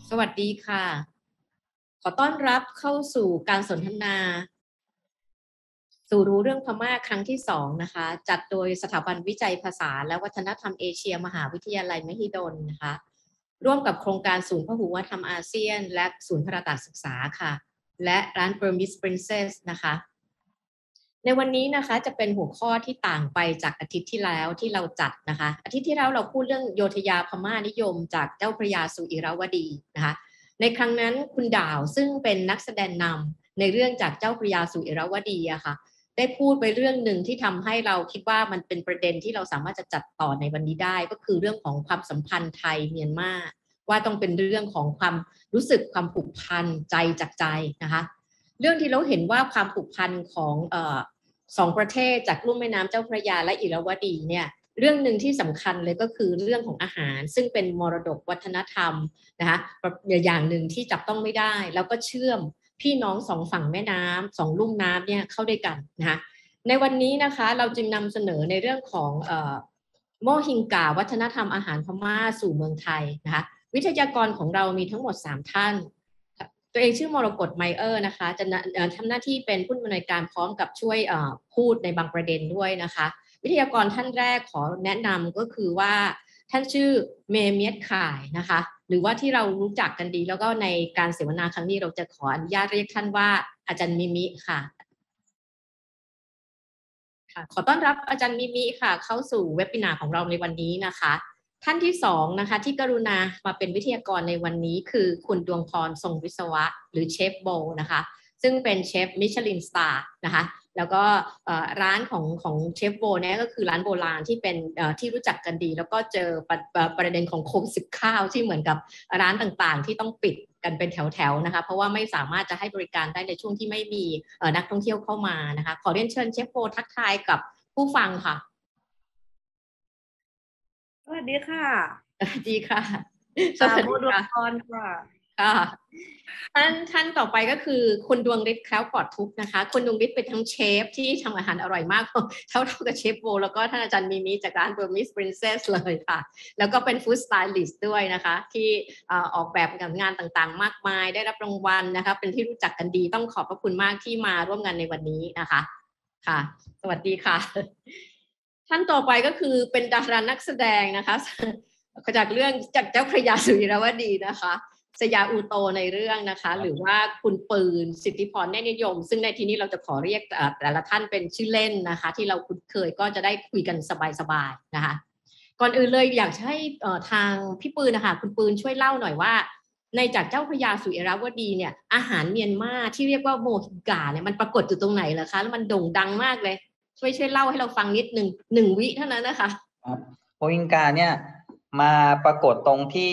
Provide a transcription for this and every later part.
สวัสดีค่ะขอต้อนรับเข้าสู่การสนทนาสู่รู้เรื่องพม่าครั้งที่2นะคะจัดโดยสถาบันวิจัยภาษาและวัฒนธรรมเอเชียมหาวิทยาลัยมหิดลนะคะร่วมกับโครงการศูนย์พหุวัฒนธรรมอาเซียนและศูนย์ภารตศึกษาค่ะและร้าน Burmese Princess นะคะในวันนี้นะคะจะเป็นหัวข้อที่ต่างไปจากอาทิตย์ที่แล้วที่เราจัดนะคะอาทิตย์ที่แล้วเราพูดเรื่องโยธยาพม่านิยมจากเจ้าพระยาสุอิราวดีนะคะในครั้งนั้นคุณดาวซึ่งเป็นนักแสดงนำในเรื่องจากเจ้าพระยาสุอิราวดีอะค่ะได้พูดไปเรื่องหนึ่งที่ทำให้เราคิดว่ามันเป็นประเด็นที่เราสามารถจะจัดต่อในวันนี้ได้ก็คือเรื่องของความสัมพันธ์ไทยเมียนมาว่าต้องเป็นเรื่องของความรู้สึกความผูกพันใจจากใจนะคะเรื่องที่เราเห็นว่าความผูกพันของสองประเทศจากลุ่มแม่น้ำเจ้าพระยาและอิระวดีเนี่ยเรื่องหนึ่งที่สำคัญเลยก็คือเรื่องของอาหารซึ่งเป็นมรดกวัฒนธรรมนะคะอย่างหนึ่งที่จับต้องไม่ได้แล้วก็เชื่อมพี่น้องสองฝั่งแม่น้ำสองลุ่มน้ำเนี่ยเข้าด้วยกันนะคะในวันนี้นะคะเราจึงนำเสนอในเรื่องของโมฮิงกาวัฒนธรรมอาหารพม่าสู่เมืองไทยนะคะวิทยากรของเรามีทั้งหมด3ท่านตัวเองชื่อมรกตไมเออร์นะคะจะทำหน้าที่เป็นผู้อำนวยการพร้อมกับช่วยพูดในบางประเด็นด้วยนะคะวิทยากรท่านแรกขอแนะนำก็คือว่าท่านชื่อเมเมียดข่ายนะคะหรือว่าที่เรารู้จักกันดีแล้วก็ในการเสวนาครั้งนี้เราจะขออนุญาตเรียกท่านว่าอาจารย์มิมิค่ะขอต้อนรับอาจารย์มิมิค่ะเข้าสู่เว็บบินาร์ของเราในวันนี้นะคะท่านที่2นะคะที่กรุณามาเป็นวิทยากรในวันนี้คือคุณดวงพรทรงวิศวะหรือเชฟโบนะคะซึ่งเป็นเชฟมิชลินสตาร์นะคะแล้วก็ร้านของเชฟโบเนี่ยก็คือร้านโบราณที่เป็นที่รู้จักกันดีแล้วก็เจอประเด็นของโควิด-19ที่เหมือนกับร้านต่างๆที่ต้องปิดกันเป็นแถวๆนะคะเพราะว่าไม่สามารถจะให้บริการได้ในช่วงที่ไม่มีนักท่องเที่ยวเข้ามานะคะขอเรียนเชิญเชฟโบทักทายกับผู้ฟังค่ะสวัสดีค่ะสวัสดีค่ะสวัสดีค่ะโบดวงพรค่ะท่านต่อไปก็คือคุณดวงฤทธิ์แคล้วปลอดทุกข์นะคะคุณดวงฤทธิ์เป็นทั้งเชฟที่ทำอาหารอร่อยมากเท่ากับเชฟโบแล้วก็ท่านอาจารย์มิมิจากร้าน Burmese Princess เลยค่ะแล้วก็เป็นฟู้ดสไตลิสต์ด้วยนะคะที่ออกแบบงานต่างๆมากมายได้รับรางวัลนะคะเป็นที่รู้จักกันดีต้องขอบพระคุณมากที่มาร่วมงานในวันนี้นะคะค่ะสวัสดีค่ะท่านต่อไปก็คือเป็นดารานักแสดงนะคะจากเรื่องจากเจ้าพระยาสุริราวดีนะคะสยาอูโตในเรื่องนะคะหรือว่าคุณปืนสิทธิพรแน่นิยมซึ่งในที่นี้เราจะขอเรียกแต่ละท่านเป็นชื่อเล่นนะคะที่เราคุ้นเคยก็จะได้คุยกันสบายๆนะคะก่อนอื่นเลยอยากให้ทางพี่ปืนนะคะคุณปืนช่วยเล่าหน่อยว่าในจากเจ้าพระยาสุริราวดีเนี่ยอาหารเมียนมาที่เรียกว่าโมฮิงกาเนี่ยมันปรากฏอยู่ตรงไหนเหรอคะแล้วมันโด่งดังมากเลยช่วยเล่าให้เราฟังนิด1 วิเท่านั้นนะคะโมฮิงกาเนี่ยมาปรากฏตรงที่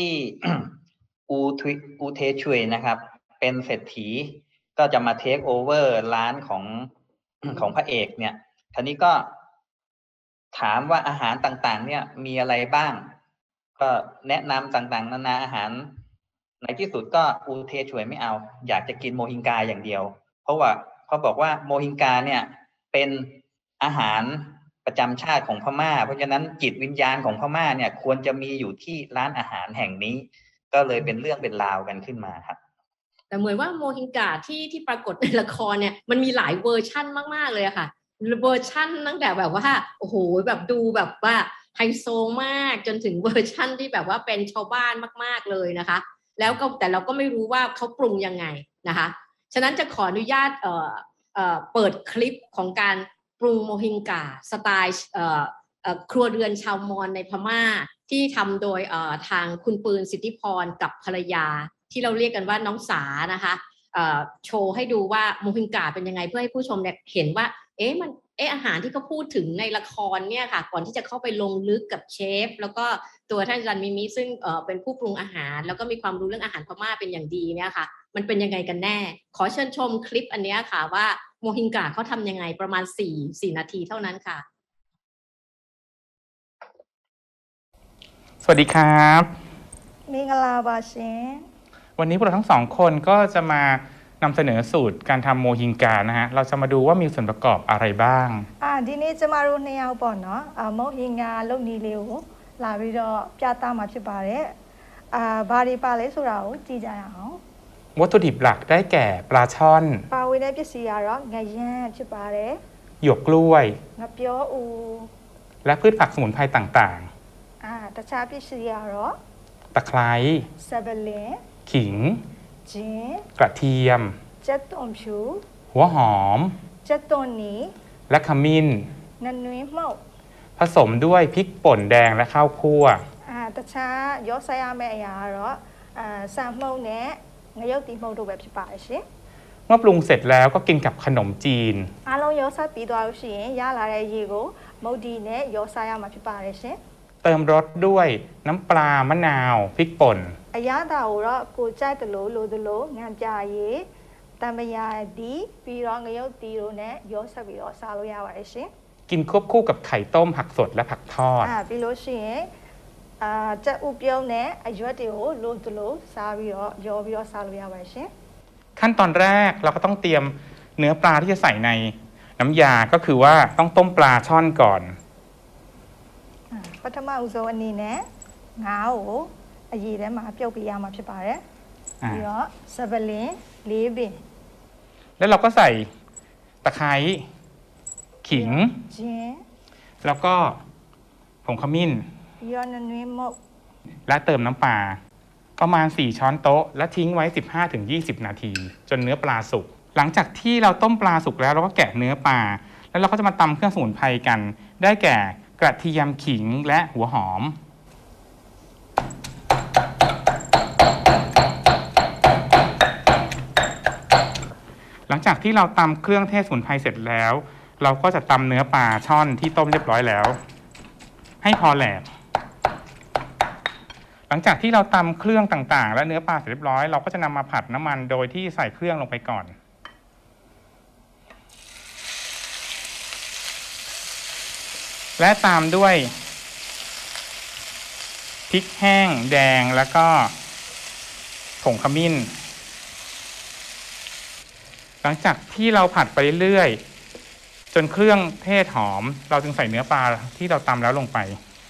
อูเทชุยนะครับเป็นเศรษฐีก็จะมาเทคโอเวอร์ร้านของพระเอกเนี่ยทีนี้ก็ถามว่าอาหารต่างๆเนี่ยมีอะไรบ้างก็แนะนำต่างๆนานาอาหารในที่สุดก็อูเทชุยไม่เอาอยากจะกินโมฮิงกาอย่างเดียวเพราะว่าเขาบอกว่าโมฮิงกาเนี่ยเป็นอาหารประจำชาติของพม่าเพราะฉะนั้นจิตวิญญาณของพม่าเนี่ยควรจะมีอยู่ที่ร้านอาหารแห่งนี้ก็เลยเป็นเรื่องเป็นราวกันขึ้นมาครับแต่เหมือนว่าโมฮิงกาที่ปรากฏในละครเนี่ยมันมีหลายเวอร์ชั่นมากๆเลยค่ะเวอร์ชั่นตั้งแต่แบบว่าโอ้โหแบบดูแบบว่าไฮโซมากจนถึงเวอร์ชั่นที่แบบว่าเป็นชาวบ้านมากๆเลยนะคะแล้วก็แต่เราก็ไม่รู้ว่าเขาปรุงยังไงนะคะฉะนั้นจะขออนุญาตเปิดคลิปของการปรุงโมฮิงกาสไตล์ครัวเรือนชาวมอญในพม่าที่ทำโดยทางคุณปืนสิทธิพรกับภรรยาที่เราเรียกกันว่าน้องสานะคะโชว์ให้ดูว่าโมฮิงกาเป็นยังไงเพื่อให้ผู้ชมเนี่ยเห็นว่าอาหารที่เขาพูดถึงในละครเนี่ยค่ะก่อนที่จะเข้าไปลงลึกกับเชฟแล้วก็ตัวท่านอาจารย์มิมิซึ่งเป็นผู้ปรุงอาหารแล้วก็มีความรู้เรื่องอาหารพม่าเป็นอย่างดีเนี่ยค่ะมันเป็นยังไงกันแน่ขอเชิญชมคลิปอันนี้ค่ะว่าโมฮิงกาเขาทำยังไงประมาณ4 นาทีเท่านั้นค่ะสวัสดีครับมิงลาบาเชนวันนี้พวกเราทั้ง2 คนก็จะมานำเสนอสูตรการทำโมฮิงกานะฮะเราจะมาดูว่ามีส่วนประกอบอะไรบ้างဒီနေ့ကျမတို့2 ယောက်ပေါ့နော်โมฮิงกาလုပ်နည်းလေးကိုလာပြီးတော့ပြသမှာဖြစ်ပါတယ်ဘာတွေပါလဲဆိုတာကိုကြည့်ကြရအောင်วัตถุดิบหลักได้แก่ปลาช่อนပါဝင်တဲ့ပစ္စည်းကတော့ငရမ်းဖြစ်ပါတယ်หยวกกล้วยငပြောဦးและพืชผักสมุนไพรต่างတခြားပစ္စည်းကတော့ๆ ตะไคร้စပလင်ขิงဂျင်းกระเทียมကြက်သွန်ဖြူหัวหอมကြက်သွန်နီและขมิ้นနနွင်းမှုတ်ผสมด้วยพริกป่นแดงและข้าวคั่วတခြားရောဆိုင်ရမယ့်အရာကတော့ဆန်မှုန့်နဲ့ငရုတ်တီမှုန့်တို့ပဲဖြစ်ပါတယ်ရှင်เมื่อปรุงเสร็จแล้วก็กินกับขนมจีนအားလုံးရောဆက်ပြီးသွားလို့ရှိရင်ရလာတဲ့ရေကိုမုတ်ဒီနဲ့ရောစားရမှာဖြစ်ပါတယ်ရှင်เติมรสด้วยน้ำปลามะนาวพริกป่นအရသာကိုတော့ကိုကြိုက်တယ်လို့လိုတယ်လို့ငံပြရေတံမယာဒီပြီးတော့ငရုတ်တီတို့နဲ့ရောဆက်ပြီးတော့စားလို့ရပါတယ်ရှင်กินควบคู่กับไข่ต้มผักสดและผักทอดပြီးလို့ရှိရင်ကြက်ဥပြုံးနဲ့အရွက်တွေကိုလိုတယ်လို့စားပြီးတော့ရောပြီးတော့စားလို့ရပါတယ်ရှင်ขั้นตอนแรกเราก็ต้องเตรียมเนื้อปลาที่จะใส่ในน้ำยาก็คือว่าต้องต้มปลาช่อนก่อนပထမဦးဆုံးအနေနဲ့ငါးကိုအရည်ထဲမှာပြုတ်ပြရမှာဖြစ်ပါတယ်อ่าပြီးတော့စပလင်လေးပင်แล้วเราก็ใส่ตะไคร้ขิงဂျင်းแล้วก็ผงขมิ้นပြီးတော့နနွင်းမုတ်และเติมน้ำปลาประมาณ 4 ช้อนโต๊ะ และทิ้งไว้ 15-20 นาที จนเนื้อปลาสุก หลังจากที่เราต้มปลาสุกแล้วเราก็แกะเนื้อปลา แล้วเราก็จะมาตำเครื่องสมุนไพรกัน ได้แก่กระเทียมขิงและหัวหอม หลังจากที่เราตำเครื่องเทศสมุนไพรเสร็จแล้ว เราก็จะตำเนื้อปลาช่อนที่ต้มเรียบร้อยแล้ว ให้พอแหลก หลังจากที่เราตำเครื่องต่างๆ และเนื้อปลาเสร็จเรียบร้อยเราก็จะนำมาผัดน้ำมันโดยที่ใส่เครื่องลงไปก่อน และตามด้วยพริกแห้งแดงแล้วก็ผงขมิ้น หลังจากที่เราผัดไปเรื่อยๆจนเครื่องเทศหอมเราจึงใส่เนื้อปลาที่เราตำแล้วลงไป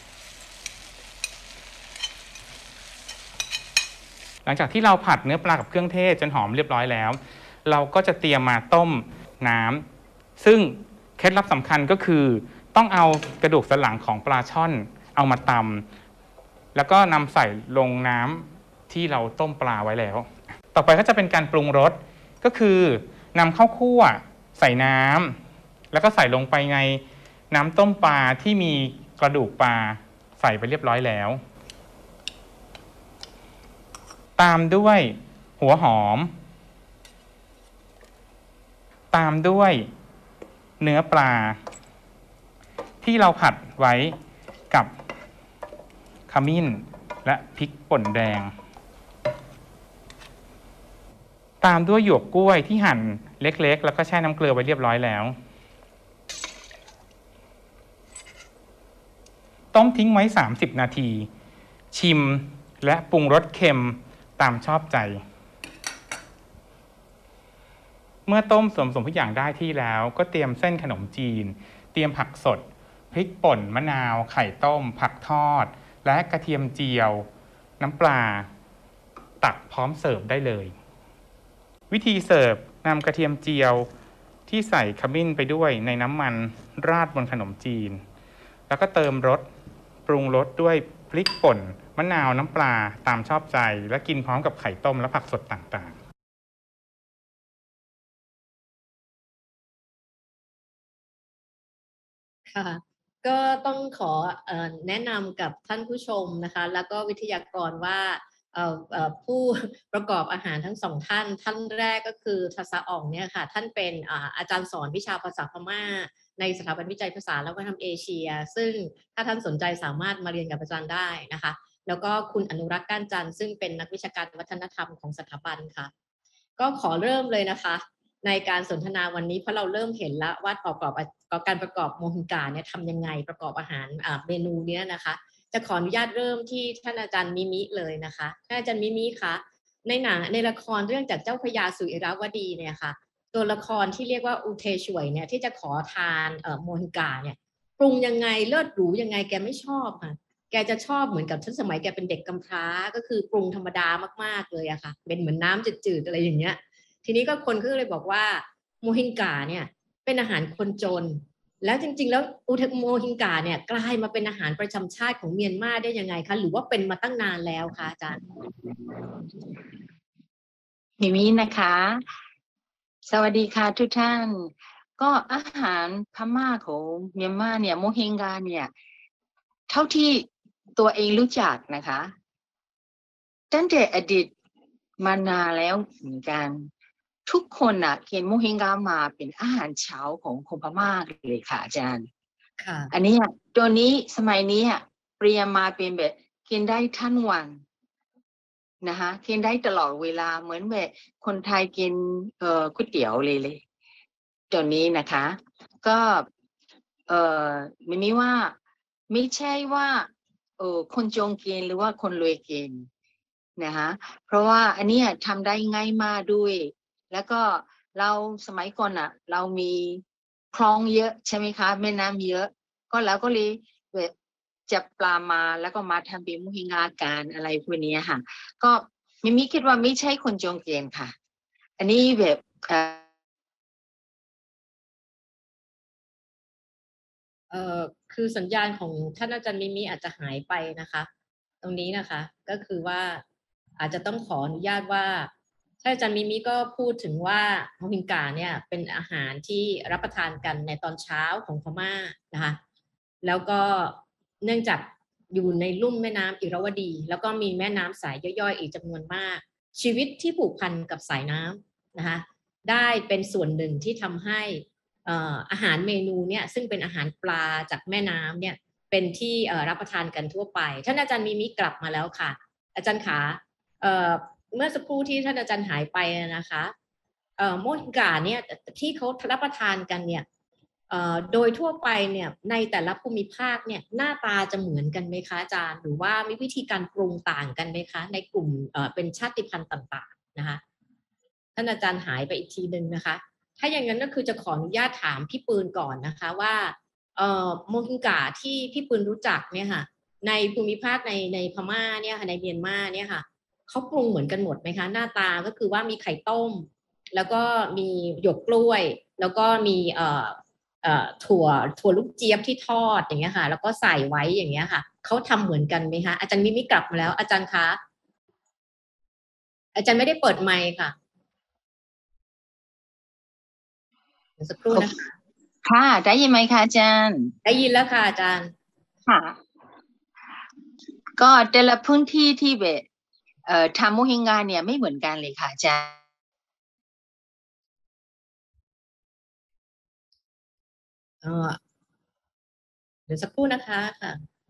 หลังจากที่เราผัดเนื้อปลากับเครื่องเทศจนหอมเรียบร้อยแล้ว เราก็จะเตรียมมาต้มน้ำซึ่งเคล็ดลับสำคัญก็คือต้องเอากระดูกสันหลังของปลาช่อนเอามาตำแล้วก็นำใส่ลงน้ำที่เราต้มปลาไว้แล้ว ต่อไปก็จะเป็นการปรุงรสก็คือนำข้าวคั่วใส่น้ำแล้วก็ใส่ลงไปในน้ำต้มปลาที่มีกระดูกปลาใส่ไปเรียบร้อยแล้ว ตามด้วยหัวหอม ตามด้วยเนื้อปลาที่เราผัดไว้กับขมิ้นและพริกป่นแดง ตามด้วยหยวกกล้วยที่หั่นเล็กๆแล้วก็แช่น้ำเกลือไว้เรียบร้อยแล้ว ต้มทิ้งไว้30 นาที ชิมและปรุงรสเค็มตามชอบใจ เมื่อต้มส่วนผสมทุกอย่างได้ที่แล้วก็เตรียมเส้นขนมจีน เตรียมผักสดพริกป่นมะนาวไข่ต้มผักทอดและกระเทียมเจียวน้ำปลาตักพร้อมเสิร์ฟได้เลย วิธีเสิร์ฟนำกระเทียมเจียวที่ใส่ขมิ้นไปด้วยในน้ำมันราดบนขนมจีนแล้วก็เติมรสปรุงรสด้วยพริกป่นมะนาวน้ำปลาตามชอบใจและกินพร้อมกับไข่ต้มและผักสดต่างๆค่ะก็ต้องขอแนะนำกับท่านผู้ชมนะคะแล้วก็วิทยากรว่าผู้ประกอบอาหารทั้งสองท่านแรกก็คือทัศอ่องเนี่ยค่ะท่านเป็นอาจารย์สอนวิชาภาษาพม่าในสถาบันวิจัยภาษาและวัฒนธรรมเอเชียซึ่งถ้าท่านสนใจสามารถมาเรียนกับอาจารย์ได้นะคะแล้วก็คุณอนุรักษ์ก้านจันทร์ซึ่งเป็นนักวิชาการวัฒนธรรมของสถาบันค่ะก็ขอเริ่มเลยนะคะในการสนทนาวันนี้เพราะเราเริ่มเห็นแล้วว่าการประกอบโมฮิงกาเนี่ยทำยังไงประกอบอาหารเมนูเนี้ยนะคะจะขออนุญาตเริ่มที่ท่านอาจารย์มิมิเลยนะคะท่านอาจารย์มิมิคะในละครเรื่องจากเจ้าพระยาสุอิราวดีเนี่ยค่ะตัวละครที่เรียกว่าอุเทช่วยเนี่ยที่จะขอทานโมฮิงกาเนี่ยปรุงยังไงเลิศหรูยังไงแกไม่ชอบค่ะแกกจะชอบเหมือนกับสมัยแกเป็นเด็กกำพร้าก็คือปรุงธรรมดามากๆเลยอะค่ะเป็นเหมือนน้ำจืดๆอะไรอย่างเงี้ยทีนี้ก็คนก็เลยบอกว่าโมฮิงกาเนี่ยเป็นอาหารคนจนแล้วจริงๆแล้วโมฮิงกาเนี่ยกลายมาเป็นอาหารประจำชาติของเมียนมาได้ยังไงคะหรือว่าเป็นมาตั้งนานแล้วคะอาจารย์มิมี่นะคะสวัสดีค่ะทุกท่านก็อาหารพม่าของเมียนมาเนี่ยโมฮิงกาเนี่ยเท่าที่ตัวเองรู้จักนะคะตั้งแต่อดีตมานานแล้วเหมือนกันทุกคนน่ะกินโมฮิงกามาเป็นอาหารเช้าของคนพม่าเลยค่ะอาจารย์ค่ะอันนี้ตัวนี้สมัยนี้เปลี่ยนมาเป็นแบบกินได้ทั้งวันนะคะกินได้ตลอดเวลาเหมือนแบบคนไทยกินก๋วยเตี๋ยวเลยตัวนี้นะคะก็ไม่ว่าไม่ใช่ว่าคนจนกินหรือว่าคนรวยกินนะคะเพราะว่าอันนี้ทำได้ง่ายมากด้วยแล้วก็เราสมัยก่อนเรามีคลองเยอะใช่ไหมคะแม่น้ำเยอะก็แล้วก็เลยแบบจับปลามาแล้วก็มาทำเป็นมุหิงาการอะไรพวกนี้ค่ะก็มิคิดว่าไม่ใช่คนจงเกณฑ์ค่ะอันนี้แบบคือสัญญาณของท่านอาจารย์มิมิอาจจะหายไปนะคะตรงนี้นะคะก็คือว่าอาจจะต้องขออนุญาตว่าท่านอาจารย์มิมิก็พูดถึงว่าโมฮิงกาเนี่ยเป็นอาหารที่รับประทานกันในตอนเช้าของพม่านะคะแล้วก็เนื่องจากอยู่ในลุ่มแม่น้ำอิระวดีแล้วก็มีแม่น้ำสายย่อยๆอีกจำนวนมากชีวิตที่ผูกพันกับสายน้ำนะคะได้เป็นส่วนหนึ่งที่ทำให้อาหารเมนูเนี่ยซึ่งเป็นอาหารปลาจากแม่น้ำเนี่ยเป็นที่รับประทานกันทั่วไปท่านอาจารย์มิมิกลับมาแล้วค่ะอาจารย์ขาเมื่อสักครู่ที่ท่านอาจารย์หายไปนะคะโมฮิงกาเนี่ยที่เขารับประทานกันเนี่ยโดยทั่วไปเนี่ยในแต่ละภูมิภาคเนี่ยหน้าตาจะเหมือนกันไหมคะอาจารย์หรือว่ามีวิธีการปรุงต่างกันไหมคะในกลุ่มเป็นชาติพันธุ์ต่างๆนะคะท่านอาจารย์หายไปอีกทีนึงนะคะถ้าอย่างนั้นก็คือจะขออนุญาตถามพี่ปืนก่อนนะคะว่าโมฮิงกาที่พี่ปืนรู้จักเนี่ยค่ะในภูมิภาคในพม่าเนี่ยค่ะในเมียนมาเนี่ยค่ะเขาปรุงเหมือนกันหมดไหมคะหน้าตาก็คือว่ามีไข่ต้มแล้วก็มีหยวกกล้วยแล้วก็มีถั่วลูกเจี๊ยบที่ทอดอย่างเงี้ยค่ะแล้วก็ใส่ไว้อย่างเงี้ยค่ะเขาทำเหมือนกันไหมคะอาจารย์มิมิกลับมาแล้วอาจารย์คะอาจารย์ไม่ได้เปิดไมค์ค่ะสักครู่นะคะค่ะได้ยินไหมคะอาจารย์ได้ยินแล้วค่ะอาจารย์ค่ะก็แต่ละพื้นที่ที่แบบทำโมฮิงกาเนี่ยไม่เหมือนกันเลยค่ะอาจารย์เดี๋ยวสักครู่นะคะค่ะ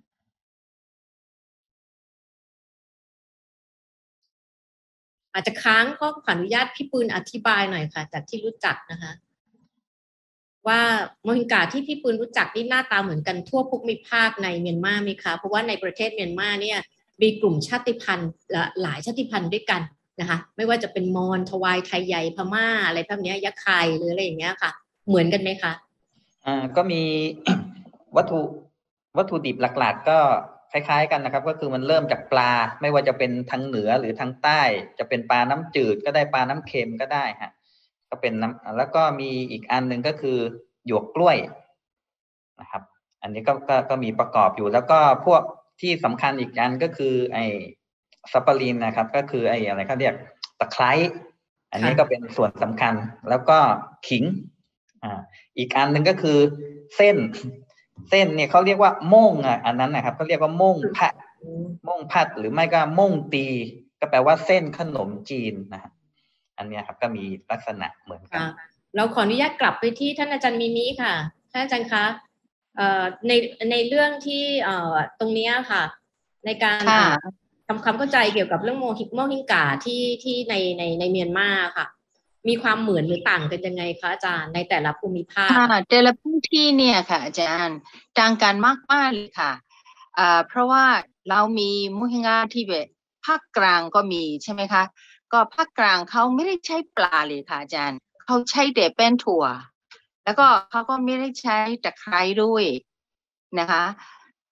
อาจจะค้างก็ขออนุญาตพี่ปืนอธิบายหน่อยค่ะจากที่รู้จักนะคะว่าโมฮิงกาที่พี่ปืนรู้จักนี่หน้าตาเหมือนกันทั่วภูมิภาคในเมียนมาไหมคะเพราะว่าในประเทศเมียนมาเนี่ยมีกลุ่มชาติพันธุ์หลายชาติพันธุ์ด้วยกันนะคะไม่ว่าจะเป็นมอญทวายไทยใหญ่พม่าอะไรพวกนี้ยะไคหรืออะไรอย่างเงี้ยค่ะเหมือนกันไหมคะก็มี วัตถุดิบหลักๆก็คล้ายๆกันนะครับก็คือมันเริ่มจากปลาไม่ว่าจะเป็นทางเหนือหรือทางใต้จะเป็นปลาน้ำจืดก็ได้ปลาน้ำเค็มก็ได้ฮะก็เป็นแล้วก็มีอีกอันหนึ่งก็คือหยวกกล้วยนะครับอันนี้ก็มีประกอบอยู่แล้วก็พวกที่สำคัญอีกอันก็คือไอ้ซัปปะรินนะครับก็คือไอ้อะไรเขาเรียกตะไคร้อันนี้ก็เป็นส่วนสำคัญแล้วก็ขิงอีกอันหนึ่งก็คือเส้นเนี่ยเขาเรียกว่าม่งอันนั้นนะครับเขาเรียกว่าม่งพัดหรือไม่ก็ม่งตีก็แปลว่าเส้นขนมจีนนะอันนี้ครับก็มีลักษณะเหมือนกันเราขออนุญาตกลับไปที่ท่านอาจารย์มิมิค่ะท่านอาจารย์คะในเรื่องที่ตรงนี้ค่ะในการทำความเข้าใจเกี่ยวกับเรื่องโมฮิงกาที่ในเมียนมาค่ะมีความเหมือนหรือต่างกันยังไงคะอาจารย์ในแต่ละภูมิภาคแต่ละพื้นที่เนี่ยค่ะอาจารย์ต่างกันมากเลยค่ะเพราะว่าเรามีโมฮิงกาที่แบบภาคกลางก็มีใช่ไหมคะก็ภาคกลางเขาไม่ได้ใช้ปลาเลยค่ะอาจารย์เขาใช้แต่แป้งถั่วแล้วก็เขาก็ไม่ได้ใช้ตะไคร้ด้วยนะคะ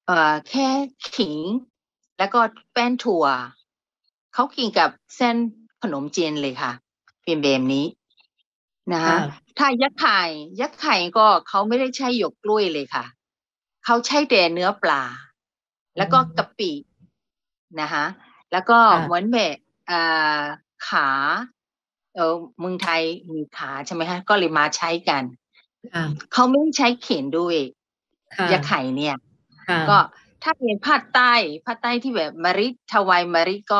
แค่ขิงแล้วก็แป้งถั่วเขากินกับเส้นขนมจีนเลยค่ะเป็นแบบนี้นะคะค่ะถ้ายักษ์ไข่ก็เขาไม่ได้ใช้หยวกกล้วยเลยค่ะเขาใช้แต่เนื้อปลา แล้วก็กะปินะคะแล้วก็ค่ะเหมือนแบบขาเมืองไทยมีขาใช่ไหมคะก็เลยมาใช้กันค่ะเขาไม่ได้ใช้เข็นด้วยค่ะยักษ์ไข่เนี่ยค่ะก็ถ้าเป็นภาคใต้ที่แบบมะริทวายมะริก็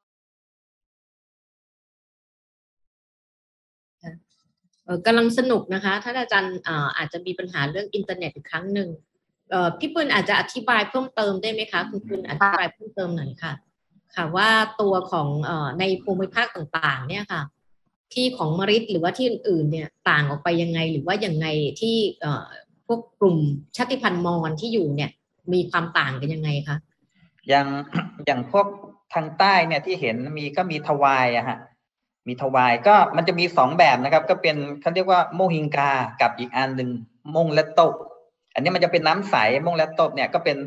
กำลังสนุกนะคะท่านอาจารย์อาจจะมีปัญหาเรื่องอินเทอร์เน็ตอีกครั้งหนึ่งพี่ปืนอาจจะอธิบายเพิ่มเติมได้ไหมคะคุณปืนอธิบายเพิ่มเติมหน่อยค่ะ ค่ะว่าตัวของในภูมิภาคต่างๆ เนี่ยค่ะ ที่ของมริตหรือว่าที่อื่นๆ เนี่ยต่างออกไปยังไงหรือว่ายังไงที่พวกกลุ่มชาติพันธุ์มอญที่อยู่เนี่ย มีความต่างกันยังไงคะอย่าง อย่างพวกทางใต้เนี่ยที่เห็นมีทวายอะฮะมีทวายก็มันจะมีสองแบบนะครับ ก็เป็นเขาเรียกว่าโมฮิงกากับอีกอันหนึ่งมงและตบอันนี้มันจะเป็นน้ำใสมงและตบเนี่ยก็เป็น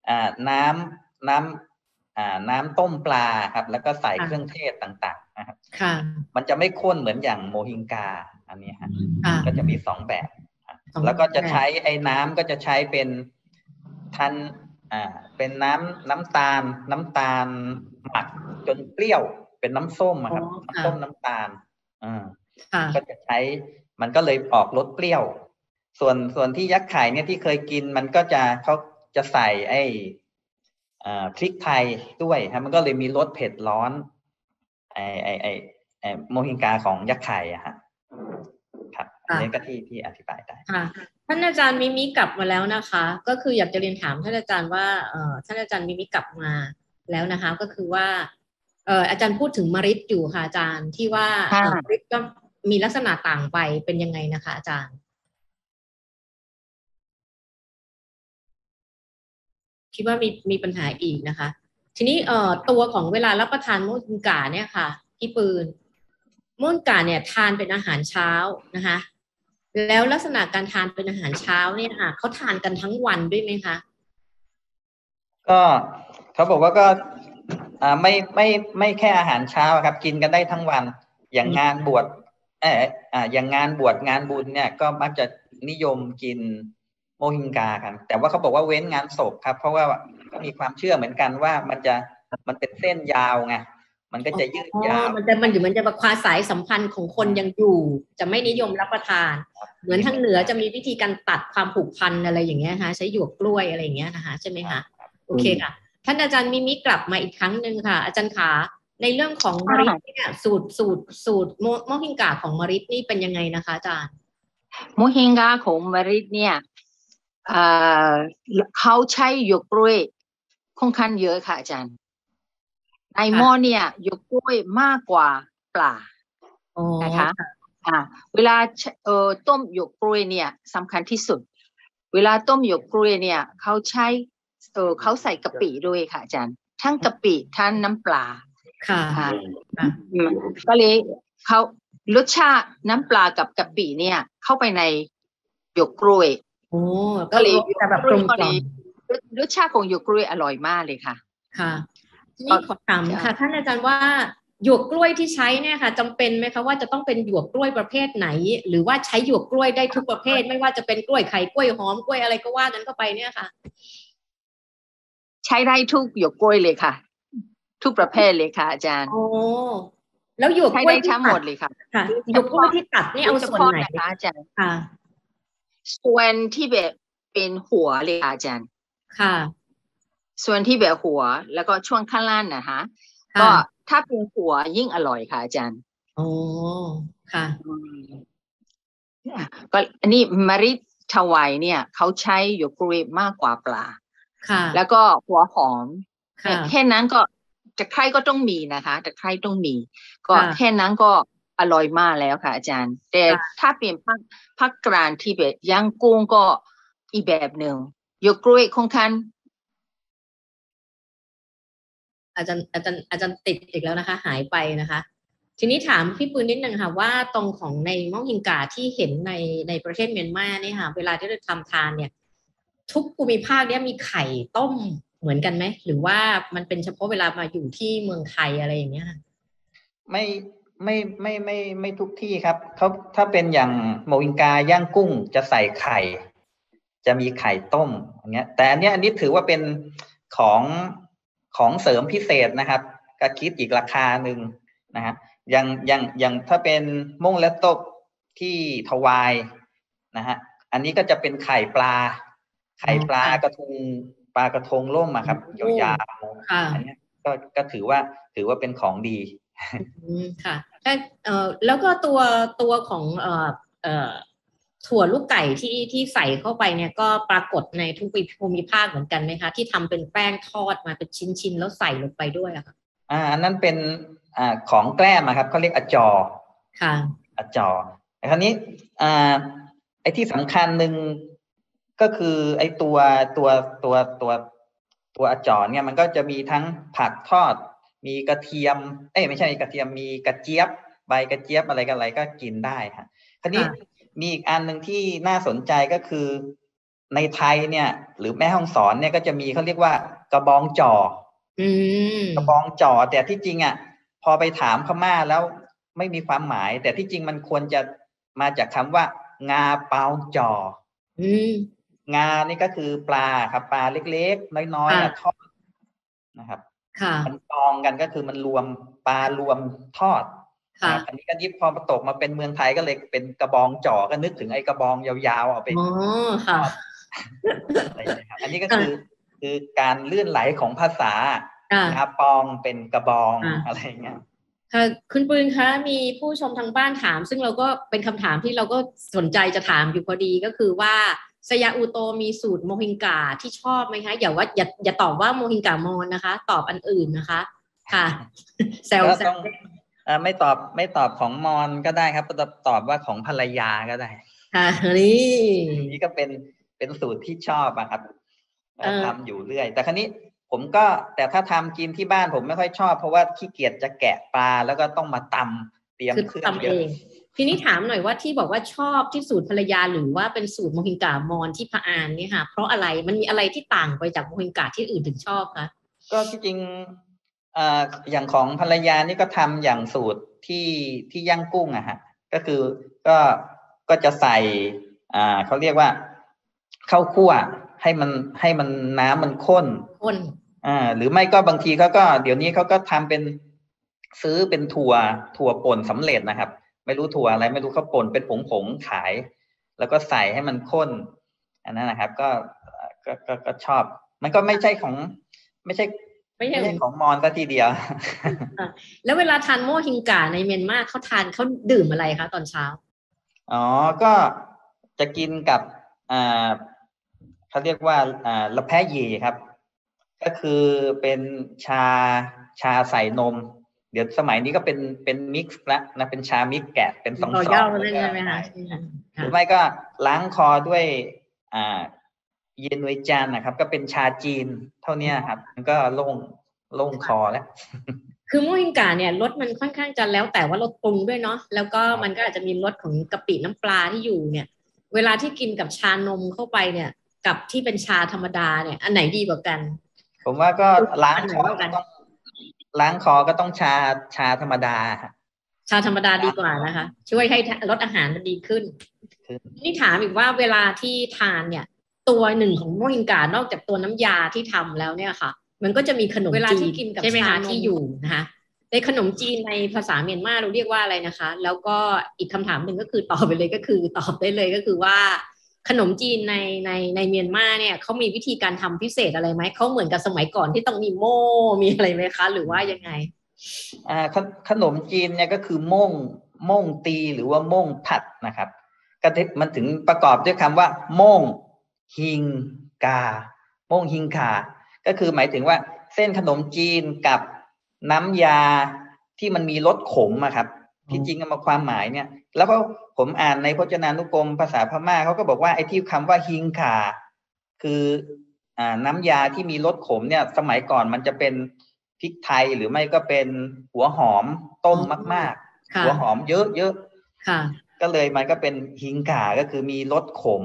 น้ำต้มปลาครับแล้วก็ใส่เครื่องเทศต่างๆนะครับค่ะมันจะไม่ข้นเหมือนอย่างโมฮิงกาอันนี้ฮะค่ะก็จะมีสองแบบสองแล้วก็จะแบบใช้ไอ้น้ำก็จะใช้เป็นเป็นน้ำตาลหมักจนเปรี้ยวเป็นน้ำส้มอะครับอ๋อน้ำส้มน้ำตาลค่ะก็จะใช้มันก็เลยออกรสเปรี้ยว ส่วนที่ยักษ์ไข่เนี่ยที่เคยกินมันก็เขาจะใส่ไอ้พริกไทยด้วยครับมันก็เลยมีรสเผ็ดร้อนโมฮิงกาของยักษ์ไข่อะฮะครับอันนี้ก็ที่อธิบายได้ค่ะท่านอาจารย์มิมิกลับมาแล้วนะคะ ก็คืออยากจะเรียนถามท่านอาจารย์ว่าท่านอาจารย์มิมิกลับมาแล้วนะคะ ก็คือว่าอาจารย์พูดถึงมฤตอยู่ค่ะอาจารย์ที่ว่าม ฤตก็มีลักษณะต่างไปเป็นยังไงนะคะ อาจารย์คิดว่ามีปัญหาอีกนะคะ ทีนี้ตัวของเวลารับประทานโมจิงกาเนี่ยค่ะพี่ปืนโมจิงกาเนี่ยทานเป็นอาหารเช้านะคะ แล้วลักษณะการทานเป็นอาหารเช้าเนี่ยค่ะเขาทานกันทั้งวันด้วยไหมคะก็เขาบอกว่าก็ไม่แค่อาหารเช้าครับกินกันได้ทั้งวันอย่างงานบวชอย่างงานบวชงานบุญเนี่ยก็มักจะนิยมกินโมฮิงกากันแต่ว่าเขาบอกว่าเว้นงานศพครับเพราะว่าก็มีความเชื่อเหมือนกันว่ามันเป็นเส้นยาวไงมันก็จะยืดยาวมันจะแบบความสายสัมพันธ์ของคนยังอยู่ จะไม่นิยมรับประทาน เหมือนทางเหนือจะมีวิธีการตัดความผูกพันอะไรอย่างเงี้ยนะคะใช้หยวกกล้วยอะไรอย่างเงี้ยนะคะใช่ไหมคะโอเคค่ะท่านอาจารย์มิมิกลับมาอีกครั้งหนึ่งค่ะอาจารย์ขาในเรื่องของมฤตเนี่ยสูตรโมฮิงกาของมฤตนี่เป็นยังไงนะคะอาจารย์โมฮิงกาของมฤตเนี่ยเขาใช้หยวกกล้วยค่อนข้างเยอะค่ะอาจารย์ในหม้อเนี่ยหยวกกล้วยมากกว่าปลานะคะเวลาต้มหยวกกล้วยเนี่ยสำคัญที่สุดเวลาต้มหยวกกล้วยเนี่ยเขาใช้เขาใส่กะปิด้วยค่ะอาจารย์ทั้งกะปิทั้งน้ำปลาค่ะก็เลยเขารสชาติน้ำปลากับกะปิเนี่ยเข้าไปในหยวกกล้วยก็เลยแบบกลมกล่อมรสชาติของหยวกกล้วยอร่อยมากเลยค่ะค่ะนี่ขอถามค่ะท่านอาจารย์ว่าหยวกกล้วยที่ใช้เนี่ยค่ะจำเป็นไหมคะว่าจะต้องเป็นหยวกกล้วยประเภทไหนหรือว่าใช้หยวกกล้วยได้ทุกประเภทไม่ว่าจะเป็นกล้วยไข่กล้วยหอมกล้วยอะไรก็ว่ากันเข้าไปเนี่ยค่ะใช้ได้ทุกหยวกกล้วยเลยค่ะทุกประเภทเลยค่ะอาจารย์โอ้แล้วหยวกกล้วยที่ทั้งหมดเลยค่ะค่ะหยวกกล้วยที่ตัดนี่เอาส่วนไหนคะอาจารย์ค่ะส่วนที่แบบเป็นหัวเลยค่ะอาจารย์ค่ะส่วนที่แบบหัวแล้วก็ช่วงข้างล่างนะคะก็ถ้าเป็นหัวยิ่งอร่อยค่ะอาจารย์โอ้ค่ะก็อันนี้มฤตถวายเนี่ยเขาใช้หยวกกล้วยมากกว่าปลาค่ะแล้วก็หัวหอมแค่นั้นก็ตะไคร้ก็ต้องมีนะคะตะไคร้ต้องมีก็แค่นั้นก็อร่อยมากแล้วค่ะอาจารย์แต่ถ้าเป็นภาคกลางที่แบบย่างกุ้งก็อีกแบบหนึ่งหยวกกล้วยค่อนข้างอาจารย์ติดอีกแล้วนะคะหายไปนะคะทีนี้ถามพี่ปืนนิดนึงค่ะว่าตรงของในมอฮิงกาที่เห็นในประเทศเมียนมาเนี่ยค่ะเวลาที่เราทำทานเนี่ยทุกภูมิภาคเนี่ยมีไข่ต้มเหมือนกันไหมหรือว่ามันเป็นเฉพาะเวลามาอยู่ที่เมืองไทยอะไรอย่างเงี้ยค่ะไม่ทุกที่ครับเขาถ้าเป็นอย่างโมอิงกาย่างกุ้งจะใส่ไข่จะมีไข่ต้มอย่างเงี้ยแต่อันนี้ถือว่าเป็นของของเสริมพิเศษนะครับก็คิดอีกราคาหนึ่งนะครับอย่างถ้าเป็นม่งและตบที่ทวายนะฮะอันนี้ก็จะเป็นไข่ปลากระทงปลากระทงร่มอะครับยาวๆอันนี้ก็ถือว่าเป็นของดีค่ะแล้วก็ตัวของถั่วลูกไก่ที่ใส่เข้าไปเนี่ยก็ปรากฏในทุกภูมิภาคเหมือนกันไหมคะที่ทำเป็นแป้งทอดมาเป็นชิ้นๆแล้วใส่ลงไปด้วยอะค่ะอันนั้นเป็นของแกล้มครับเขาเรียกอจอค่ะอจอแต่คราวนี้ไอ้ที่สำคัญหนึ่งก็คือไอ้ตัวอจอเนี่ยมันก็จะมีทั้งผักทอดมีกระเทียมไม่ใช่กระเทียมมีกระเจี๊ยบใบกระเจี๊ยบอะไรก็กินได้ค่ะคราวนี้มีอีกอันหนึ่งที่น่าสนใจก็คือในไทยเนี่ยหรือแม่ฮ่องสอนเนี่ยก็จะมีเขาเรียกว่ากระบองจ่อกระบองจ่อแต่ที่จริงอ่ะพอไปถามพม่าแล้วไม่มีความหมายแต่ที่จริงมันควรจะมาจากคำว่างาเปาจ่องานี่ก็คือปลาครับปลาเล็กๆน้อยๆทอดนะครับมันตองกันก็คือมันรวมปลารวมทอดอันนี้ก็ยิบพอมาตกมาเป็นเมืองไทยก็เลยเป็นกระบองจ่อก็นึกถึงไอ้กระบองยาวๆเอาไปทอดอะไรนะครับอันนี้ก็คือการเลื่อนไหลของภาษางาปองเป็นกระบองอะไรเงี้ยค่ะคุณปืนคะมีผู้ชมทางบ้านถามซึ่งเราก็เป็นคำถามที่เราก็สนใจจะถามอยู่พอดีก็คือว่าสยาอูโตมีสูตรโมฮิงกาที่ชอบไหมคะอย่าตอบว่าโมฮิงกามอนนะคะตอบอันอื่นนะคะค่ะแซวไม่ตอบของมอนก็ได้ครับตอบว่าของภรรยาก็ได้ค่ะนี่ก็เป็นสูตรที่ชอบอะครับทำอยู่เรื่อยแต่ครั้นี้ผมก็แต่ถ้าทำกินที่บ้านผมไม่ค่อยชอบเพราะว่าขี้เกียจจะแกะปลาแล้วก็ต้องมาตำเตรียมเครื่องเยอะทีนี้ถามหน่อยว่าที่บอกว่าชอบที่สูตรภรรยาหรือว่าเป็นสูตรโมฮิงกามอนที่พะอานเนี่ยค่ะเพราะอะไรมันมีอะไรที่ต่างไปจากโมฮิงกาที่อื่นถึงชอบคะก็ที่จริงอย่างของภรรยานี่ก็ทำอย่างสูตรที่ย่างกุ้งอะฮะก็คือก็จะใส่เขาเรียกว่าข้าวคั่วให้มันน้ำมันข้นหรือไม่ก็บางทีเขาก็เดี๋ยวนี้เขาก็ทำเป็นซื้อเป็นถั่วป่นสำเร็จนะครับไม่รู้ถั่วอะไรไม่รู้เขาป่นเป็นผงขายแล้วก็ใส่ให้มันข้นอันนั้นนะครับก็ชอบมันก็ไม่ใช่ของมอญซะทีเดียวแล้วเวลาทานโมฮิงกาในเมียนมาเขาดื่มอะไรคะตอนเช้าก็จะกินกับเขาเรียกว่าละแพะเย่ครับก็คือเป็นชาใส่นมเดี๋ยวสมัยนี้ก็เป็นมิกซ์แล้วนะเป็นชามิกซ์แกะเป็น2 ซองนั่นใช่ไหมคะหรือไม่ก็ล้างคอด้วยเย็นไวจานนะครับก็เป็นชาจีนเท่านี้ครับมันก็โล่งคอแล้วคือโมฮิงกาเนี่ยรสมันค่อนข้างจะแล้วแต่ว่ารสปรุงด้วยเนาะแล้วก็มันก็อาจจะมีรสของกะปิน้ำปลาที่อยู่เนี่ยเวลาที่กินกับชานมเข้าไปเนี่ยกับที่เป็นชาธรรมดาเนี่ยอันไหนดีกว่ากันผมว่าก็ล้างคอก็ต้องชาธรรมดาชาธรรมดาดีกว่านะคะช่วยให้รสอาหารมันดีขึ้นนี่ถามอีกว่าเวลาที่ทานเนี่ยตัวหนึ่งของโมฮิงกานอกจากตัวน้ำยาที่ทำแล้วเนี่ยค่ะมันก็จะมีขนมจีนใช่ไหมคะที่อยู่นะคะในขนมจีนในภาษาเมียนมาเราเรียกว่าอะไรนะคะแล้วก็อีกคำถามหนึ่งก็คือตอบไปเลยก็คือตอบได้เลยก็คือว่าขนมจีนในเมียนมาเนี่ยเขามีวิธีการทำพิเศษอะไรไหมเขาเหมือนกับสมัยก่อนที่ต้องมีโม่มีอะไรไหมคะหรือว่ายังไงขนมจีนเนี่ยก็คือม่งตีหรือว่าม่งผัดนะครับก็มันถึงประกอบด้วยคำว่าม่งฮิงกาม่งฮิงกาก็คือหมายถึงว่าเส้นขนมจีนกับน้ำยาที่มันมีรสขมอะครับที่จริงมาความหมายเนี่ยแล้วก็ผมอ่านในพจนานุกรมภาษาพม่าเขาก็บอกว่าไอ้ที่คำว่าฮิงกาคือน้ำยาที่มีรสขมเนี่ยสมัยก่อนมันจะเป็นพริกไทยหรือไม่ก็เป็นหัวหอมต้มมากๆหัวหอมเยอะๆก็เลยมันก็เป็นฮิงกาก็คือมีรสขม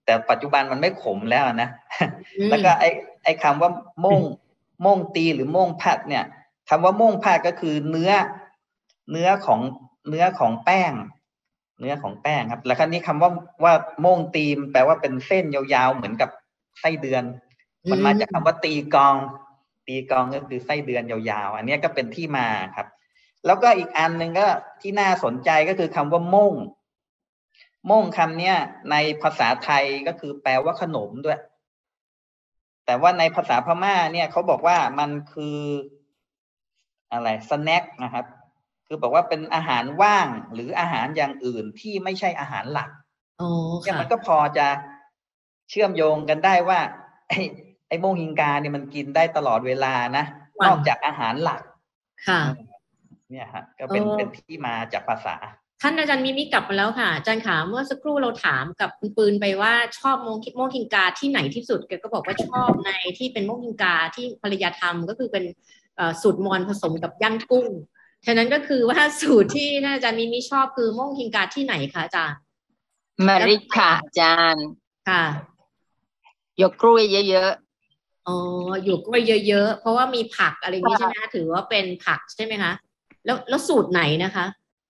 แต่ปัจจุบันมันไม่ขมแล้วนะอืมแล้วก็ไอ้คำว่าม่งตีหรือม่งผัดเนี่ยคำว่าม่งผัดก็คือเนื้อของแป้งครับแล้วคราวนี้คำว่าม่งตีมแปลว่าเป็นเส้นยาวๆเหมือนกับไส้เดือนมันมาจากคำว่าตีกองก็คือไส้เดือนยาวๆอันนี้ก็เป็นที่มาครับแล้วก็อีกอันหนึ่งก็ที่น่าสนใจก็คือคำว่าม่งคำเนี้ยในภาษาไทยก็คือแปลว่าขนมด้วยแต่ว่าในภาษาพม่าเนี่ยเขาบอกว่ามันคืออะไรสแน็คนะครับคือบอกว่าเป็นอาหารว่างหรืออาหารอย่างอื่นที่ไม่ใช่อาหารหลักเนี่ยมันก็พอจะเชื่อมโยงกันได้ว่าไอ้โมงฮิงกาเนี่ยมันกินได้ตลอดเวลานะนอกจากอาหารหลักค่ะเนี่ยฮะก็เป็นที่มาจากภาษาท่านอาจารย์มิมิกลับมาแล้วค่ะอาจารย์ขาเมื่อสักครู่เราถามกับคุณปืนไปว่าชอบโมงฮิงกาที่ไหนที่สุดแกก็บอกว่าชอบในที่เป็นโมงฮิงกาที่ภรรยาทำก็คือเป็นสูตรมอญผสมกับย่างกุ้งฉะนั้นก็คือว่าสูตรที่ท่านอาจารย์มิมิชอบคือโมงฮิงกาที่ไหนคะอาจารย์มาริค่ะอาจารย์ค่ะยกกล้วยเยอะๆอ๋ออยู่กล้วยเยอะๆเพราะว่ามีผักอะไรอย่างนี้ใช่ไหมคะถือว่าเป็นผักใช่ไหมคะแล้วสูตรไหนนะคะ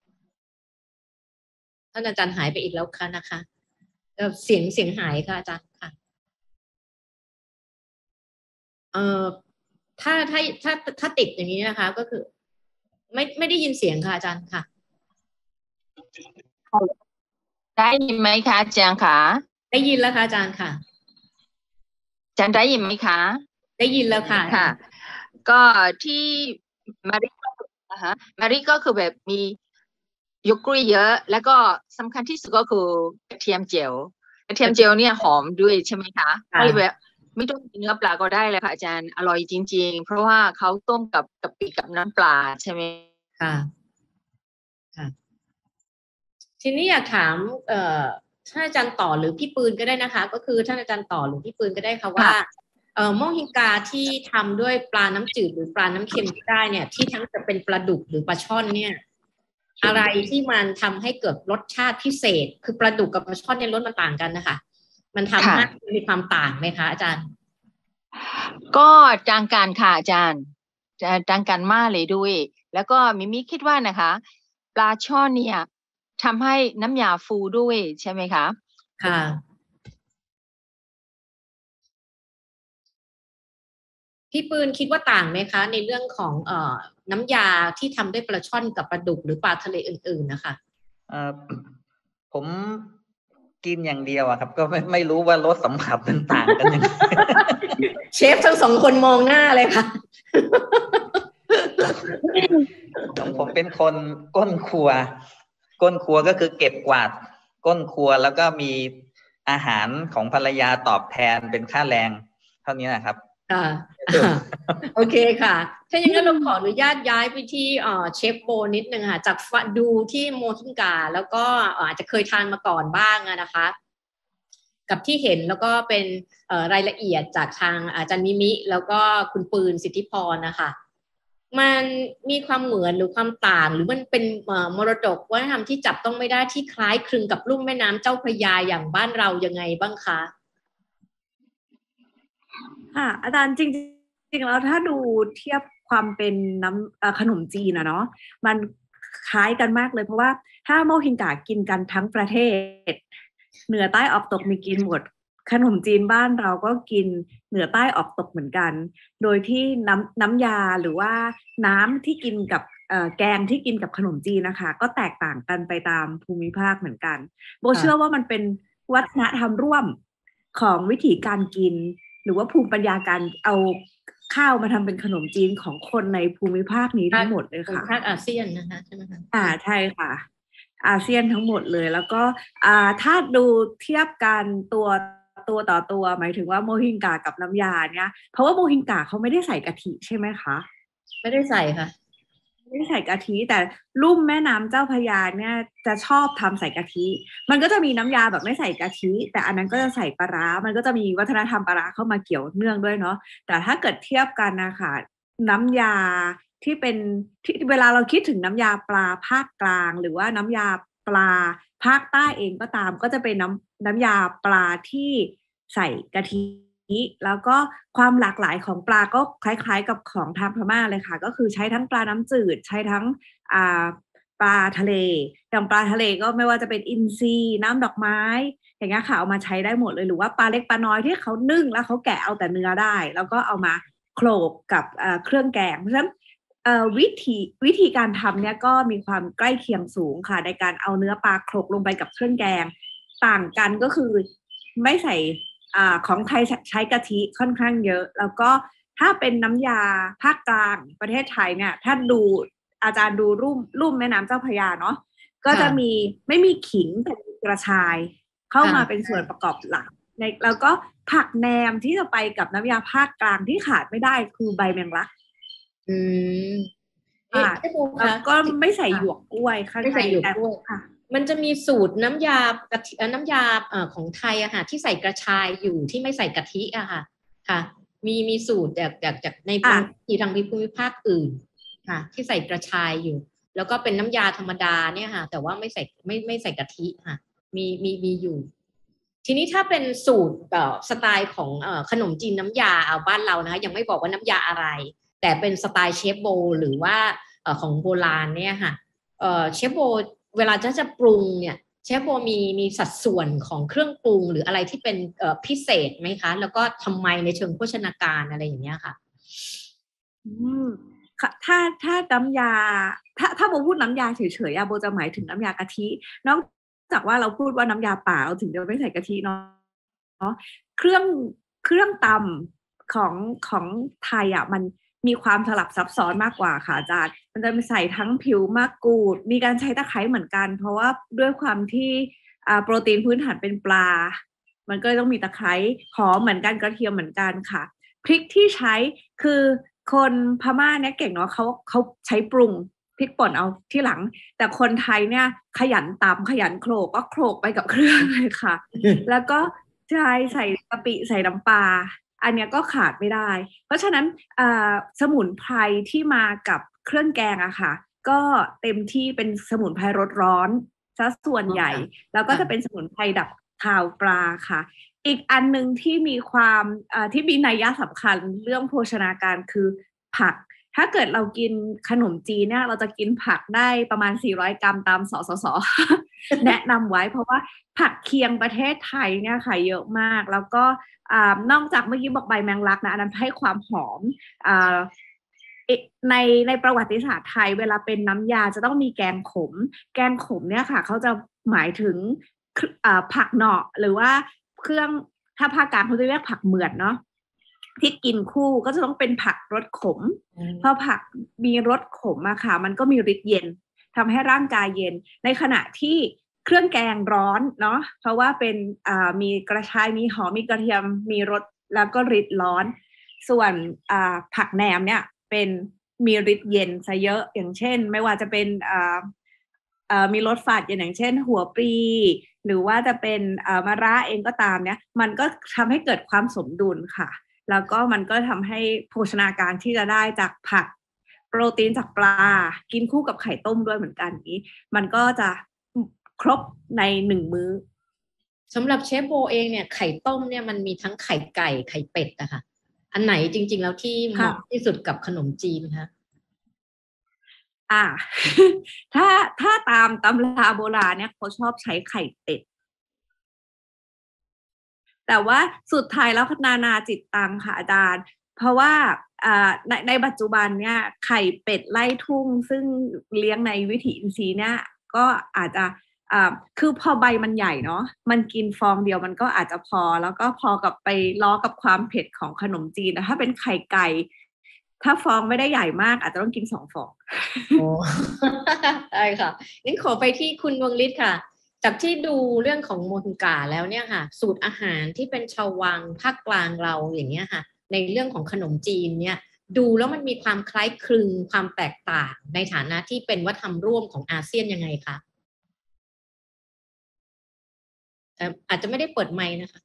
ท่านอาจารย์หายไปอีกแล้วค่ะนะคะเสียงหายค่ะอาจารย์ค่ะถ้าติดอย่างนี้นะคะก็คือไม่ได้ยินเสียงค่ะอาจารย์ค่ะได้ยินไหมคะอาจารย์คะได้ยินแล้วค่ะอาจารย์ค่ะอาจารย์ได้ยินไหมคะได้ยินแล้วค่ะค่ะก็ที่มารินะคะมาริก็คือแบบมียกกล้วยเยอะแล้วก็สำคัญที่สุดก็คือกระเทียมเจียวเนี่ยหอมด้วยใช่ไหมคะไม่แบบไม่ต้องกินเนื้อปลาก็ได้เลยค่ะอาจารย์อร่อยจริงๆเพราะว่าเขาต้มกับกะปิกับน้ำปลาใช่ไหมค่ะทีนี้อยากถามท่านอาจารย์ต่อหรือพี่ปืนก็ได้นะคะก็คือท่านอาจารย์ต่อหรือพี่ปืนก็ได้ค่ะว่าโมงฮิงกาที่ทำด้วยปลาน้ำจืดหรือปลาน้ำเค็มก็ได้เนี่ยที่ทั้งจะเป็นปลาดุกหรือปลาช่อนเนี่ยอะไรที่มันทำให้เกิดรสชาติพิเศษคือปลาดุกกับปลาช่อนเนี่ยรสมันต่างกันนะคะมันทำให้มีความต่างไหมคะอาจารย์ก็ต่างกันค่ะอาจารย์ต่างกันมากเลยด้วยแล้วก็มิมิคิดว่านะคะปลาช่อนเนี่ยทำให้น้ำยาฟูด้วยใช่ไหมคะค่ะพี่ปืนคิดว่าต่างไหมคะในเรื่องของน้ำยาที่ทำด้วยปลาช่อนกับปลาดุกหรือปลาทะเลอื่นๆนะคะผมกินอย่างเดียวอะครับก็ไม่รู้ว่ารสสัมผัสมันต่างกันยังไงเชฟทั้งสองคนมองหน้าเลยค่ะผมเป็นคนก้นครัวก็คือเก็บกวาดก้นครัวแล้วก็มีอาหารของภรรยาตอบแทนเป็นค่าแรงเท่านี้นะครับโอเคค่ะถ้าอย่างนั้นเราขออนุญาตย้ายไปที่เชฟโบนิดนึงค่ะจากดูที่โมฮิงกาแล้วก็อาจจะเคยทานมาก่อนบ้างนะคะกับที่เห็นแล้วก็เป็นรายละเอียดจากทางอาจารย์มิมิแล้วก็คุณปืนสิทธิพรนะคะมันมีความเหมือนหรือความต่างหรือมันเป็นมรดกวัฒนธรรมที่จับต้องไม่ได้ที่คล้ายคลึงกับลุ่มแม่น้ำเจ้าพระยาอย่างบ้านเรายังไงบ้างคะค่ะอาจารย์จริงๆแล้วถ้าดูเทียบความเป็นขนมจีนเนาะมันคล้ายกันมากเลยเพราะว่าถ้าโมฮิงกากินกันทั้งประเทศเหนือใต้ออกตกมีกินหมดขนมจีนบ้านเราก็กินเหนือใต้ออกตกเหมือนกันโดยที่น้ำยาหรือว่าน้ำที่กินกับแกงที่กินกับขนมจีนนะคะก็แตกต่างกันไปตามภูมิภาคเหมือนกันโบเชื่อว่ามันเป็นวัฒนธรรมร่วมของวิธีการกินหรือว่าภูมิปัญญาการเอาข้าวมาทำเป็นขนมจีนของคนในภูมิภาคนี้ทั้งหมดเลยค่ะภาคอาเซียนนะคะใช่ไหมคะใช่ค่ะอาเซียนทั้งหมดเลยแล้วก็ถ้าดูเทียบกันตัวต่อตัวหมายถึงว่าโมฮิงกากับน้ำยาเนี่ยเพราะว่าโมฮิงกาเขาไม่ได้ใส่กะทิใช่ไหมคะไม่ได้ใส่ค่ะไม่ได้ใส่กะทิแต่ลุ่มแม่น้ำเจ้าพระยาเนี่ยจะชอบทำใส่กะทิมันก็จะมีน้ำยาแบบไม่ใส่กะทิแต่อันนั้นก็จะใส่ปลาร้ามันก็จะมีวัฒนธรรมปลาร้าเข้ามาเกี่ยวเนื่องด้วยเนาะแต่ถ้าเกิดเทียบกันนะคะน้ำยาที่เป็นที่เวลาเราคิดถึงน้ำยาปลาภาคกลางหรือว่าน้ำยาปลาภาคใต้เองก็ตามก็จะเป็นน้ำยาปลาที่ใส่กะทิแล้วก็ความหลากหลายของปลาก็คล้ายๆกับของทางพม่าเลยค่ะก็คือใช้ทั้งปลาน้ำจืดใช้ทั้งปลาทะเลอย่างปลาทะเลก็ไม่ว่าจะเป็นอินทรีน้ำดอกไม้อย่างเงี้ยค่ะเอามาใช้ได้หมดเลยหรือว่าปลาเล็กปลาน้อยที่เขานึ่งแล้วเขาแกะเอาแต่เนื้อได้แล้วก็เอามาโขลกกับเครื่องแกงเพราะฉะนั้นวิธีการทำเนี่ยก็มีความใกล้เคียงสูงค่ะในการเอาเนื้อปลาโขลกลงไปกับเครื่องแกงต่างกันก็คือไม่ใส่ของไทยใช้กะทิค่อนข้างเยอะแล้วก็ถ้าเป็นน้ำยาภาคกลางประเทศไทยเนี่ยถ้าดูอาจารย์ดูรุ่มแม่น้ำเจ้าพระยาเนาะก็จะมีไม่มีขิงแต่มีกระชายเข้ามาเป็นส่วนประกอบหลักแล้วก็ผักแหนมที่จะไปกับน้ำยาภาคกลางที่ขาดไม่ได้คือใบแมงลักแล้วก็ไม่ใส่หยวกกล้วยข้างในไม่ใส่หยวกกล้วยค่ะมันจะมีสูตรน้ำยาของไทยอะค่ะที่ใส่กระชายอยู่ที่ไม่ใส่กะทิอะค่ะค่ะมีสูตรจากในทางภูมิภาคอื่นค่ะที่ใส่กระชายอยู่แล้วก็เป็นน้ำยาธรรมดาเนี่ยค่ะแต่ว่าไม่ใส่กะทิค่ะมีอยู่ทีนี้ถ้าเป็นสูตรสไตล์ของขนมจีนน้ำยาบ้านเรานะคะยังไม่บอกว่าน้ำยาอะไรแต่เป็นสไตล์เชฟโบหรือว่าของโบราณเนี่ยค่ะเชฟโบเวลาจะปรุงเนี่ยเชฟโบมีสัดส่วนของเครื่องปรุงหรืออะไรที่เป็นพิเศษไหมคะแล้วก็ทำไมในเชิงโภชนาการอะไรอย่างเงี้ยค่ะถ้าน้ำยาถ้าโบพูดน้ำยาเฉยๆโบจะหมายถึงน้ำยากะทินอกจากว่าเราพูดว่าน้ำยาป่าเราถึงจะไม่ใส่กะทิเนาะเครื่องตำของไทยมันมีความสลับซับซ้อนมากกว่าค่ะอาจารย์มันจะใส่ทั้งผิวมะกรูดมีการใช้ตะไคร้เหมือนกันเพราะว่าด้วยความที่โปรตีนพื้นฐานเป็นปลามันก็ต้องมีตะไคร้หอมเหมือนกันกระเทียมเหมือนกันค่ะพริกที่ใช้คือคนพม่าเนี่ยเก่งเนาะเขาใช้ปรุงพริกป่นเอาที่หลังแต่คนไทยเนี่ยขยันตำขยันโขลกก็โขลกไปกับเครื่องเลยค่ะ แล้วก็ใส่กะปิใส่น้ำปลาอันเนี้ยก็ขาดไม่ได้เพราะฉะนั้นสมุนไพรที่มากับเครื่องแกงอะค่ะก็เต็มที่เป็นสมุนไพรรสร้อนซะส่วนใหญ่แล้วก็จะเป็นสมุนไพรดับคาวปลาค่ะอีกอันนึงที่มีความที่มีนัยสำคัญเรื่องโภชนาการคือผักถ้าเกิดเรากินขนมจีนเนี่ยเราจะกินผักได้ประมาณ400 กรัมตามสส แนะนำไว้เพราะว่าผักเคียงประเทศไทยเนี่ยค่ะเยอะมากแล้วก็นอกจากเมื่อกี้บอกใบแมงลักนะอันนั้นให้ความหอมในประวัติศาสตร์ไทยเวลาเป็นน้ำยาจะต้องมีแกงขมเนี่ยค่ะเขาจะหมายถึงผักเหนาะหรือว่าเครื่องถ้าภาคกลางเขาจะเรียกผักเหมือดเนาะที่กินคู่ก็จะต้องเป็นผักรสขมเพราะผักมีรสขมอะค่ะมันก็มีฤทธิ์เย็นทำให้ร่างกายเย็นในขณะที่เครื่องแกงร้อนเนาะเพราะว่าเป็นมีกระชายมีหอมมีกระเทียมมีรสแล้วก็ฤทธิ์ร้อนส่วนผักแหนมเนี่ยเป็นมีฤทธิ์เย็นซะเยอะอย่างเช่นไม่ว่าจะเป็นมีรสฝาดอย่างเช่นหัวปลีหรือว่าจะเป็นมะระเองก็ตามเนี่ยมันก็ทำให้เกิดความสมดุลค่ะแล้วก็มันก็ทำให้โภชนาการที่จะได้จากผักโปรตีนจากปลากินคู่กับไข่ต้มด้วยเหมือนกันนี้มันก็จะครบใน1 มื้อสำหรับเชฟโบเองเนี่ยไข่ต้มเนี่ยมันมีทั้งไข่ไก่ไข่เป็ดนะคะอันไหนจริงๆแล้วที่เหมาะที่สุดกับขนมจีนคะถ้าตามตำราโบราณเนี่ยเขาชอบใช้ไข่เป็ดแต่ว่าสุดท้ายแล้วนานาจิตตังค่ะอาจารย์เพราะว่าในปัจจุบันเนี่ยไข่เป็ดไล่ทุ่งซึ่งเลี้ยงในวิถีอินทรีย์เนี่ยก็อาจจะคือพอใบมันใหญ่เนาะมันกินฟองเดียวมันก็อาจจะพอแล้วก็พอกับไปล้อกับความเผ็ดของขนมจีนแต่ถ้าเป็นไข่ไก่ถ้าฟองไม่ได้ใหญ่มากอาจจะต้องกิน2 ฟองโอ้ได้ค่ะงั้นขอไปที่คุณดวงฤทธิ์ค่ะจากที่ดูเรื่องของโมฮิงกาแล้วเนี่ยค่ะสูตรอาหารที่เป็นชาววังภาคกลางเราอย่างเงี้ยค่ะในเรื่องของขนมจีนเนี่ยดูแล้วมันมีความคล้ายคลึงความแตกต่างในฐานะที่เป็นวัฒนธรรมร่วมของอาเซียนยังไงคะอาจจะไม่ได้เปิดไมค์นะคะ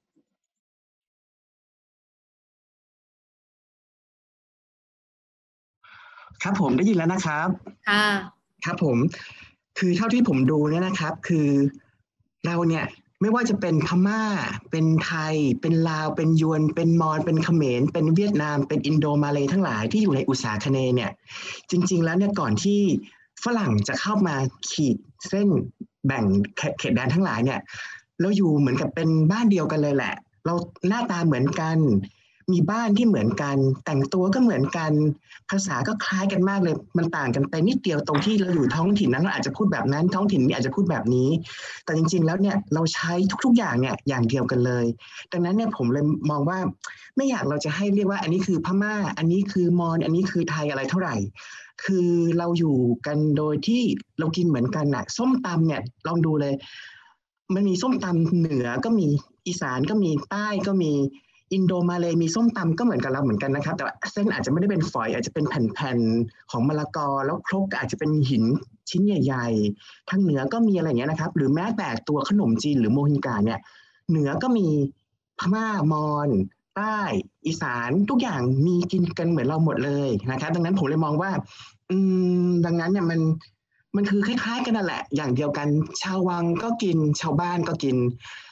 ครับผมได้ยินแล้วนะครับค่ะครับผมคือเท่าที่ผมดูเนี่ยนะครับคือเราเนี่ยไม่ว่าจะเป็นพม่าเป็นไทยเป็นลาวเป็นยวนเป็นมอญเป็นเขมรเป็นเวียดนามเป็นอินโดมาเลย์ทั้งหลายที่อยู่ในอุษาคเนย์เนี่ยจริงๆแล้วเนี่ยก่อนที่ฝรั่งจะเข้ามาขีดเส้นแบ่งเขตแดนทั้งหลายเนี่ยเราอยู่เหมือนกับเป็นบ้านเดียวกันเลยแหละเราหน้าตาเหมือนกันมีบ้านที่เหมือนกันแต่งตัวก็เหมือนกันภาษาก็คล้ายกันมากเลยมันต่างกันไปนิดเดียวตรงที่เราอยู่ท้องถิ่นนั้นเราอาจจะพูดแบบนั้นท้องถิ่นนี้อาจจะพูดแบบนี้แต่จริงๆแล้วเนี่ยเราใช้ทุกๆอย่างเนี่ยอย่างเดียวกันเลยดังนั้นเนี่ยผมเลยมองว่าไม่อยากเราจะให้เรียกว่าอันนี้คือพม่าอันนี้คือมอญอันนี้คือไทยอะไรเท่าไหร่คือเราอยู่กันโดยที่เรากินเหมือนกันน่ะส้มตำเนี่ยลองดูเลยมันมีส้มตำเหนือก็มีอีสานก็มีใต้ก็มีอินโดมาเลย์มีส้มตำก็เหมือนกับเราเหมือนกันนะครับแต่เส้นอาจจะไม่ได้เป็นฝอยอาจจะเป็นแผ่นๆของมะละกอแล้วครกก็อาจจะเป็นหินชิ้นใหญ่ๆทางเหนือก็มีอะไรอย่างเงี้ยนะครับหรือแม้แต่ตัวขนมจีนหรือโมฮิงกาเนี่ยเหนือก็มีพม่ามอญใต้อีสานทุกอย่างมีกินกันเหมือนเราหมดเลยนะครับดังนั้นผมเลยมองว่าดังนั้นเนี่ยมันคือคล้ายๆกันนั่นแหละอย่างเดียวกันชาววังก็กินชาวบ้านก็กิน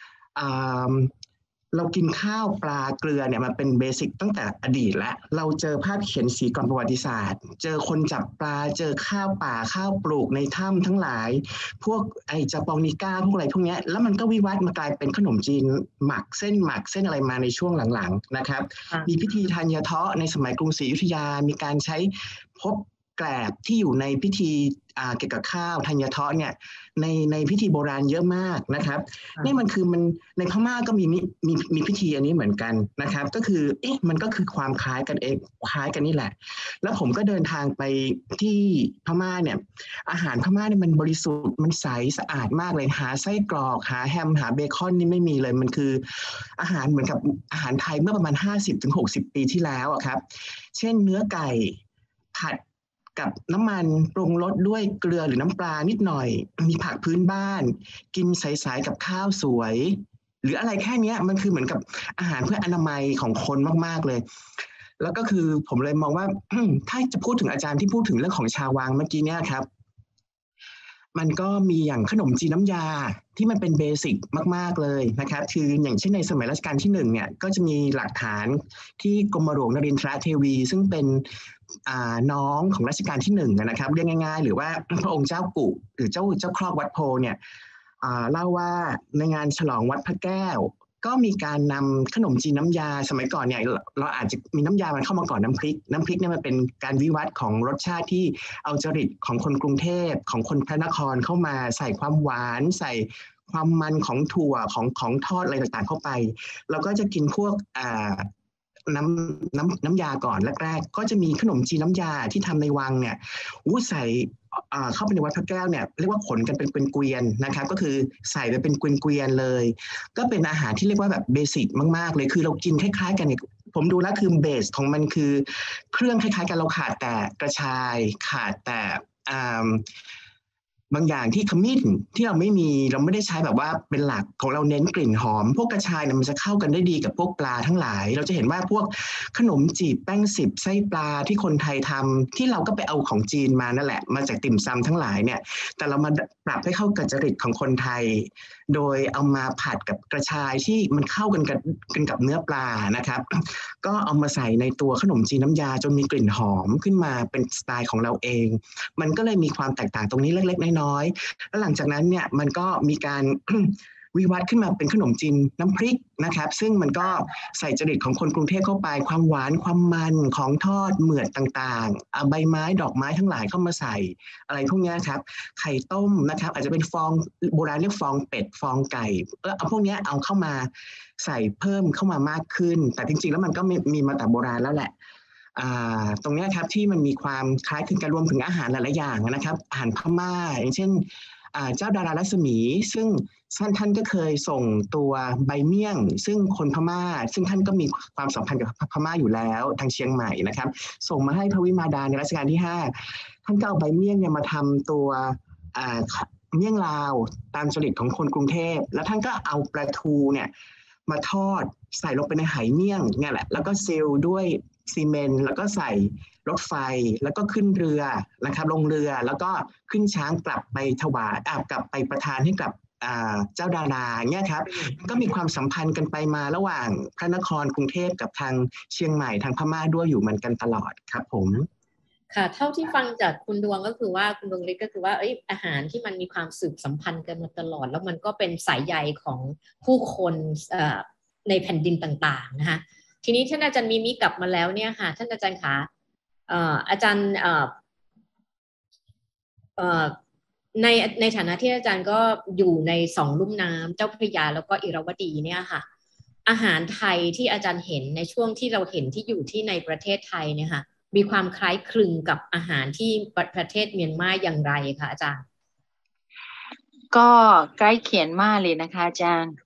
เรากินข้าวปลาเกลือเนี่ยมันเป็นเบสิกตั้งแต่อดีตแล้วเราเจอภาพเขียนสีก่อนประวัติศาสตร์เจอคนจับปลาเจอข้าวป่าข้าวปลูกในถ้ำทั้งหลายพวกไอจาปองนิก้าพวกอะไรพวกนี้แล้วมันก็วิวัฒน์มากลายเป็นขนมจีนหมักเส้นอะไรมาในช่วงหลังๆนะครับมีพิธีธัญเทาะในสมัยกรุงศรีอยุธยามีการใช้พบแกลบที่อยู่ในพิธีเกี่ยวกับข้าวธัญเทาะเนี่ยในพิธีโบราณเยอะมากนะครับนี่มันคือมันในพม่าก็มีพิธีอันนี้เหมือนกันนะครับก็คือมันก็คือความคล้ายกันเองคล้ายกันนี่แหละแล้วผมก็เดินทางไปที่พม่าเนี่ยอาหารพม่าเนี่ยมันบริสุทธิ์มันใสสะอาดมากเลยหาไส้กรอกหาแฮมหาเบคอนนี่ไม่มีเลยมันคืออาหารเหมือนกับอาหารไทยเมื่อประมาณ 50-60 ปีที่แล้วครับเช่นเนื้อไก่ผัดกับน้ำมันปรุงรสด้วยเกลือหรือน้ำปลานิดหน่อยมีผักพื้นบ้านกินใสๆกับข้าวสวยหรืออะไรแค่นี้มันคือเหมือนกับอาหารเพื่ออนามัยของคนมากๆเลยแล้วก็คือผมเลยมองว่า ถ้าจะพูดถึงอาจารย์ที่พูดถึงเรื่องของชาววังเมื่อกี้เนี่ยครับมันก็มีอย่างขนมจีนน้ำยาที่มันเป็นเบสิกมากๆเลยนะครับคืออย่างเช่นในสมัยรัชกาลที่1เนี่ยก็จะมีหลักฐานที่กรมหลวงนรินทรเทวีซึ่งเป็นน้องของรัชกาลที่1นะครับเรียกง่ายๆหรือว่าพระองค์เจ้ากุหรือเจ้าครอบวัดโพเนี่ยเล่าว่าในงานฉลองวัดพระแก้วก็มีการนำขนมจีนน้ำยาสมัยก่อนเนี่ยเราอาจจะมีน้ำยามันเข้ามาก่อนน้ำพริกเนี่ยมันเป็นการวิวัฒน์ของรสชาติที่เอาจริตของคนกรุงเทพของคนพระนครเข้ามาใส่ความหวานใส่ความมันของถั่วของทอดอะไรต่างๆเข้าไปเราก็จะกินพวกน้ำยาก่อนแรกๆก็จะมีขนมจีนน้ำยาที่ทำในวังเนี่ยใส่เข้าไปในวัดพระแก้วเนี่ยเรียกว่าขนกันเป็นเกวียนนะครับก็คือใส่ไปเป็นเกวียนเลยก็เป็นอาหารที่เรียกว่าแบบเบสิกมากๆเลยคือเรากินคล้ายๆกันเนี่ยผมดูแล้วคือเบสของมันคือเครื่องคล้ายๆกันเราขาดแต่กระชายขาดแต่บางอย่างที่ขมิ้นที่เราไม่ได้ใช้แบบว่าเป็นหลักของเราเน้นกลิ่นหอมพวกกระชายเนี่ยมันจะเข้ากันได้ดีกับพวกปลาทั้งหลายเราจะเห็นว่าพวกขนมจีบแป้งสิบไส้ปลาที่คนไทยทำที่เราก็ไปเอาของจีนมานั่นแหละมาจากติ่มซำทั้งหลายเนี่ยแต่เรามาปรับให้เข้ากับจริตของคนไทยโดยเอามาผัดกับกระชายที่มันเข้ากันกับเนื้อปลานะครับก็เอามาใส่ในตัวขนมจีนน้ำยาจนมีกลิ่นหอมขึ้นมาเป็นสไตล์ของเราเองมันก็เลยมีความแตกต่างตรงนี้เล็กๆน้อยๆแล้วหลังจากนั้นเนี่ยมันก็มีการ วิวัฒน์ขึ้นมาเป็นขนมจีนน้ำพริกนะครับซึ่งมันก็ใส่จริตของคนกรุงเทพเข้าไปความหวานความมันของทอดเหมือดต่างๆใบไม้ดอกไม้ทั้งหลายเข้ามาใส่อะไรพวกนี้ครับไข่ต้มนะครับอาจจะเป็นฟองโบราณเรียกฟองเป็ดฟองไก่เอาพวกนี้เอาเข้ามาใส่เพิ่มเข้ามามากขึ้นแต่จริงๆแล้วมันก็มีมาแต่โบราณแล้วแหละตรงนี้ครับที่มันมีความคล้ายคลึงกันรวมถึงอาหารหลายๆอย่างนะครับอาหารพม่าอย่างเช่นเจ้าดารารัศมีซึ่งท่านก็เคยส่งตัวใบเมี่ยงซึ่งคนพม่าซึ่งท่านก็มีความสัมพันธ์กับพม่าอยู่แล้วทางเชียงใหม่นะครับส่งมาให้พระวิมาดาในรัชกาลที่5ท่านก็เอาใบเมี่ยงเนี่ยมาทำตัวเมี่ยงลาวตามจริตของคนกรุงเทพแล้วท่านก็เอาปลาทูเนี่ยมาทอดใส่ลงไปในไหเมี่ยงเนี่ยแหละแล้วก็ซีลด้วยซีเมนต์แล้วก็ใส่รถไฟแล้วก็ขึ้นเรือนะครับลงเรือแล้วก็ขึ้นช้างกลับไปถวายกลับไปประทานให้กับเจ้าดาราเนี่ยครับก็มีความสัมพันธ์กันไปมาระหว่างพระนครกรุงเทพกับทางเชียงใหม่ทางพม่าด้วยอยู่เหมือนกันตลอดครับผมค่ะเท่าที่ฟังจากคุณดวงก็คือว่าคุณดวงฤทธิ์ก็คือว่าอาหารที่มันมีความสืบสัมพันธ์กันมาตลอดแล้วมันก็เป็นสายใยของผู้คนในแผ่นดินต่างๆนะคะทีนี้ท่านอาจารย์มีมิกลับมาแล้วเนี่ยค่ะท่านอาจารย์คะอาจารย์ในฐานะที่อาจารย์ก็อยู่ใน2ลุ่มน้ำเจ้าพระยาแล้วก็อิราวดีเนี่ยค่ะอาหารไทยที่อาจารย์เห็นในช่วงที่เราเห็นที่อยู่ที่ในประเทศไทยเนี่ยค่ะมีความคล้ายคลึงกับอาหารที่ประเทศเมียนมาอย่างไรคะอาจารย์ก็ใกล้เคียงมากเลยนะคะอาจารย์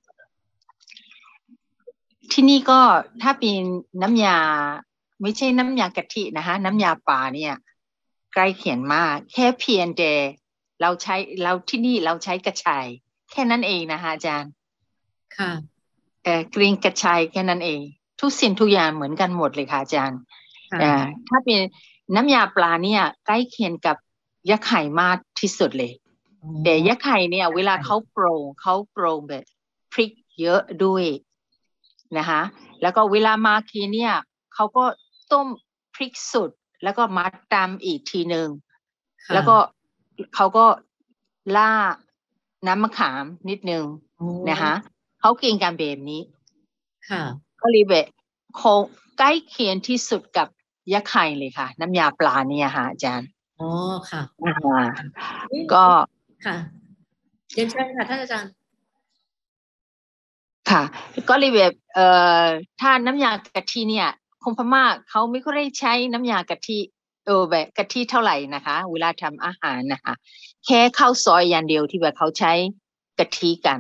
ที่นี่ก็ถ้าเป็นน้ำยาไม่ใช่น้ำยากะทินะคะน้ำยาป่าเนี่ยใกล้เคียงมากแค่เพียงแต่เราที่นี่เราใช้กระชายแค่นั้นเองนะคะอาจารย์ค่ะกรีนกระชายแค่นั้นเองทุกสิ่งทุกอย่างเหมือนกันหมดเลยค่ะอาจารย์ถ้าเป็นน้ำยาปลาเนี่ยใกล้เคียงกับยะไข่มากที่สุดเลยแต่ยะไข่เนี่ยเวลาเขาโปร่งแบบพริกเยอะด้วยนะคะแล้วก็เวลามาคีเนี่ยเขาก็ต้มพริกสดแล้วก็มาตำอีกทีนึงแล้วก็เขาก็ล่าน้ำมะขามนิดนึงนะคะเขากินกันแบบนี้ก็เลยแบบคงใกล้เคียงที่สุดกับยะไข่เลยค่ะน้ำยาปลาเนี่ยค่ะอาจารย์อ๋อค่ะก็ค่ะเรียนเชิญค่ะท่านอาจารย์ค่ะก็เลยแบบถ้าน้ำยากะทิเนี่ยคนพม่าเขาไม่ค่อยได้ใช้น้ำยากะทิแบบกะทิเท่าไหร่นะคะเวลาทำอาหารนะคะแค่ข้าวซอยอย่างเดียวที่แบบเขาใช้กะทิกัน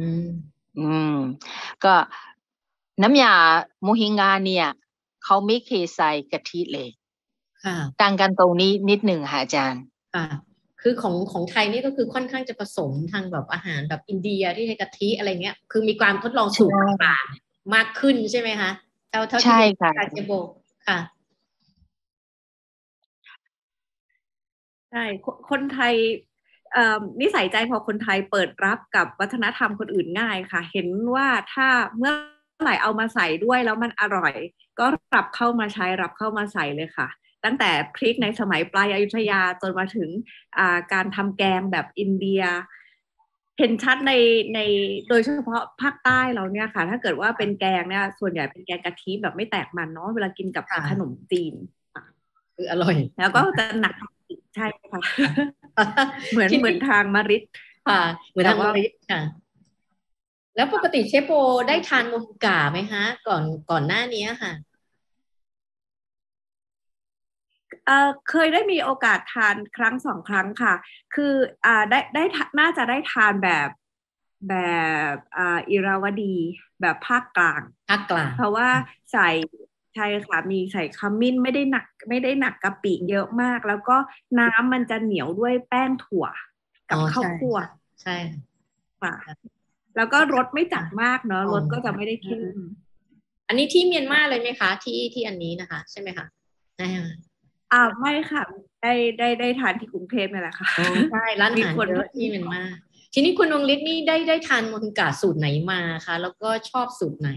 ก็น้ำยาโมฮิงาเนี่ยเขาไม่เคยใส่กะทิเลยต่างกันตรงนี้นิดหนึ่งค่ะอาจารย์คือของไทยนี่ก็คือค่อนข้างจะผสมทางแบบอาหารแบบอินเดียที่ใช้กะทิอะไรเงี้ยคือมีความทดลองสูตรต่างๆมากขึ้นใช่ไหมคะเท่าที่อาจารย์บอกค่ะใช่คนไทยนิสัยใจพอคนไทยเปิดรับกับวัฒนธรรมคนอื่นง่ายค่ะเห็นว่าถ้าเมื่อไหร่เอามาใส่ด้วยแล้วมันอร่อยก็รับเข้ามาใช้รับเข้ามาใส่เลยค่ะตั้งแต่พริกในสมัยปลายอยุธยาจนมาถึงการทำแกงแบบอินเดียเห็นชัดในโดยเฉพาะภาคใต้เราเนี่ยค่ะถ้าเกิดว่าเป็นแกงเนี่ยส่วนใหญ่เป็นแกงกะทิแบบไม่แตกมันเนาะเวลากินกับขนมจีนคืออร่อยแล้วก็จะหนักใช่ค่ะเหมือนทางมาริดค่ะเหมือนทางมาริดค่ะแล้วปกติเชฟโบได้ทานโมฮิกาไหมคะก่อนหน้านี้ค่ะเคยได้มีโอกาสทานครั้ง2 ครั้งค่ะคือได้น่าจะได้ทานแบบอิราวดีแบบภาคกลางเพราะว่าใช่ค่ะมีใส่ขมิ้นไม่ได้หนักกะปิเยอะมากแล้วก็น้ำมันจะเหนียวด้วยแป้งถั่วกับข้าวคั่วใช่ค่ะแล้วก็รสไม่จัดมากเนาะรสก็จะไม่ได้เข้มอันนี้ที่เมียนมาเลยไหมคะที่อันนี้นะคะใช่ไหมคะไม่ค่ะได้ทานที่กรุงเทพนี่แหละค่ะใช่ร้านอาหารเยอะที่เมียนมาทีนี้คุณวงฤทธิ์นี่ได้ทานโมฮิงกาสูตรไหนมาคะแล้วก็ชอบสูตรไหน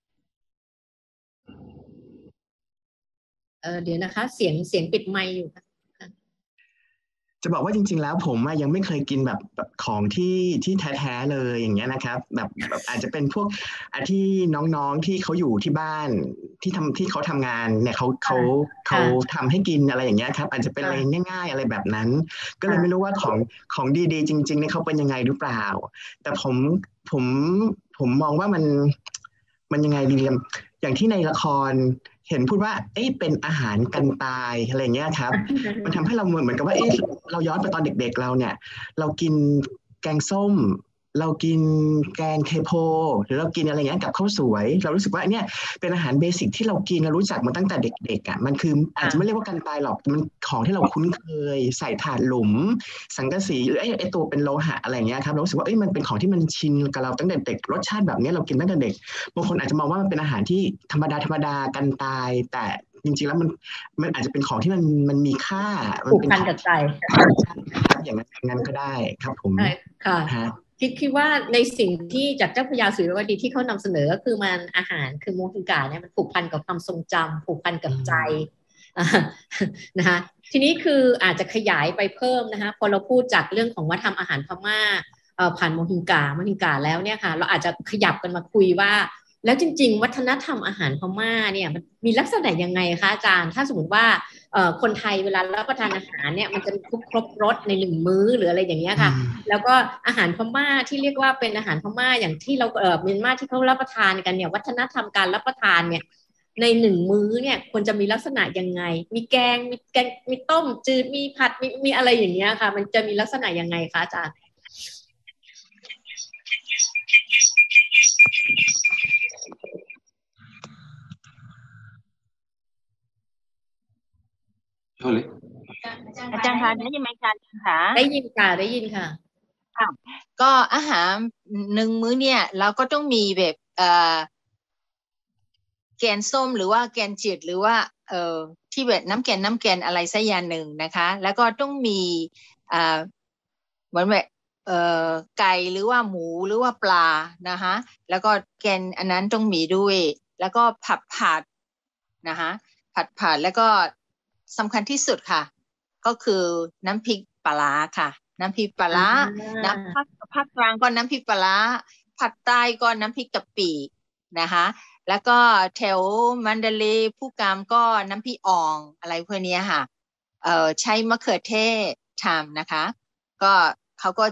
เดี๋ยวนะคะเสียงปิดไมค์อยู่ค่ะจะบอกว่าจริงๆแล้วผมยังไม่เคยกินแบบของที่แท้ๆเลยอย่างเงี้ยนะครับแบบอาจจะเป็นพวกที่น้องๆที่เขาอยู่ที่บ้านที่เขาทำงานเนี่ยเขาทำให้กินอะไรอย่างเงี้ยครับอาจจะเป็นอะไรง่ายๆอะไรแบบนั้นก็เลยไม่รู้ว่าของดีๆจริงๆเนี่ยเขาเป็นยังไงหรือเปล่าแต่ผมมองว่ามันยังไงดีอย่างที่ในละครเห็นพูดว่าเป็นอาหารกันตายอะไรเงี้ยครับมันทำให้เราเหมือนกับว่าเราย้อนไปตอนเด็กๆเราเนี่ยเรากินแกงส้มเรากินแกงเคโพหรือเรากินอะไรเงี้ยกับข้าวสวยเรารู้สึกว่าเนี่ยเป็นอาหารเบสิกที่เรากินเรารู้จักมาตั้งแต่เด็กๆอ่ะมันคืออาจจะไม่เรียกว่ากันตายหรอกมันของที่เราคุ้นเคยใส่ถาดหลุมสังกะสีหรือไอ้ตัวเป็นโลหะอะไรเงี้ยครับเรารู้สึกว่ามันเป็นของที่มันชินกับเราตั้งแต่เด็กรสชาติแบบนี้เรากินตั้งแต่เด็กบางคนอาจจะมองว่ามันเป็นอาหารที่ธรรมดากันตายแต่จริงๆแล้วมันอาจจะเป็นของที่มันมีค่ามันผูกเป็นพันของกับใจครับอย่างนั้นก็ได้ครับผมใช่ค่ะฮะคิดว่าในสิ่งที่จากเจ้าพระยาสุริยวดีที่เขานำเสนอก็คือมันอาหารคือโมหิงกาเนี่ยมันผูกพันกับความทรงจำผูกพันกับใจนะคะทีนี้คืออาจจะขยายไปเพิ่มนะคะพอเราพูดจากเรื่องของวัฒนธรรมอาหารพม่าผ่านโมหิงกาแล้วเนี่ยค่ะเราอาจจะขยับกันมาคุยว่าแล้วจริงๆวัฒนธรรมอาหารพม่าเนี่ยมันมีลักษณะยังไงคะอาจารย์ถ้าสมมติว่าคนไทยเวลารับประทานอาหารเนี่ยมันจะครบรสในหนึ่งมื้อหรืออะไรอย่างเงี้ยค่ะแล้วก็อาหารพม่าที่เรียกว่าเป็นอาหารพม่าอย่างที่เราเมียนมาที่เขารับประทานกันเนี่ยวัฒนธรรมการรับประทานเนี่ยในหนึ่งมื้อเนี่ยควรจะมีลักษณะยังไงมีแกงมีต้มจืดมีผัดมีอะไรอย่างเงี้ยค่ะมันจะมีลักษณะยังไงคะอาจารย์อาจารย์คะได้ยินไหมอาจารย์คะได้ยินค่ะค่ะก็อาหารหนึ่งมื้อเนี่ยเราก็ต้องมีแบบแกงส้มหรือว่าแกงจืดหรือว่าที่แบบน้ำแกงอะไรสักอย่างหนึ่งนะคะแล้วก็ต้องมีเหมือนแบบไก่หรือว่าหมูหรือว่าปลานะคะแล้วก็แกงอันนั้นต้องมีด้วยแล้วก็ผัดนะคะผัดแล้วก็สำคัญที่สุดค่ะก็คือน้ำพริกปลาร้าค่ะน้ำพริกปลาร้าน้ำภาคกลางก็น้ำพริกปลาร้าผัดใต้ก็น้ำพริกกะปินะคะแล้วก็แถวมันเดเลย์ผู้กามก็น้ำพริกอ่องอะไรพวกนี้ค่ะใช้มะเขือเทศทำนะคะก็เขาก็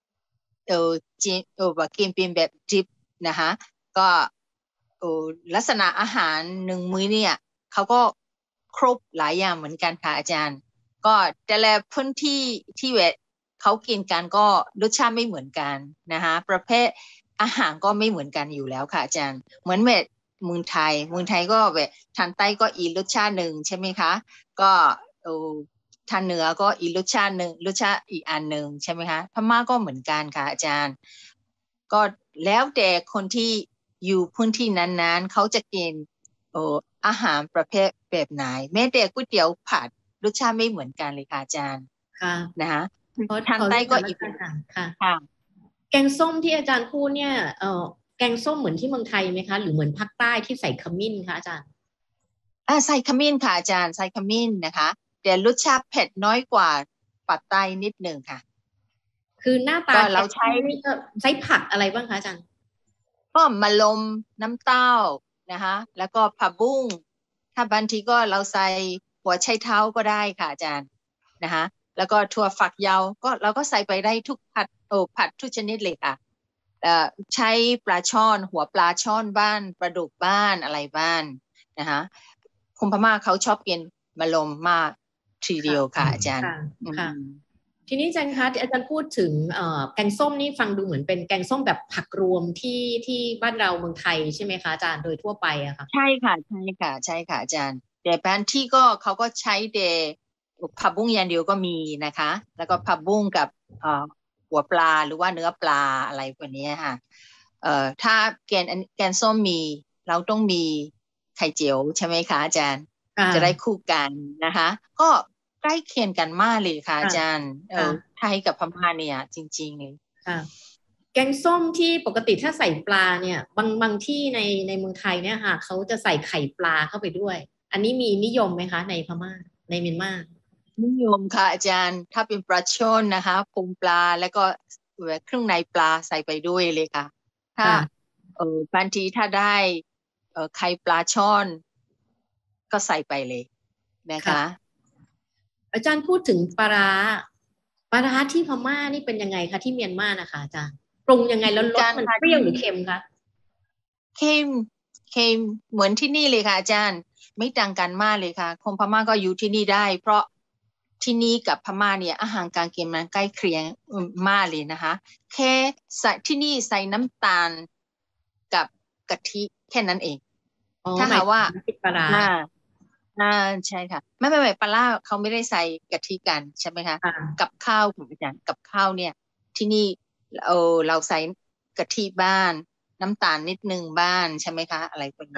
แบบกินเป็นแบบดิบนะคะก็ลักษณะอาหารหนึ่งมื้อเนี่ยเขาก็ครบหลายอย่างเหมือนกันค่ะอาจารย์ก็แต่ละพื้นที่ที่เวทเขากินกันก็รสชาติไม่เหมือนกันนะคะประเภทอาหารก็ไม่เหมือนกันอยู่แล้วค่ะอาจารย์เหมือนเมืองไทยก็แบบทางใต้ก็อีกรสชาติหนึ่งใช่ไหมคะก็ทางเหนือก็อีกรสชาติหนึ่งรสชาติอีกอันหนึ่งใช่ไหมคะพม่าก็เหมือนกันค่ะอาจารย์ก็แล้วแต่คนที่อยู่พื้นที่นั้นๆเขาจะกินอาหารประเภทแบบไหนแม้แต่ก๋วยเตี๋ยวผัดรสชาติไม่เหมือนกันเลยค่ะอาจารย์ค่ะนะคะทางใต้ก็อีกค่ะแกงส้มที่อาจารย์พูดเนี่ยแกงส้มเหมือนที่เมืองไทยไหมคะหรือเหมือนภาคใต้ที่ใส่ขมิ้นคะอาจารย์ใส่ขมิ้นค่ะอาจารย์ใส่ขมิ้นนะคะแต่รสชาติเผ็ดน้อยกว่าปักใต้นิดหนึ่งค่ะคือหน้าตาเราใช้ผักอะไรบ้างคะอาจารย์ก็มะลมน้ำเต้านะคะแล้วก็ผักบุ้งถ้าบางทีก็เราใส่หัวไชเท้าก็ได้ค่ะอาจารย์นะคะแล้วก็ถั่วฝักยาวก็เราก็ใส่ไปได้ทุกผัดทุกชนิดเลยค่ะใช้ปลาช่อนหัวปลาช่อนบ้านปลาดุกบ้านอะไรบ้านนะคะคนพม่าเขาชอบกินมะลมมากทีเดียวค่ะอาจารย์ค่ะทีนี้อาจารย์คะที่อาจารย์พูดถึงแกงส้มนี่ฟังดูเหมือนเป็นแกงส้มแบบผักรวมที่บ้านเราเมืองไทยใช่ไหมคะอาจารย์โดยทั่วไปอะค่ะใช่ค่ะอาจารย์แต่บางที่ก็เขาก็ใช้เดผักบุ้งอย่างเดียวก็มีนะคะแล้วก็ผักบุ้งกับหัวปลาหรือว่าเนื้อปลาอะไรพวกนี้ค่ะถ้าแกงส้มมีเราต้องมีไข่เจียวใช่ไหมคะอาจารย์จะได้คู่กันนะคะก็ใกล้เคียงกันมากเลยค่ะอาจารย์ไทยกับพม่าเนี่ยจริงๆเลยค่ะแกงส้มที่ปกติถ้าใส่ปลาเนี่ยบางที่ในเมืองไทยเนี่ยค่ะเขาจะใส่ไข่ปลาเข้าไปด้วยอันนี้มีนิยมไหมคะในพม่าในเมียนมานิยมค่ะอาจารย์ถ้าเป็นปลาช่อนนะคะปรุงปลาแล้วก็เครื่องในปลาใส่ไปด้วยเลยค่ะถ้าบางทีถ้าได้ไข่ปลาช่อนก็ใส่ไปเลยนะคะอาจารย์พูดถึงปลาร้าที่พม่านี่เป็นยังไงคะที่เมียนมานะคะอาจารย์ปรุงยังไงแล้วรสมันเปรี้ยวหรือเค็มคะเค็มเหมือนที่นี่เลยค่ะอาจารย์ไม่ต่างกันมากเลยค่ะคนพม่าก็อยู่ที่นี่ได้เพราะที่นี่กับพม่าเนี่ยอาหารการกินมันใกล้เคียงมากเลยนะคะแค่ที่นี่ใส่น้ำตาลกับกะทิแค่นั้นเองถ้าหากว่าปลาร้าใช่ค่ะไม่ปลาร้าเขาไม่ได้ใส่กะทิกันใช่ไหมคะกับข้าวของอาจารย์กับข้าวเนี่ยที่นี่เราใส่กะทิบ้านน้ำตาลนิดนึงบ้านใช่ไหมคะอะไรพวกนี้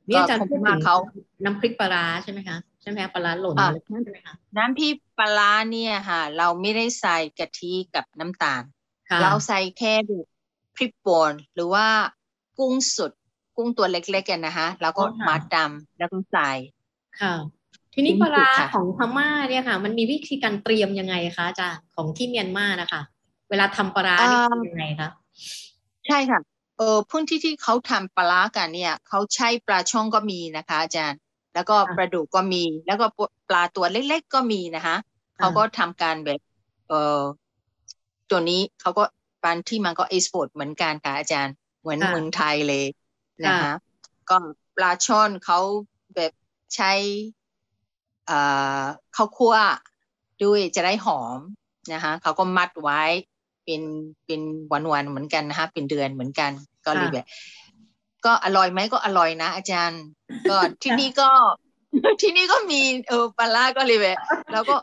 นี่อาจารย์ก็พูดมาถึงเขาน้ำพริกปลาร้าใช่ไหมคะใช่ไหมคะปลาร้าหล่นอ่ะอะไรใช่ไหมคะน้ำพริกปลาร้าเนี่ยค่ะเราไม่ได้ใส่กะทิกับน้ำตาลค่ะเราใส่แค่แบบพริกป่นหรือว่ากุ้งสดกุ้งตัวเล็กๆกันนะคะแล้วก็มาดำแล้วก็ใส่ค่ะ ทีนี้ทิ้งปลาร้าสุกค่ะของพม่าเนี่ยค่ะ มันมีวิธีการเตรียมยังไงคะอาจารย์ของที่เมียนมานะคะ เวลาทำปลาร้านี่ทำยังไงคะใช่ค่ะพื้นที่ที่เขาทำปลาร้ากันเนี่ยเขาใช้ปลาช่อนก็มีนะคะอาจารย์ แล้วก็ค่ะปลาดุกก็มี แล้วก็ปลาตัวเล็กๆก็มีนะคะเขาก็ทำการแบบตัวนี้เขาก็บางที่มันก็เอ็กซ์พอร์ตเหมือนกันค่ะอาจารย์เหมือนค่ะเมืองไทยเลยนะค่ะคะก็ปลาช่อนเขาแบบใช้ข้าวคั่วด้วยจะได้หอมนะคะเขาก็มัดไว้เป็นวันๆเหมือนกันนะคะเป็นเดือนเหมือนกันก็เลยแบบก็อร่อยไหมก็อร่อยนะอาจารย์ ก็ที่นี่ก็ ที่นี่ก็มีปลาร้าก็เลยแบบแล้วก็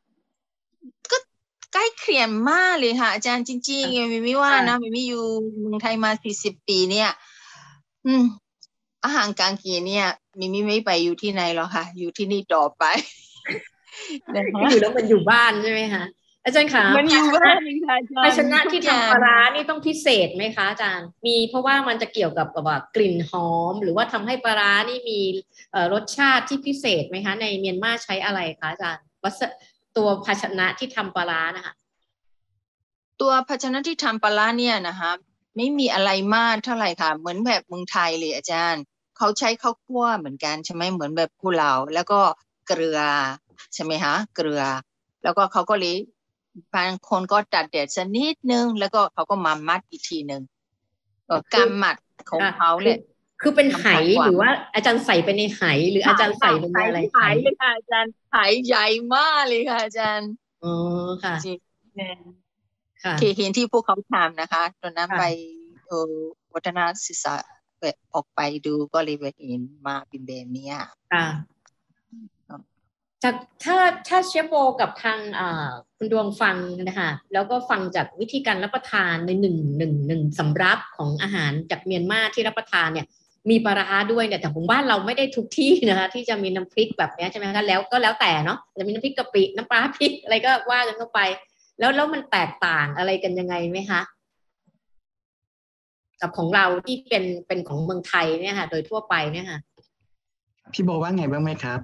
ใกล้เคียงมากเลยค่ะอาจารย์จริงๆมิว่านะมิอยู่เมืองไทยมา40 ปีเนี่ยอาหารกลางกินเนี่ยมิไม่ไปอยู่ที่ไหนหรอกค่ะอยู่ที่นี่ต่อไปอยู่แล้วมันอยู่บ้านใช่ไหมคะอาจารย์คะมันอยู่บ้านค่ะอาจารย์ภาชนะที่ทุกอย่างทำปลาร้านี่ต้องพิเศษไหมคะอาจารย์มีเพราะว่ามันจะเกี่ยวกับว่ากลิ่นหอม หรือว่าทำให้ปลาร้านี่มีรสชาติที่พิเศษไหมคะในเมียนมาใช้อะไรคะอาจารย์ตัวภาชนะที่ทำปลาร้านะคะตัวภาชนะที่ทำปลาร้าเนี่ยนะคะไม่มีอะไรมากเท่าไหร่ค่ะเหมือนแบบเมืองไทยเลยอาจารย์เขาใช้ข้าวคั่วเหมือนกันใช่ไหมเหมือนแบบกุเลาแล้วก็เกลือใช่ไหมคะเกลือแล้วก็เขาก็เลยบางคนก็ตัดเด็ดสักนิดนึงแล้วก็เขาก็มามัดอีกทีนึงการหมัดของเขาเนี่ยคือเป็นไหหรือว่าอาจารย์ใส่ไปในไหหรืออาจารย์ใส่ลงในอะไรไหเลยค่ะอาจารย์ไหใหญ่มากเลยค่ะอาจารย์อ๋อค่ะจริงค่ะเคยเห็นที่พวกเขาทำนะคะตอนนั้นไปวัฒนศึกษาแบบออกไปดูก็เลยเห็นมาเป็นแบบนี้ค่ะจากถ้าเชฟโบกับทางคุณดวงฟังนะคะแล้วก็ฟังจากวิธีการรับประทานในหนึ่งสำรับของอาหารจากเมียนมาที่รับประทานเนี่ยมีปลาร้าด้วยเนี่ยแต่ของบ้านเราไม่ได้ทุกที่นะคะที่จะมีน้ำพริกแบบนี้ใช่ไหมคะแล้วก็แล้วแต่เนาะจะมีน้ำพริกกะปิน้ำปลาพริกอะไรก็ว่ากันเข้าไปแล้วมันแตกต่างอะไรกันยังไงไหมคะกับของเราที่เป็นของเมืองไทยเนี่ยค่ะโดยทั่วไปเนี่ยค่ะพี่โบว่าไงบ้างไหมครับ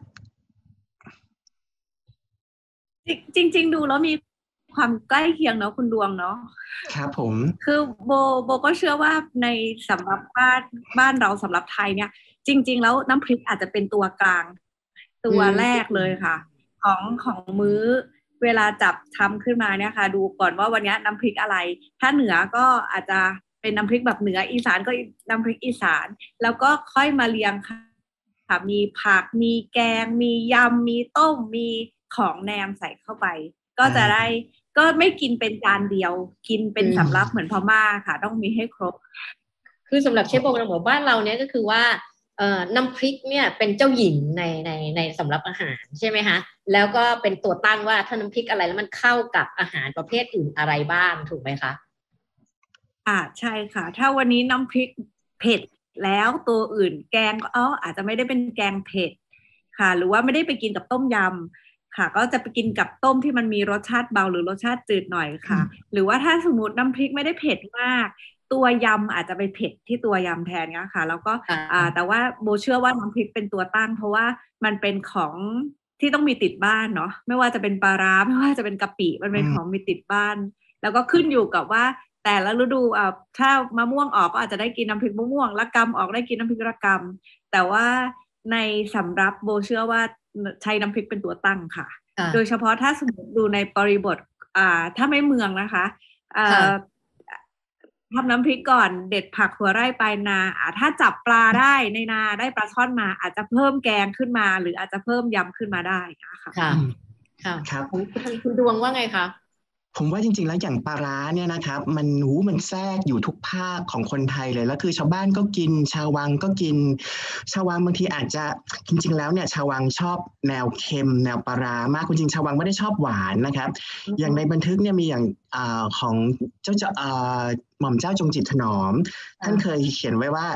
จริงๆดูแล้วมีความใกล้เคียงเนาะคุณดวงเนาะครับผมคือโบก็เชื่อว่าในสำหรับบ้านเราสำหรับไทยเนี่ยจริงๆแล้วน้ำพริกอาจจะเป็นตัวกลางตัวแรกเลยค่ะของมื้อเวลาจับทำขึ้นมาเนี่ยค่ะดูก่อนว่าวันนี้น้ำพริกอะไรถ้าเหนือก็อาจจะเป็นน้ำพริกแบบเหนืออีสานก็น้ำพริกอีสานแล้วก็ค่อยมาเรียงค่ะมีผักมีแกงมียำมีต้มมีของแหนมใส่เข้าไปก็จะได้ก็ไม่กินเป็นจานเดียวกินเป็นสำรับเหมือนพม่าค่ะต้องมีให้ครบคือสำหรับเชฟโบกับบ้านเราเนี่ยก็คือว่าน้ำพริกเนี่ยเป็นเจ้าหญิงในสำรับอาหารใช่ไหมคะแล้วก็เป็นตัวตั้งว่าถ้าน้ำพริกอะไรแล้วมันเข้ากับอาหารประเภทอื่นอะไรบ้างถูกไหมคะใช่ค่ะถ้าวันนี้น้ำพริกเผ็ดแล้วตัวอื่นแกงก็อาจจะไม่ได้เป็นแกงเผ็ดค่ะหรือว่าไม่ได้ไปกินกับต้มยำค่ะก็จะไปกินกับต้มที่มันมีรสชาติเบาหรือรสชาติจืดหน่อยค่ะหรือว่าถ้าสมมติน้ำพริกไม่ได้เผ็ดมากตัวยำอาจจะไปเผ็ดที่ตัวยำแทนนะคะแล้วก็แต่ว่าโบเชื่อว่าน้ำพริกเป็นตัวตั้งเพราะว่ามันเป็นของที่ต้องมีติดบ้านเนาะไม่ว่าจะเป็นปลาร้าไม่ว่าจะเป็นกะปิมันเป็นของมีติดบ้านแล้วก็ขึ้นอยู่กับว่าแต่ละฤดูถ้ามะม่วงออกก็อาจจะได้กินน้ำพริกมะม่วงละกำออกได้กินน้ำพริกระกำแต่ว่าในสำรับโบเชื่อว่าใช้น้ำพริกเป็นตัวตั้งค่ะโดยเฉพาะถ้าสมมติดูในบริบทถ้าไม่เมืองนะคะทำน้ำพริกก่อนเด็ดผักหัวไร่ปลายนาถ้าจับปลาได้ในนาได้ปลาช่อนมาอาจจะเพิ่มแกงขึ้นมาหรืออาจจะเพิ่มยำขึ้นมาได้นะคะค่ะครับคุณดวงว่าไงคะผมว่าจริงๆแล้วอย่างปลาร้าเนี่ยนะครับมันแทรกอยู่ทุกภาคของคนไทยเลยแล้วคือชาวบ้านก็กินชาววังก็กินชาววังบางทีอาจจะจริงๆแล้วเนี่ยชาววังชอบแนวเค็มแนวปลาร้ามากจริงๆชาววังไม่ได้ชอบหวานนะครับอย่างในบันทึกเนี่ยมีอย่างของหม่อมเจ้าจงจิตถนอมท่านเคยเขียนไว้ว่า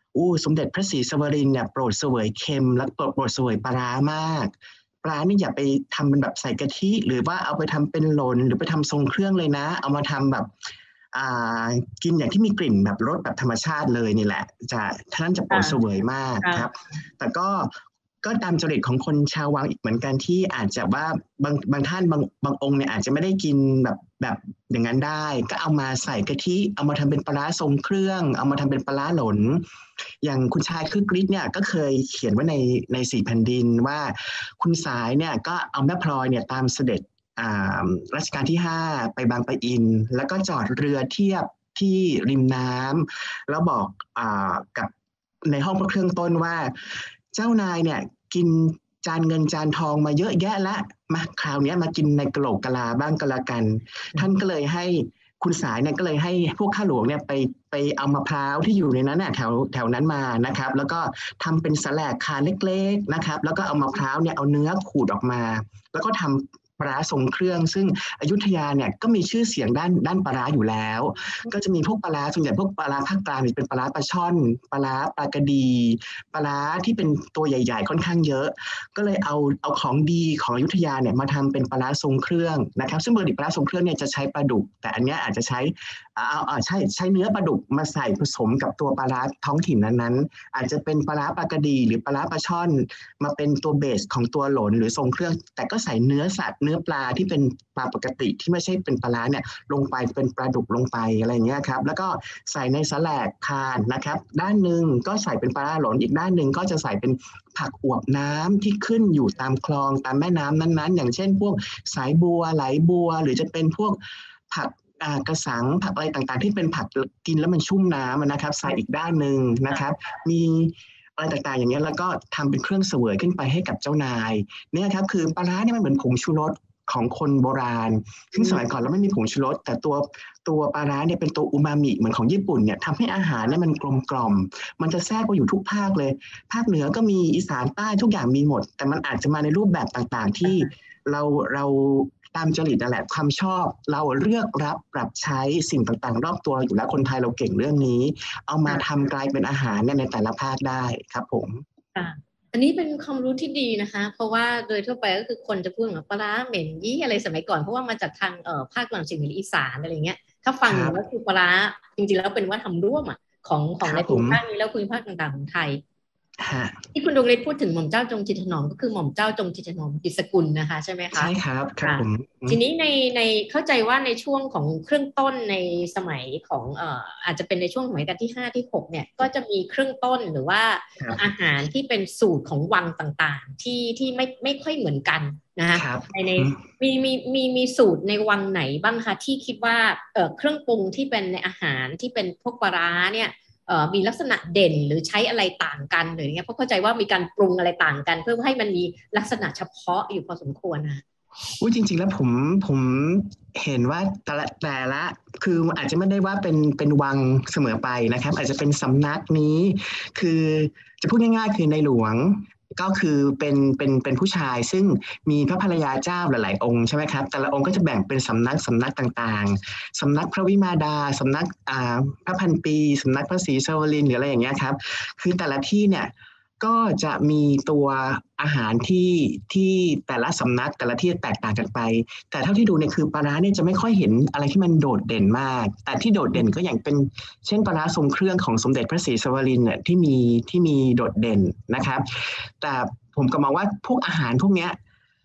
สมเด็จพระศรีสวรินทร์เนี่ยโปรดเสวยเค็มและโปรดเสวยปลาร้ามากปลานี่อย่าไปทำเป็นแบบใส่กะทิหรือว่าเอาไปทำเป็นหล่นหรือไปทำทรงเครื่องเลยนะเอามาทำแบบกินอย่างที่มีกลิ่นแบบรสแบบธรรมชาติเลยนี่แหละท่านจะโปรดเสวยมากครับแต่ก็ตามจริตของคนชาววังอีกเหมือนกันที่อาจจะว่าบางท่านบางองค์เนี่ยอาจจะไม่ได้กินแบบอย่างนั้นได้ก็เอามาใส่กะทิเอามาทำเป็นปลาร้าทรงเครื่องเอามาทำเป็นปลาร้าหลนอย่างคุณชายคือกริชเนี่ยก็เคยเขียนไว้ใน4 แผ่นดินว่าคุณสายเนี่ยก็เอาแม่พลอยเนี่ยตามเสด็จรัชกาลที่5ไปบางปะอินแล้วก็จอดเรือเทียบที่ริมน้ำแล้วบอกกับในห้องพระเครื่องต้นว่าเจ้านายเนี่ยกินจานเงินจานทองมาเยอะแยะแล้วมาคราวนี้มากินในกะโหลกกะลาบ้างก็แล้วกันท่านก็เลยให้คุณสายเนี่ยก็เลยให้พวกข้าหลวงเนี่ยไปเอามะพร้าวที่อยู่ในนั้นน่ะแถวนั้นมานะครับแล้วก็ทำเป็นสแลกคาเล็กๆนะครับแล้วก็เอามะพร้าวเนี่ยเอาเนื้อขูดออกมาแล้วก็ทำปลาร้าทรงเครื่องซึ่งอยุธยาเนี่ยก็มีชื่อเสียงด้านปลาร้าอยู่แล้วก็จะมีพวกปลาร้าส่วนใหญ่พวกปลาร้าภาคกลางเป็นปลาร้าปลาช่อนปลาร้าปลากระดีปลาร้าที่เป็นตัวใหญ่ๆค่อนข้างเยอะก็เลยเอาของดีของอยุธยาเนี่ยมาทำเป็นปลาร้าทรงเครื่องนะครับซึ่งปกติปลาร้าทรงเครื่องเนี่ยจะใช้ปลาดุกแต่อันนี้อาจจะใช้ใช้เนื้อปลาดุกมาใส่ผสมกับตัวปลาร้าท้องถิ่นนั้นๆอาจจะเป็นปลาร้าปลากระดีหรือปลาร้าปลาช่อนมาเป็นตัวเบสของตัวหลนหรือทรงเครื่องแต่ก็ใส่เนื้อสัตว์เนื้อปลาที่เป็นปลาปกติที่ไม่ใช่เป็นปลาร้าเนี่ยลงไปเป็นปลาดุกลงไปอะไรอย่างเงี้ยครับแล้วก็ใส่ในสแลกคานนะครับด้านหนึ่งก็ใส่เป็นปลาร้าหลนอีกด้านหนึ่งก็จะใส่เป็นผักอวบน้ำที่ขึ้นอยู่ตามคลองตามแม่น้ำนั้นๆอย่างเช่นพวกสายบัวไหลบัวหรือจะเป็นพวกผักกระสังผักอะไรต่างๆที่เป็นผักกินแล้วมันชุ่มน้ำนะครับใส่อีกด้านหนึ่งนะครับมีอะไรต่างๆอย่างเงี้ยแล้วก็ทำเป็นเครื่องเสวยขึ้นไปให้กับเจ้านายเนี่ยครับคือปลาร้าเนี่ยมันเหมือนผงชูรสของคนโบราณซึ่งสมัยก่อนเราไม่มีผงชูรสแต่ตัวปลาร้าเนี่ยเป็นตัวอูมามิเหมือนของญี่ปุ่นเนี่ยทำให้อาหารเนี่ยมันกลมกล่อมมันจะแทรกไปอยู่ทุกภาคเลยภาคเหนือก็มีอีสานใต้ทุกอย่างมีหมดแต่มันอาจจะมาในรูปแบบต่างๆที่เราตามจริตนั่นแหละความชอบเราเลือกรับปรับใช้สิ่งต่างๆรอบตัวอยู่แล้วคนไทยเราเก่งเรื่องนี้เอามาทำกลายเป็นอาหารในแต่ละภาคได้ครับผมอันนี้เป็นความรู้ที่ดีนะคะเพราะว่าโดยทั่วไปก็คือคนจะพูดว่าปลาร้าเหม็นยี่อะไรสมัยก่อนเพราะว่ามาจากทางภาคตะวันออกเฉียงเหนืออีสานอะไรเงี้ยถ้าฟังแล้วคือปลาร้าจริงๆแล้วเป็นวัฒนธรรมร่วมของในภูมิภาคนี้แล้วภูมิภาคต่างๆของไทยที่คุณดวงฤทธิ์พูดถึงหม่อมเจ้าจงจิตถนอมก็คือหม่อมเจ้าจงจิตถนอมกิจสกุลนะคะใช่ไหมคะใช่ครับครับผมทีนี้ในเข้าใจว่าในช่วงของเครื่องต้นในสมัยของอาจจะเป็นในช่วงสมัยรัชกาลที่5ที่6เนี่ยก็จะมีเครื่องต้นหรือว่าอาหารที่เป็นสูตรของวังต่างๆที่ไม่ค่อยเหมือนกันนะคะในมีสูตรในวังไหนบ้างคะที่คิดว่าเครื่องปรุงที่เป็นในอาหารที่เป็นพวกปลาร้าเนี่ยมีลักษณะเด่นหรือใช้อะไรต่างกันหรือเงี้ยเพราะเข้าใจว่ามีการปรุงอะไรต่างกันเพื่อให้มันมีลักษณะเฉพาะอยู่พอสมควรนะจริงๆแล้วผมเห็นว่าแต่ละคืออาจจะไม่ได้ว่าเป็นวังเสมอไปนะครับอาจจะเป็นสำนักนี้คือจะพูดง่ายๆคือในหลวงก็คือเป็นผู้ชายซึ่งมีพระภรรยาเจ้าหลายๆองค์ใช่ไหมครับแต่ละองค์ก็จะแบ่งเป็นสำนักต่างๆสำนักพระวิมาดาสำนักพระพันปีสำนักพระศรีสวรินทร์หรืออะไรอย่างเงี้ยครับคือแต่ละที่เนี่ยก็จะมีตัวอาหารที่แต่ละสำนักแต่ละที่แตกต่างกันไปแต่เท่าที่ดูเนี่ยคือปลาร้าเนี่ยจะไม่ค่อยเห็นอะไรที่มันโดดเด่นมากแต่ที่โดดเด่นก็อย่างเป็นเช่นปลาร้าทรงเครื่องของสมเด็จพระศรีสวรินทร์เนี่ยที่มีโดดเด่นนะครับแต่ผมก็มองว่าพวกอาหารพวกเนี้ย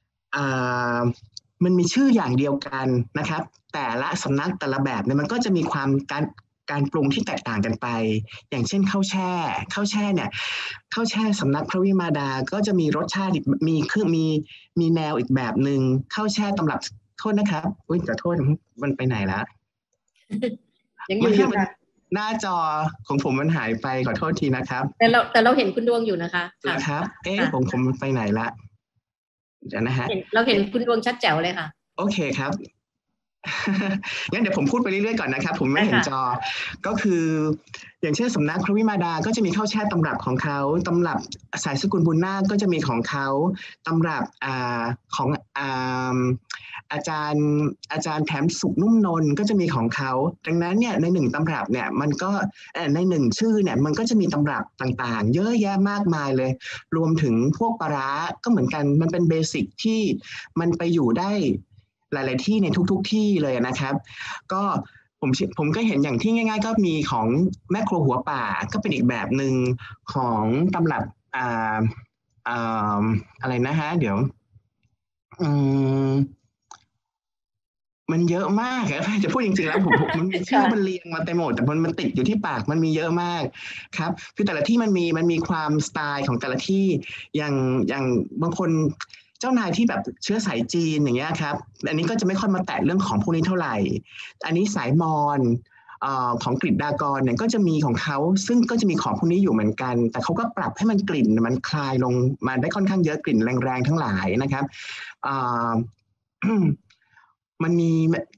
มันมีชื่ออย่างเดียวกันนะครับแต่ละสำนักแต่ละแบบเนี่ยมันก็จะมีความการปรุงที่แตกต่างกันไปอย่างเช่นข้าวแช่เนี่ยข้าวแช่สำนักพระวิมาดาก็จะมีรสชาติมีเครื่องมีแนวอีกแบบหนึ่งข้าวแช่ตำรับโทษนะครับขอโทษมันไปไหนแล้วยังอยู่ค่ะหน้าจอของผมมันหายไปขอโทษทีนะครับแต่เราเห็นคุณดวงอยู่นะคะนะครับผมไปไหนละเดี๋ยวนะฮะเราเห็นคุณดวงชัดแจ๋วเลยค่ะโอเคครับงั้นเดี๋ยวผมพูดไปเรื่อยๆก่อนนะครับผมไม่เห็นจอก็คืออย่างเช่นสำนักพระวิมาดาก็จะมีข้าวแช่ตำรับของเขาตำรับสายสกุลบุญนาคก็จะมีของเขาตำรับของอาจารย์แถมสุขนุ่มนนก็จะมีของเขาดังนั้นเนี่ยในหนึ่งตำรับเนี่ยมันก็ในหนึ่งชื่อเนี่ยมันก็จะมีตำรับต่างๆเยอะแยะมากมายเลยรวมถึงพวกปลาร้าก็เหมือนกันมันเป็นเบสิกที่มันไปอยู่ได้หลายๆที่ในทุกๆที่เลยนะครับก็ผมก็เห็นอย่างที่ง่ายๆก็มีของแม่ครัวหัวป่าก็เป็นอีกแบบหนึ่งของตำรับอะไรนะฮะเดี๋ยวมันเยอะมากจะพูดจริงๆแล้วมันมีชื่อมันเรียงมาเต็มหมดแต่มันติดอยู่ที่ปากมันมีเยอะมากครับคือแต่ละที่มันมีความสไตล์ของแต่ละที่อย่างบางคนเจ้านายที่แบบเชื้อสายจีนอย่างเงี้ยครับอันนี้ก็จะไม่ค่อยมาแตะเรื่องของพวกนี้เท่าไหร่อันนี้สายมอญของกฤษฎากรเนี่ยก็จะมีของเขาซึ่งก็จะมีของพวกนี้อยู่เหมือนกันแต่เขาก็ปรับให้มันกลิ่นมันคลายลงมาได้ค่อนข้างเยอะกลิ่นแรงๆทั้งหลายนะครับมันมี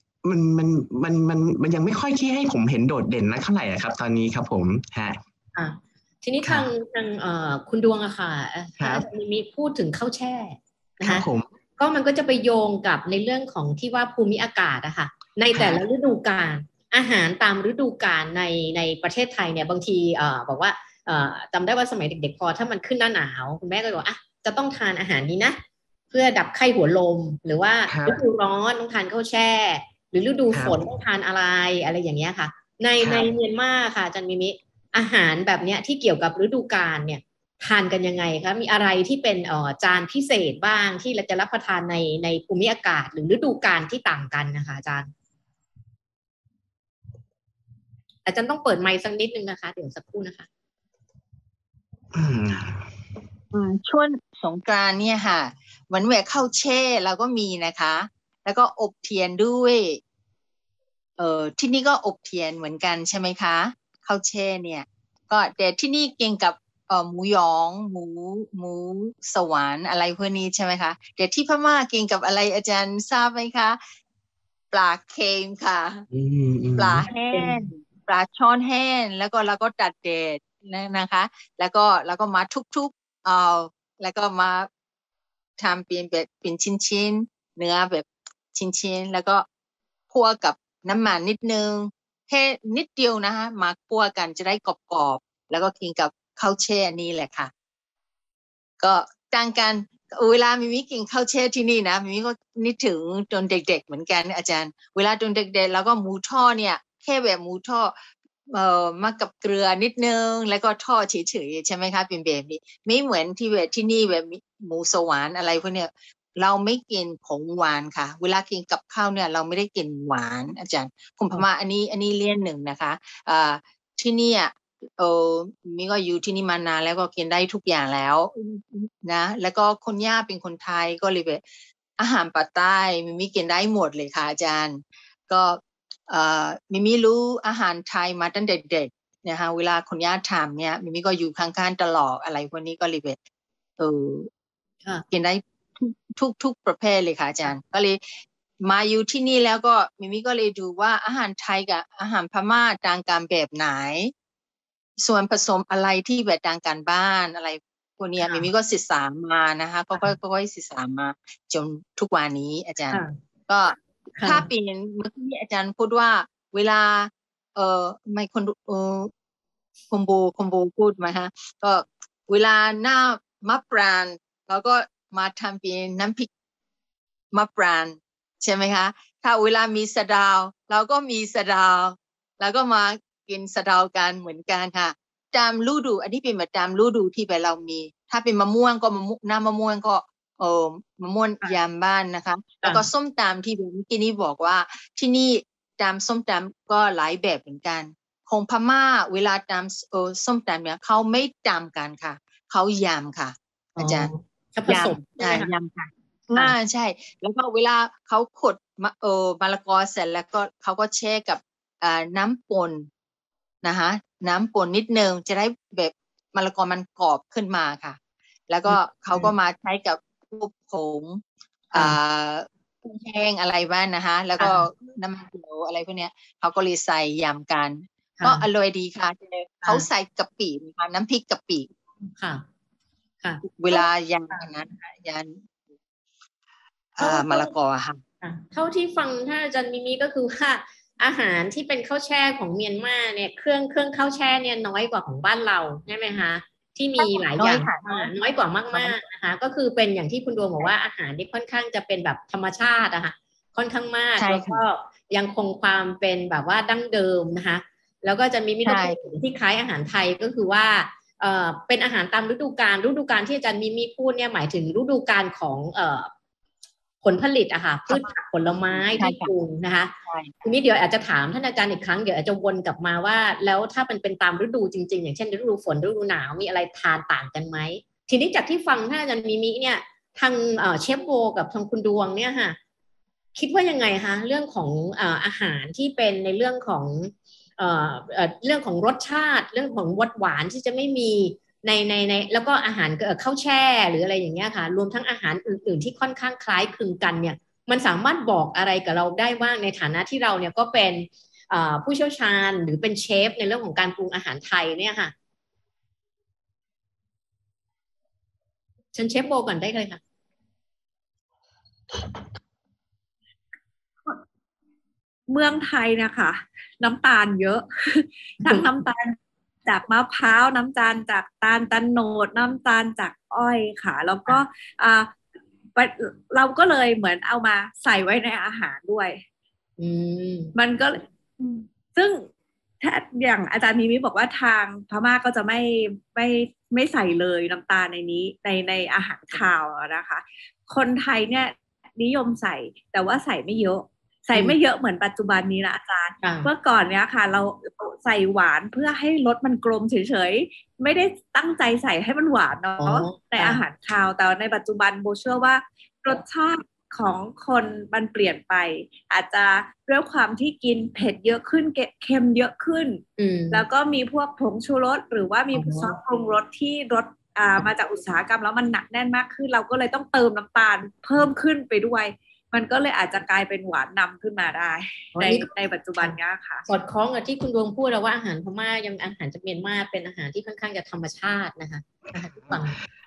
มันยังไม่ค่อยที่ให้ผมเห็นโดดเด่นนะเท่าไหร่ครับตอนนี้ครับผมฮะทีนี้ทางคุณดวงอะค่ะมีพูดถึงข้าวแช่นะคะก็มันก็จะไปโยงกับในเรื่องของที่ว่าภูมิอากาศอะค่ะในแต่ละฤดูกาลอาหารตามฤดูกาลในประเทศไทยเนี่ยบางทีบอกว่าจำได้ว่าสมัยเด็กๆพอถ้ามันขึ้นหน้าหนาวคุณแม่ก็บอกจะต้องทานอาหารนี้นะเพื่อดับไข้หัวลมหรือว่าฤดูร้อนต้องทานข้าวแช่หรือฤดูฝนต้องทานอะไรอย่างเงี้ยค่ะในเมียนมาค่ะอาจารย์มิมิอาหารแบบเนี้ยที่เกี่ยวกับฤดูกาลเนี่ยทานกันยังไงคะมีอะไรที่เป็นจานพิเศษบ้างที่เราจะรับประทานในภูมิอากาศหรือฤดูกาลที่ต่างกันนะคะอาจารย์ต้องเปิดไมค์สักนิดนึงนะคะเดี๋ยวสักครู่นะคะช่วงสงกรานต์เนี่ยค่ะวันแหวกข้าวแช่เราก็มีนะคะแล้วก็อบเทียนด้วยที่นี่ก็อบเทียนเหมือนกันใช่ไหมคะข้าวแช่เนี่ยก็แต่ที่นี่กินกับหมูหยองหมูสวรรค์อะไรพวกนี้ใช่ไหมคะแต่ที่พม่ากินกับอะไรอาจารย์ทราบไหมคะปลาเค็มค่ะปลาแห้งปลาช่อนแห้งแล้วก็เราก็ตัดเด็ดนะคะแล้วก็มาทุบแล้วก็มาทำเป็นชิ้นเนื้อแบบชิ้นแล้วก็คั่วกับน้ำมันนิดนึงแค่นิดเดียวนะคะมาคั่วกันจะได้กรอบๆแล้วก็กินกับข้าวแช่นี่แหละค่ะก็ต่างกันเวลามิกินข้าวแช่ที่นี่นะมิก็นึกถึงตอนเด็กๆเหมือนกันอาจารย์เวลาตอนเด็กๆแล้วก็หมูทอดเนี่ยแค่แบบหมูทอดมากับเกลือนิดนึงแล้วก็ทอดเฉยๆใช่ไหมคะเป็นแบบนี้ไม่เหมือนที่แบบที่นี่แบบหมูสวรรค์อะไรพวกเนี้ยเราไม่กินของหวานค่ะเวลากินกับข้าวเนี่ยเราไม่ได้กินหวานอาจารย์คุณพม่าอันนี้เลี่ยนหนึ่งนะคะที่นี่มิก็อยู่ที่นี่มานานแล้วก็กินได้ทุกอย่างแล้วนะแล้วก็คนย่าเป็นคนไทยก็เลยแบบอาหารปาใต้มิกินได้หมดเลยค่ะอาจารย์ก็มิรู้อาหารไทยมาตั้งแต่เด็กนะคะเวลาคนย่าถามเนี่ยมิก็อยู่ข้างๆตลอดอะไรพวกนี้ก็เลยแบบกินได้ทุกประเภทเลยค่ะอาจารย์ก็เลยมาอยู่ที่นี่แล้วก็มิก็เลยดูว่าอาหารไทยกับอาหารพม่าต่างกันแบบไหนส่วนผสมอะไรที่แบบต่างกันบ้านอะไรพวกนี้มิก็ศึกษามานะคะก็ศึกษามาจนทุกวันนี้อาจารย์ก็ถ้าเป็นเมื่อกี้อาจารย์พูดว่าเวลาไม่คอมโบพูดมาฮะก็เวลาหน้ามะปรางเราก็มาทำเป็นน้ำพริกมะปรางใช่ไหมคะถ้าเวลามีสะเดาเราก็มีสะเดาแล้วก็มากินสะเดากันเหมือนกันค่ะตามฤดูอันนี้เป็นแบบตามฤดูที่แบบเรามีถ้าเป็นมะม่วงก็น้ำมะม่วงก็มะม่วงยามบ้านนะคะแล้วก็ส้มตำที่เมื่อกี้นี้บอกว่าที่นี่ตำส้มตำก็หลายแบบเหมือนกันของพม่าเวลาตำส้มตำเนี่ยเขาไม่ตำกันค่ะเขายำค่ะอาจารย์ยำค่ะใช่แล้วก็เวลาเขาขดมะละกอเสร็จแล้วก็เขาก็แช่กับน้ำป่นนะคะน้ำป่นนิดนึงจะได้แบบมะละกอมันกรอบขึ้นมาค่ะแล้วก็เขาก็มาใช้กับพวกผงพกุ้งแห้งอะไรบ้างนะคะแล้วก็น้ำมันเขียวอะไรพวกเนี้ยเขาก็เลยใส่ยำกันก็อร่อยดีค่ะเขาใส่กะปินะคะน้ำพริกกะปิค่ะค่ะเวลายำนั้นยำมะละกอค่ะเท่าที่ฟังท่านอาจารย์มิมิก็คือว่าอาหารที่เป็นข้าวแช่ของเมียนมาเนี่ยเครื่องข้าวแช่เนี่ยน้อยกว่าของบ้านเราใช่ไหมคะที่มีหลายอย่างน้อยกว่ามากๆนะคะก็คือเป็นอย่างที่คุณดวงบอกว่าอาหารที่ค่อนข้างจะเป็นแบบธรรมชาตินะคะค่อนข้างมากแล้วก็ยังคงความเป็นแบบว่าดั้งเดิมนะคะแล้วก็จะมีมิตรภาพที่คล้ายอาหารไทยก็คือว่าเป็นอาหารตามฤดูกาลที่อาจารย์มีพูดเนี่ยหมายถึงฤดูกาลของผลผลิตอะค่ะพืชผักผลไม้ที่ปลูกนะคะทีนี้เดี๋ยวอาจจะถามท่านอาจารย์อีกครั้งเดี๋ยวอาจจะวนกลับมาว่าแล้วถ้ามันเป็นตามฤดูจริงๆอย่างเช่นฤดูฝนฤดูหนาวมีอะไรทานต่างกันไหมทีนี้จากที่ฟังท่านอาจารย์มิเนี่ยทางเชฟโบกับทางคุณดวงเนี่ยค่ะคิดว่ายังไงคะเรื่องของอาหารที่เป็นในเรื่องของเรื่องของรสชาติเรื่องของหวานที่จะไม่มีในแล้วก็อาหารข้าวแช่หรืออะไรอย่างเงี้ยค่ะรวมทั้งอาหารอื่นๆที่ค่อนข้างคล้ายคลึงกันเนี่ยมันสามารถบอกอะไรกับเราได้บ้างในฐานะที่เราเนี่ยก็เป็นผู้เชี่ยวชาญหรือเป็นเชฟในเรื่องของการปรุงอาหารไทยเนี่ยค่ะเชิญเชฟโบก่อนได้เลยค่ะเมืองไทยนะคะน้ำตาลเยอะทั้งน้ำตาลจากมะพร้าวน้ำตาลจากตาลตะโนดน้ำตาลจากอ้อยค่ะแล้วก็เราก็เลยเหมือนเอามาใส่ไว้ในอาหารด้วยมันก็ซึ่งอย่างอาจารย์มิบอกว่าทางพม่าก็จะไม่ใส่เลยน้ำตาลในนี้ในอาหารคาวนะคะคนไทยเนี่ยนิยมใส่แต่ว่าใส่ไม่เยอะเหมือนปัจจุบันนี้นะอาจารย์เมื่อก่อนเนี้ยค่ะเราใส่หวานเพื่อให้รสมันกลมเฉยๆไม่ได้ตั้งใจใส่ให้มันหวานเนาะในอาหารคาวแต่ในปัจจุบันโบเชื่อว่ารสชาติของคนมันเปลี่ยนไปอาจจะด้วยความที่กินเผ็ดเยอะขึ้นเค็มเยอะขึ้นแล้วก็มีพวกผงชูรสหรือว่ามีซอสปรุงรสที่รสมาจากอุตสาหกรรมแล้วมันหนักแน่นมากขึ้นเราก็เลยต้องเติมน้ำตาลเพิ่มขึ้นไปด้วยมันก็เลยอาจจะกลายเป็นหวานนำขึ้นมาได้ในปัจจุบันนี้ค่ะสอดคล้องกับที่คุณดวงพูดแล้วว่าอาหารพม่ายังอาหารจากเมียนมาเป็นอาหารที่ค่อนข้างจะธรรมชาตินะคะฟัง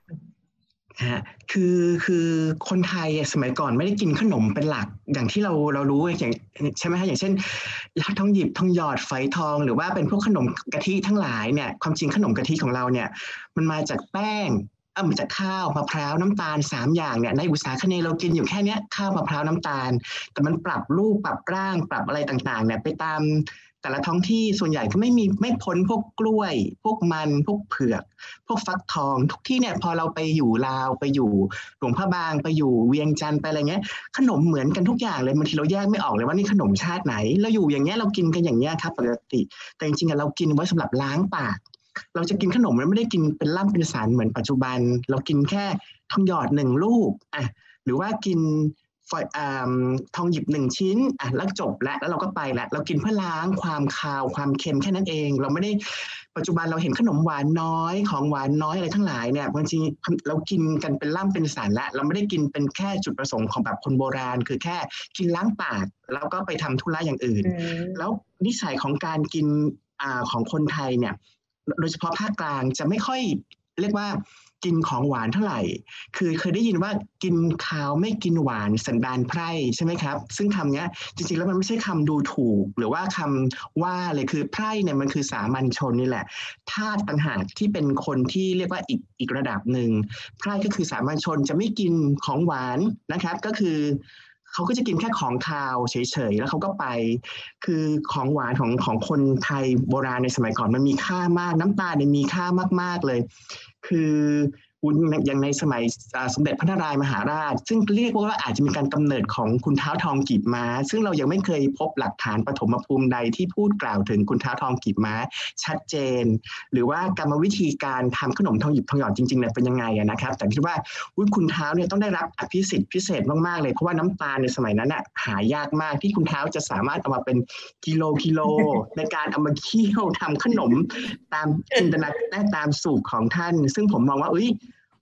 คือคนไทยสมัยก่อนไม่ได้กินขนมเป็นหลักอย่างที่เรารู้อย่างใช่ไหมคะอย่างเช่นทองหยิบทองหยอดฝอยทองหรือว่าเป็นพวกขนมกะทิทั้งหลายเนี่ยความจริงขนมกะทิของเราเนี่ยมันมาจากแป้งมาจากข้าวมะพร้าวน้ำตาล3อย่างเนี่ยในอุตสาหคเนย์เรากินอยู่แค่นี้ข้าวมะพร้าวน้ำตาลแต่มันปรับรูปปรับร่างปรับอะไรต่างๆเนี่ยไปตามแต่ละท้องที่ส่วนใหญ่ก็ไม่พ้นพวกกล้วยพวกมันพวกเผือกพวกฟักทองทุกที่เนี่ยพอเราไปอยู่ลาวไปอยู่หลวงพระบางไปอยู่เวียงจันทร์ไปอะไรเงี้ยขนมเหมือนกันทุกอย่างเลยบางทีเราแยกไม่ออกเลยว่านี่ขนมชาติไหนเราอยู่อย่างเงี้ยเรากินกันอย่างเงี้ยครับปกติแต่จริงๆเรากินไว้สำหรับล้างปากเราจะกินขนมไม่ได้กินเป็นล่ำเป็นสารเหมือนปัจจุบันเรากินแค่ทองหยอด1ลูกหรือว่ากินทองหยิบ1ชิ้นแล้วจบแล้วเราก็ไปแล้วเรากินเพื่อล้างความคาวความเค็มแค่นั้นเองเราไม่ได้ปัจจุบันเราเห็นขนมหวานน้อยของหวานน้อยอะไรทั้งหลายเนี่ยบางทีเรากินกันเป็นล่ำเป็นสารแล้วเราไม่ได้กินเป็นแค่จุดประสงค์ของแบบคนโบราณคือแค่กินล้างปากแล้วก็ไปทำธุระอย่างอื่นแล้วนิสัยของการกินของคนไทยเนี่ยโดยเฉพาะภาคกลางจะไม่ค่อยเรียกว่ากินของหวานเท่าไหร่คือเคยได้ยินว่ากินข้าวไม่กินหวานสันดานไพร่ใช่ไหมครับซึ่งคำนี้จริงๆแล้วมันไม่ใช่คำดูถูกหรือว่าคำว่าเลยคือไพร่เนี่ยมันคือสามัญชนนี่แหละธาตุต่างหากที่เป็นคนที่เรียกว่าอีกระดับหนึ่งไพร่ก็คือสามัญชนจะไม่กินของหวานนะครับก็คือเขาก็จะกินแค่ของคาวเฉยๆแล้วเขาก็ไปคือของหวานของคนไทยโบราณในสมัยก่อนมันมีค่ามากน้ำตาลเนี่ยมีค่ามากๆเลยคืออย่างในสมัยสมเด็จพระนารายณ์มหาราชซึ่งเรียกว่าอาจจะมีการกำเนิดของคุณเท้าทองกีบม้าซึ่งเรายังไม่เคยพบหลักฐานปฐมภูมิใดที่พูดกล่าวถึงคุณเท้าทองกีบม้าชัดเจนหรือว่ากรรมวิธีการทำขนมทองหยิบทองหยอดจริงๆเนี่ยเป็นยังไงนะครับแต่คิดว่าคุณเท้าเนี่ยต้องได้รับอภิสิทธิ์พิเศษมากๆเลยเพราะว่าน้ำตาลในสมัยนั้นหายากมากที่คุณเท้าจะสามารถเอามาเป็นกิโลในการเอามาเคี่ยวทำขนมตามจินตนาการตามสูตรของท่านซึ่งผมมองว่า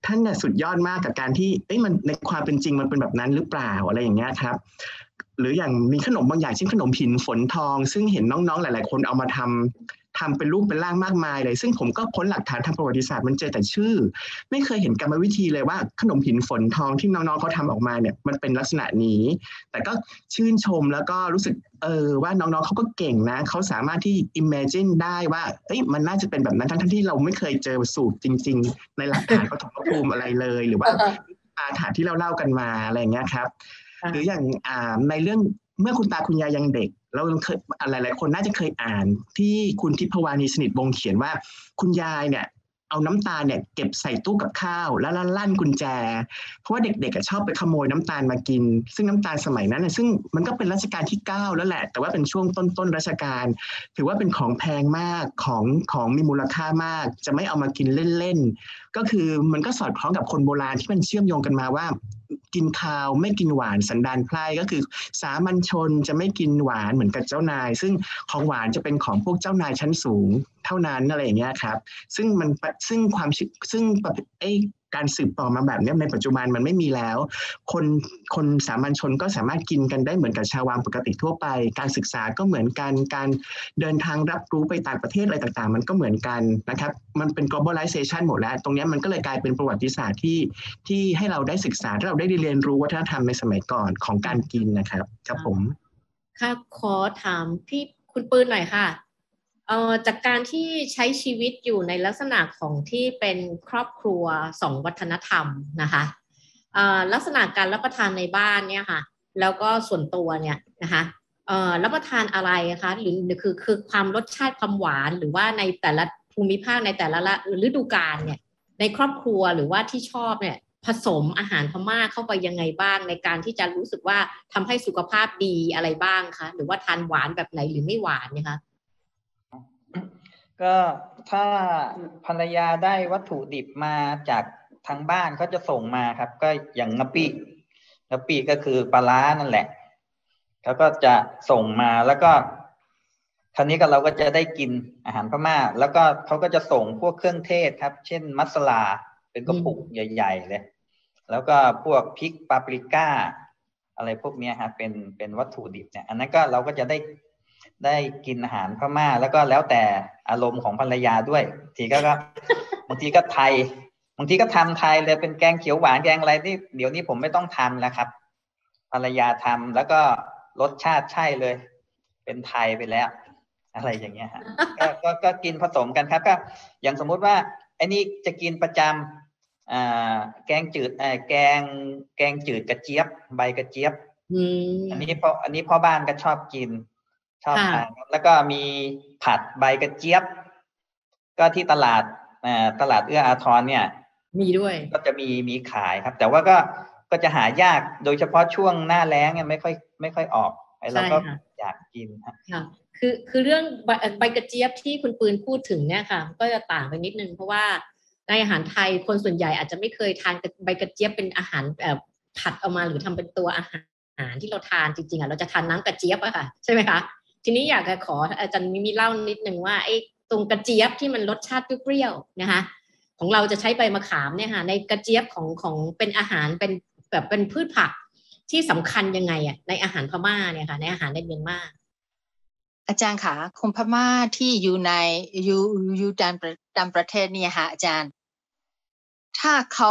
ท่านน่ะสุดยอดมากกับการที่มันในความเป็นจริงมันเป็นแบบนั้นหรือเปล่าอะไรอย่างเงี้ยครับหรืออย่างมีขนมบางอย่างเช่นขนมหินฝนทองซึ่งเห็นน้องๆหลายๆคนเอามาทำเป็นรูปเป็นร่างมากมายเลยซึ่งผมก็ค้นหลักฐานทางประวัติศาสตร์มันเจอแต่ชื่อไม่เคยเห็นกรรมวิธีเลยว่าขนมหินฝนทองที่น้องๆเขาทำออกมาเนี่ยมันเป็นลักษณะนี้แต่ก็ชื่นชมแล้วก็รู้สึกว่าน้องๆเขาก็เก่งนะเขาสามารถที่ imagine ได้ว่ามันน่าจะเป็นแบบนั้นทั้งที่เราไม่เคยเจอสูตรจริงๆในหลักฐานปฐมภูมิอะไรเลยหรือว่าอาถรรพ์ที่เราเล่ากันมาอะไรอย่างเงี้ยครับหรืออย่างในเรื่องเมื่อคุณตาคุณยายยังเด็กเราเคยหลายๆคนน่าจะเคยอ่านที่คุณทิพวานีสนิทวงศ์เขียนว่าคุณยายเนี่ยเอาน้ำตาลเนี่ยเก็บใส่ตู้กับข้าวแล้วลั่นกุญแจเพราะว่าเด็กๆชอบไปขโมยน้ำตาลมากินซึ่งน้ำตาลสมัยนั้นซึ่งมันก็เป็นรัชกาลที่9แล้วแหละแต่ว่าเป็นช่วงต้นรัชกาลถือว่าเป็นของแพงมากของมีมูลค่ามากจะไม่เอามากินเล่นๆก็คือมันก็สอดคล้องกับคนโบราณที่มันเชื่อมโยงกันมาว่ากินข้าวไม่กินหวานสันดานไพร่ก็คือสามัญชนจะไม่กินหวานเหมือนกับเจ้านายซึ่งของหวานจะเป็นของพวกเจ้านายชั้นสูงเท่านั้นอะไรอย่างเงี้ยครับซึ่งการสืบต่อมาแบบนี้ในปัจจุบันมันไม่มีแล้วคนสามัญชนก็สามารถกินกันได้เหมือนกับชาววังปกติทั่วไปการศึกษาก็เหมือนกันการเดินทางรับรู้ไปต่างประเทศอะไรต่างๆมันก็เหมือนกันนะครับมันเป็น globalization หมดแล้วตรงนี้มันก็เลยกลายเป็นประวัติศาสตร์ที่ให้เราได้ศึกษาที่เราได้เรียนรู้วัฒนธรรมในสมัยก่อนของการกินนะครับครับผมค่ะขอถามพี่คุณปืนหน่อยค่ะจากการที่ใช้ชีวิตอยู่ในลักษณะของที่เป็นครอบครัว2วัฒนธรรมนะคะลักษณะการรับประทานในบ้านเนี่ยค่ะแล้วก็ส่วนตัวเนี่ยนะคะรับประทานอะไรคะหรือคือความรสชาติความหวานหรือว่าในแต่ละภูมิภาคในแต่ละฤดูกาลเนี่ยในครอบครัวหรือว่าที่ชอบเนี่ยผสมอาหารพม่าเข้าไปยังไงบ้างในการที่จะรู้สึกว่าทำให้สุขภาพดีอะไรบ้างคะหรือว่าทานหวานแบบไหนหรือไม่หวานเนี่ยคะก็ถ้าภรรยาได้วัตถุดิบมาจากทางบ้านเขาจะส่งมาครับก็อย่างกะปิก็คือปลาร้านั่นแหละเขาก็จะส่งมาแล้วก็คราวนี้ก็เราก็จะได้กินอาหารพม่าแล้วก็เขาก็จะส่งพวกเครื่องเทศครับเช่นมัสลาเป็นกระปุกใหญ่ๆเลยแล้วก็พวกพริกปาปริก้าอะไรพวกนี้ครับเป็นวัตถุดิบเนี่ยอันนั้นก็เราก็จะได้กินอาหารพม่าแล้วก็แล้วแต่อารมณ์ของภรรยาด้วยทีก็บางทีก็ไทยบางทีก็ทำไทยเลยเป็นแกงเขียวหวานแกงอะไรที่เดี๋ยวนี้ผมไม่ต้องทำแล้วครับภรรยาทำแล้วก็รสชาติใช่เลยเป็นไทยไปแล้วอะไรอย่างเงี้ยฮะก็กินผสมกันครับก็อย่างสมมุติว่าไอ้นี่จะกินประจำแกงจืดแกงจืดกระเจี๊ยบใบกระเจี๊ยบอันนี้พ่อบ้านก็ชอบกินชอบทานแล้วก็มีผัดใบกระเจี๊ยบก็ที่ตลาดเอื้ออาทรเนี่ยมีด้วยก็จะมีขายครับแต่ว่าก็จะหายากโดยเฉพาะช่วงหน้าแล้งเนี่ยไม่ค่อยออกเราก็อยากกินค่ะคือเรื่องใบกระเจี๊ยบที่คุณปืนพูดถึงเนี่ยค่ะก็จะต่างไปนิดนึงเพราะว่าในอาหารไทยคนส่วนใหญ่อาจจะไม่เคยทานใบกระเจี๊ยบเป็นอาหารผัดออกมาหรือทำเป็นตัวอาหารที่เราทานจริงๆเราจะทานน้ำกระเจี๊ยบอะค่ะใช่ไหมคะทีนี้อยากจะขออาจารย์มีเล่านิดนึงว่าไอ้ตรงกระเจี๊ยบที่มันรสชาติเปรี้ยวๆนะคะของเราจะใช้ใบมะขามเนี่ยค่ะในกระเจี๊ยบของเป็นอาหารเป็นแบบเป็นพืชผักที่สำคัญยังไงอ่ะในอาหารพม่าเนี่ยค่ะในอาหารในเมียนมาอาจารย์คะคนพม่าที่อยู่ตามประเทศเนี่ยค่ะอาจารย์ถ้าเขา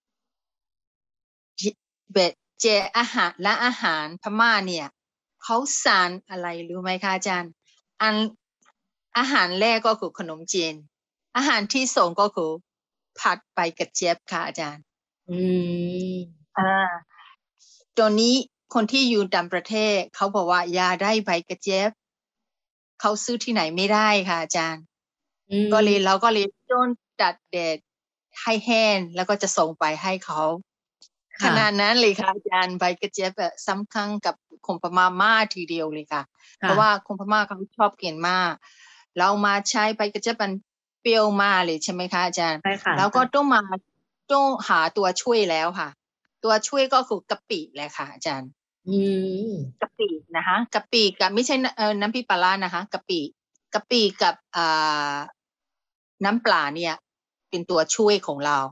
เจอาหารพม่าเนี่ยเขาสานอะไรรู้ไหมคะอาจารย์อาหารแรกก็คือขนมจีนอาหารที่สองก็คือผัดใบกระเจี๊ยบค่ะอาจารย์ตัวนี้คนที่อยู่ต่างประเทศเขาบอกว่าอย่าได้ใบกระเจี๊ยบเขาซื้อที่ไหนไม่ได้ค่ะอาจารย์เราก็เลยต้นตัดเด็ดให้แห้งแล้วก็จะส่งไปให้เขาขนาดนั้นเลยค่ะอาจารย์ใบกระเจี๊ยบแบบสำคัญกับคนพม่ามากทีเดียวเลยค่ะเพราะว่าคนพม่าเขาชอบกินมากเรามาใช้ใบกระเจี๊ยบมันเปรี้ยวมากเลยใช่ไหมคะอาจารย์แล้วก็ต้องหาตัวช่วยแล้วค่ะตัวช่วยก็คือกะปิแหละค่ะอาจารย์กะปินะคะกะปิกับไม่ใช่น้ำพริกปลาร้านะคะกะปิกับน้ำปลาเนี่ยเป็นตัวช่วยของเรา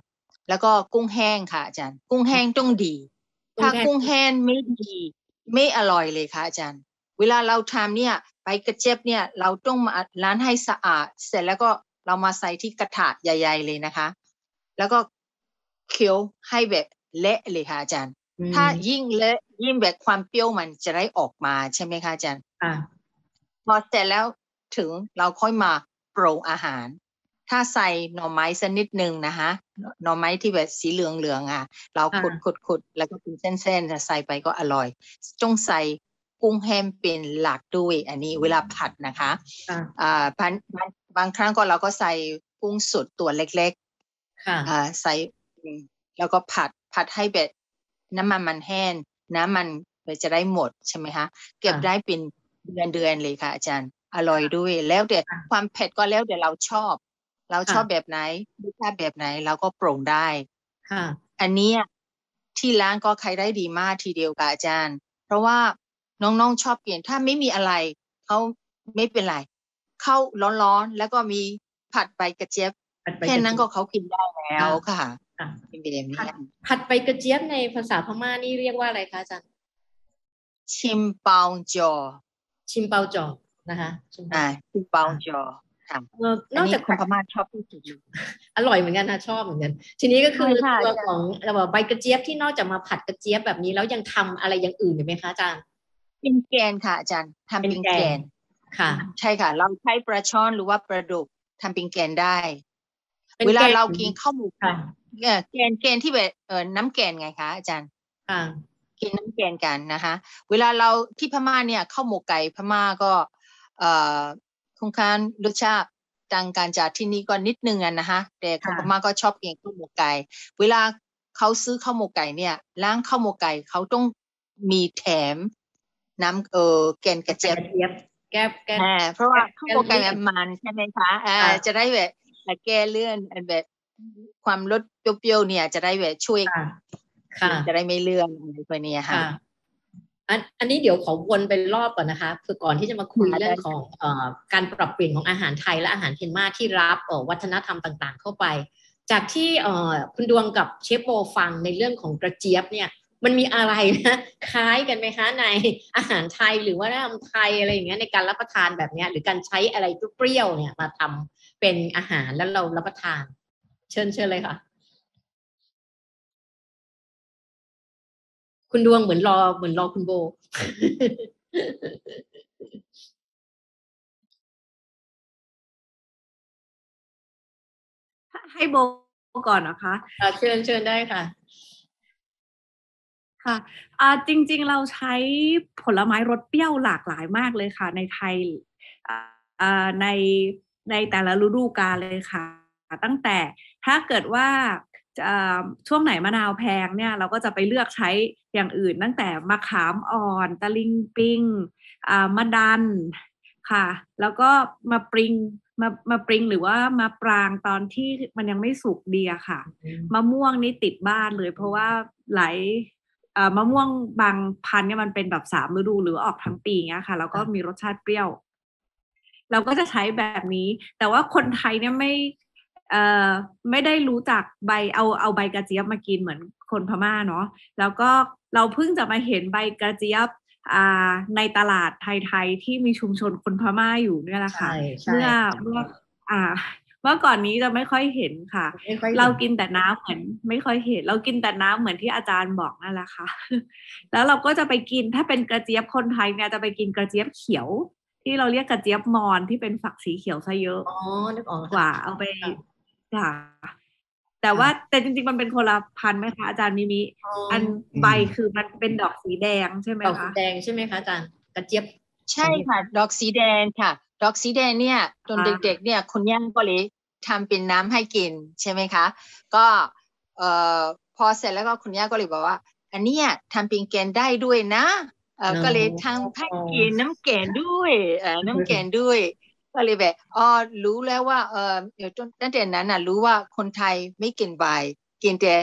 แล้วก็กุ้งแห้งค่ะอาจารย์กุ้งแห้งต้องดีถ้ากุ้งแห้งไม่ดีไม่อร่อยเลยค่ะอาจารย์เวลาเราทำเนี่ยใบกระเจี๊ยบเนี่ยเราต้องมาล้างให้สะอาดเสร็จแล้วก็เรามาใส่ที่กระถางใหญ่ๆเลยนะคะแล้วก็เคี่ยวให้แบบเละเลยค่ะอาจารย์ถ้ายิ่งเละยิ่งแบบความเปรี้ยวมันจะได้ออกมาใช่ไหมคะอาจารย์พอเสร็จแล้วถึงเราค่อยมาปรุงอาหารถ้าใส่หน่อไม้สักนิดนึงนะคะหน่อไม้ที่แบบสีเหลืองๆเราขุดแล้วก็เป็นเส้นๆใส่ไปก็อร่อยต้องใส่กุ้งแห้งเป็นหลักด้วยอันนี้เวลาผัดนะคะบางครั้งก็เราก็ใส่กุ้งสดตัวเล็กๆใส่แล้วก็ผัดให้แบบน้ำมันแห้งน้ำมันจะได้หมดใช่ไหมคะเก็บได้เป็นเดือนเลยค่ะอาจารย์อร่อยด้วยแล้วแต่ความเผ็ดก็แล้วแต่เราชอบแบบไหนรสชาติแบบไหนเราก็ปรุงได้อันนี้ที่ร้านก็ขายได้ดีมากทีเดียวค่ะอาจารย์เพราะว่าน้องๆชอบกินถ้าไม่มีอะไรเขาไม่เป็นไรเข้าร้อนๆแล้วก็มีผัดใบกระเจี๊ยบแค่นั้นก็เขากินได้แล้วค่ะเป็นแบบนี้ผัดใบกระเจี๊ยบในภาษาพม่านี่เรียกว่าอะไรคะอาจารย์ชิมเปาจอนะคะชิมเปาจอนอกจากคนพม่าชอบที่สุดอร่อยเหมือนกันนะชอบเหมือนกันทีนี้ก็คือตัวของใบกระเจี๊ยบที่นอกจากมาผัดกระเจี๊ยบแบบนี้แล้วยังทำอะไรอย่างอื่นอยู่ไหมคะอาจารย์เป็นแกนค่ะอาจารย์ทำเป็นแกนค่ะใช่ค่ะเราใช้ปลาช่อนหรือว่าปลาดุกทำเป็นแกนได้เวลาเรากินข้าวหมูแกนที่แบบน้ำแกงไงคะอาจารย์กินน้ำแกงกันนะคะเวลาเราที่พม่าเนี่ยข้าวหมกไก่พม่าก็ค่อนข้างรสชาติต่างกันจากที่นี่ก็นิดนึงนะคะแต่คนพม่าก็ชอบกินข้าวหมกไก่เวลาเขาซื้อข้าวหมกไก่เนี่ยร้านข้าวหมกไก่เขาต้องมีแถมน้ำแกงกระเจี๊ยบแก้เพราะว่าข้าวหมกไก่มันใช่ไหมคะจะได้แบบแก้เลื่อนแบบความรสเปรี้ยวๆเนี่ยจะได้แบบช่วยจะได้ไม่เลื่อนอะไรพวกนี้ค่ะอันนี้เดี๋ยวขอวนไปรอบก่อนนะคะคือก่อนที่จะมาคุยเรื่องของการปรับเปลี่ยนของอาหารไทยและอาหารเมียนมาที่รับวัฒนธรรมต่างๆเข้าไปจากที่คุณดวงกับเชฟโบฟังในเรื่องของกระเจี๊ยบเนี่ยมันมีอะไรนะคล้ายกันไหมคะในอาหารไทยหรือว่าวัฒนธรรมไทยอะไรอย่างเงี้ยในการรับประทานแบบนี้หรือการใช้อะไรเปรี้ยวเนี่ยมาทำเป็นอาหารแล้วเรารับประทานเชิญเลยค่ะคุณดวงเหมือนรอคุณโบให้โบก่อนนะคะเชิญได้ค่ะค่ะจริงๆเราใช้ผลไม้รสเปรี้ยวหลากหลายมากเลยค่ะในไทยในแต่ละฤดูกาลเลยค่ะตั้งแต่ถ้าเกิดว่าช่วงไหนมะนาวแพงเนี่ยเราก็จะไปเลือกใช้อย่างอื่นตั้งแต่มะขามอ่อนตะลิงปิงมะดันค่ะแล้วก็มาปริงหรือว่ามาปรางตอนที่มันยังไม่สุกดีอะค่ะมะม่วงนี่ติดบ้านเลยเพราะว่าหลายมะม่วงบางพันธุ์เนี่ยมันเป็นแบบ3 ฤดูหรือออกทั้งปีเงี้ยค่ะแล้วก็มีรสชาติเปรี้ยวเราก็จะใช้แบบนี้แต่ว่าคนไทยเนี่ยไม่ได้รู้จักเอาใบกระเจี๊ยบมากินเหมือนคนพม่าเนาะแล้วก็เราเพิ่งจะมาเห็นใบกระเจี๊ยบในตลาดไทยๆที่มีชุมชนคนพม่าอยู่เนี่ยแหละค่ะเมื่อก่อนนี้จะไม่ค่อยเห็นค่ะเรากินแต่น้ำเหมือนไม่ค่อยเห็นเรากินแต่น้ำเหมือนที่อาจารย์บอกนั่นแหละค่ะแล้วเราก็จะไปกินถ้าเป็นกระเจี๊ยบคนไทยเนี่ยจะไปกินกระเจี๊ยบเขียวที่เราเรียกกระเจี๊ยบมอญที่เป็นฝักสีเขียวซะเยอะนึกออกกว่าเอาไปค่ะแต่จริงๆมันเป็นคนละพันธุ์ไหมคะอาจารย์มิอันใบคือมันเป็นดอกสีแดงใช่ไหมคะดอกสีแดงใช่ไหมคะอาจารย์กระเจี๊ยบใช่ค่ะดอกสีแดงค่ะดอกสีแดงเนี่ยตอนเด็กๆเนี่ยคุณย่าก็เลยทำเป็นน้ำให้กินใช่ไหมคะก็พอเสร็จแล้วก็คุณย่าก็เลยบอกว่าอันนี้ทำเป็นแกงได้ด้วยนะก็เลยทำให้กินน้ำแกงด้วยน้ำแกงด้วยก็เลยแบบรู้แล้วว่าตั้งแต่นั้นรู้ว่าคนไทยไม่กินใบกินแต่แก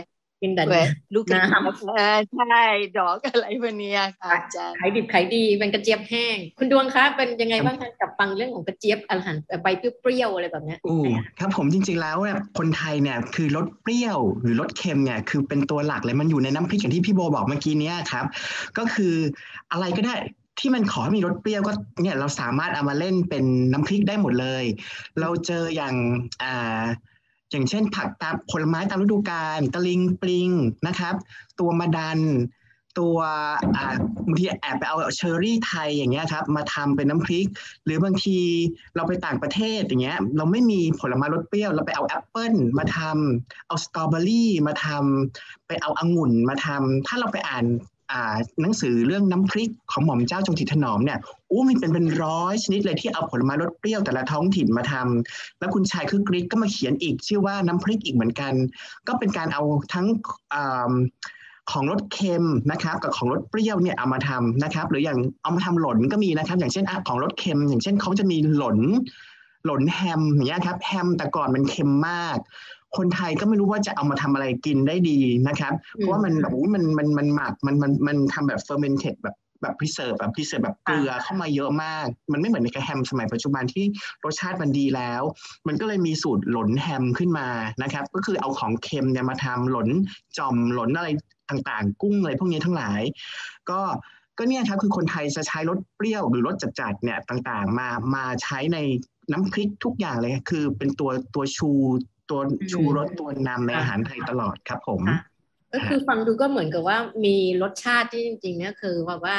กินแต่แหวะลูกกระน้เจี๊ยบใช่ดอกอะไรพวกเนี้ยค่ะอาจารย์ขายดิบขายดีเป็นกระเจี๊ยบแห้งคุณดวงคะเป็นยังไงบ้างคะกับฟังเรื่องของกระเจี๊ยบอาหารใบเปรี้ยวๆอะไรแบบเนี้ยครับผมจริงๆแล้วเนี่ยคนไทยเนี่ยคือรสเปรี้ยวหรือรสเค็มเนี่ยคือเป็นตัวหลักเลยมันอยู่ในน้ำพริกอย่างที่พี่โบบอกเมื่อกี้เนี้ยครับก็คืออะไรก็ได้ที่มันขอให้มีรสเปรี้ยวก็เนี่ยเราสามารถเอามาเล่นเป็นน้ำพริกได้หมดเลยเราเจออย่างเช่นผักตามผลไม้ตามฤดูกาลตะลิงปลิงนะครับตัวมะดันตัวบางทีแอบไปเอาเชอร์รี่ไทยอย่างเงี้ยครับมาทำเป็นน้ำพริกหรือบางทีเราไปต่างประเทศอย่างเงี้ยเราไม่มีผลไม้รสเปรี้ยวเราไปเอาแอปเปิ้ลมาทำเอาสตรอเบอรี่มาทำไปเอาองุ่นมาทำถ้าเราไปอ่านหนังสือเรื่องน้ำพริกของหม่อมเจ้าจงจิตถนอมเนี่ยมีเป็นร้อยชนิดเลยที่เอาผลไม้รสเปรี้ยวแต่ละท้องถิ่นมาทำแล้วคุณชายคึกฤทธิ์ก็มาเขียนอีกชื่อว่าน้ำพริกอีกเหมือนกันก็เป็นการเอาทั้งของรสเค็มนะครับกับของรสเปรี้ยวเนี่ยเอามาทำนะครับหรืออย่างเอามาทำหล่นก็มีนะครับอย่างเช่นของรสเค็มอย่างเช่นเขาจะมีหล่นแฮมอย่างเงี้ยครับแฮมแต่ก่อนมันเค็มมากคนไทยก็ไม่รู้ว่าจะเอามาทำอะไรกินได้ดีนะครับเพราะว่ามันแบบมันหมักมันทำแบบ fermented แบบ preserve แบบเกลือเข้ามาเยอะมากมันไม่เหมือนในแฮมสมัยปัจจุบันที่รสชาติมันดีแล้วมันก็เลยมีสูตรหล่นแฮมขึ้นมานะครับก็คือเอาของเค็มเนี่ยมาทำหล่นจ่อมหล่นอะไรต่างๆกุ้งอะไรพวกนี้ทั้งหลายก็เนี่ยครับคือคนไทยจะใช้รสเปรี้ยวหรือรสจัดๆเนี่ยต่างๆมาใช้ในน้ำพริกทุกอย่างเลยคือเป็นตัวชูรสตัวนำในอาหารไทยตลอดครับผมก็คือฟังดูก็เหมือนกับว่ามีรสชาติที่จริงๆเนี่ยคือว่า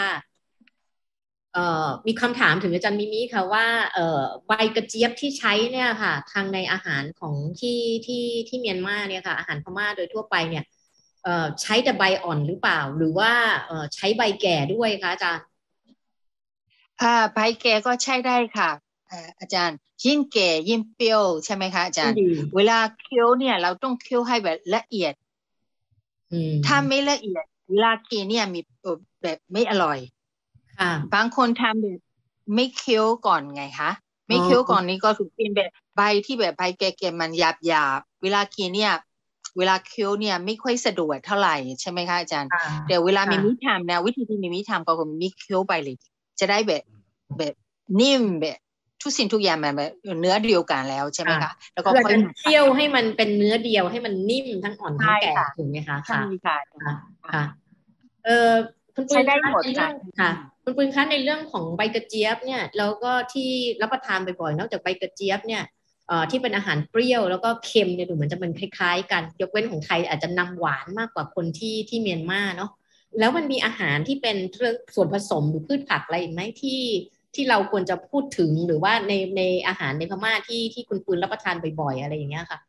มีคำถามถึงอาจารย์มิมิค่ะว่าใบกระเจี๊ยบที่ใช้เนี่ยค่ะทางในอาหารของที่เมียนมาเนี่ยค่ะอาหารพม่าโดยทั่วไปเนี่ยใช้แต่ใบอ่อนหรือเปล่าหรือว่าใช้ใบแก่ด้วยคะอาจารย์ใบแก่ก็ใช้ได้ค่ะอาจารย์ยิ่งแก่ยิ่งเปรี้ยวใช่ไหมคะอาจารย์เวลาเคี้ยวเนี่ยเราต้องเคี้ยวให้แบบละเอียดถ้าไม่ละเอียดเวลากินเนี่ยมีแบบไม่อร่อยบางคนทำแบบไม่เคี้ยวก่อนไงคะไม่เคี้ยวก่อนนี่ก็คือเป็นแบบใบที่แบบใบแก่ๆมันหยาบๆเวลากินเนี่ยเวลาเคี้ยวเนี่ยไม่ค่อยสะดวกเท่าไหร่ใช่ไหมคะอาจารย์แต่เวลามิมิทำนะวิธีที่มิมิทำก็คือมิมิเคี้ยวไปเลยจะได้แบบนิ่มแบบทุกสิ่งทุกอย่างแบบเนื้อเดียวกันแล้วใช่ไหมคะแล้วก็ค่อยเคี่ยวให้มันเป็นเนื้อเดียวให้มันนิ่มทั้งอ่อนทั้งแก่ถูกไหมคะใช่ค่ะค่ะคุณปุ้ยคะในเรื่องค่ะคุณปุ้ยคะในเรื่องของใบกระเจี๊ยบเนี่ยแล้วก็ที่รับประทานบ่อยๆนอกจากใบกระเจี๊ยบเนี่ยที่เป็นอาหารเปรี้ยวแล้วก็เค็มเนี่ยดูเหมือนจะเป็นคล้ายๆกันยกเว้นของไทยอาจจะนำหวานมากกว่าคนที่เมียนมาเนาะแล้วมันมีอาหารที่เป็นส่วนผสมหรือพืชผักอะไรอีกไหมที่เราควรจะพูดถึงหรือว่าในอาหารในพม่าที่คุณปุ้ยรับประทานบ่อยๆอะไรอย่างเงี้ยค่ะ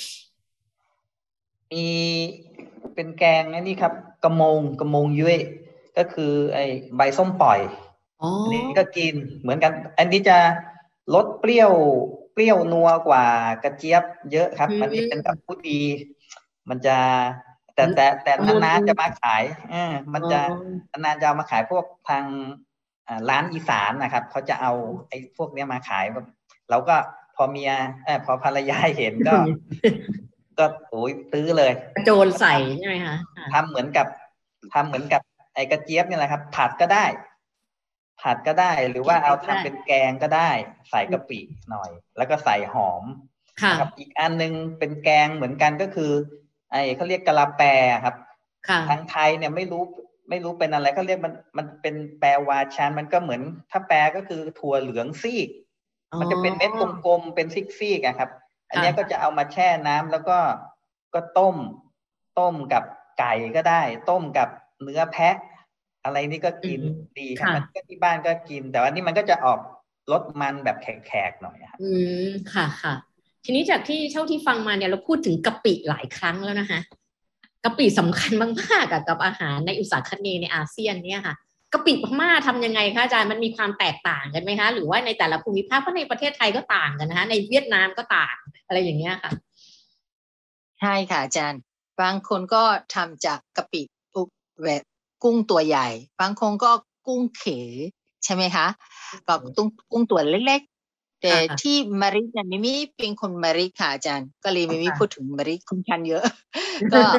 มีเป็นแกงนี่ครับกระมงยุ้ยก็คือไอ้ใบส้มปล่อยอันนี้ก็กินเหมือนกันอันนี้จะรสเปรี้ยวนัวกว่ากระเจี๊ยบเยอะครับอันนี้เป็นแบบผู้ดีมันจะแต่นานๆจะมาขายมันจะนานๆจะมาขายพวกทางร้านอีสานนะครับเขาจะเอาไอ้พวกนี้มาขายเราก็พอภรรยาเห็นก็โอ้ยซื้อเลยโจรใส่ใช่ไหมคะทำเหมือนกับไอ้กระเจี๊ยบนี่แหละครับผัดก็ได้หรือว่าเอาทำเป็นแกงก็ได้ใส่กะปิหน่อยแล้วก็ใส่หอมครับอีกอันนึงเป็นแกงเหมือนกันก็คือไอ้เขาเรียกกะลาแปครับทางไทยเนี่ยไม่รู้เป็นอะไรเขาเรียกมันเป็นแปลวาชานมันก็เหมือนถ้าแปลก็คือถั่วเหลืองซีกมันจะเป็นเม็ดกลมๆเป็นซีกๆครับอันนี้ก็จะเอามาแช่น้ำแล้วก็ต้มกับไก่ก็ได้ต้มกับเนื้อแพะอะไรนี่ก็กินดีครับมันก็ที่บ้านก็กินแต่ว่านี่มันก็จะออกรสมันแบบแขกๆหน่อยครับค่ะทีนี้จากที่เท่าที่ฟังมาเนี่ยเราพูดถึงกะปิหลายครั้งแล้วนะคะกะปิสำคัญมากๆกับอาหารในอุตสาหกรรมในอาเซียนเนี่ยค่ะกะปิพม่าทำยังไงคะอาจารย์มันมีความแตกต่างกันไหมคะหรือว่าในแต่ละภูมิภาคเพราะในประเทศไทยก็ต่างกันนะคะในเวียดนามก็ต่างอะไรอย่างเงี้ยค่ะใช่ค่ะอาจารย์บางคนก็ทำจากกะปิแบบกุ้งตัวใหญ่บางคนก็กุ้งเขใช่ไหมคะก็กุ้งตัวเล็กๆแต่ที่มาริเนี่ยมิเป็นคนมาริค่ะอาจารย์ก็เลยมิพูดถึงมาริค่อนข้างเยอะก็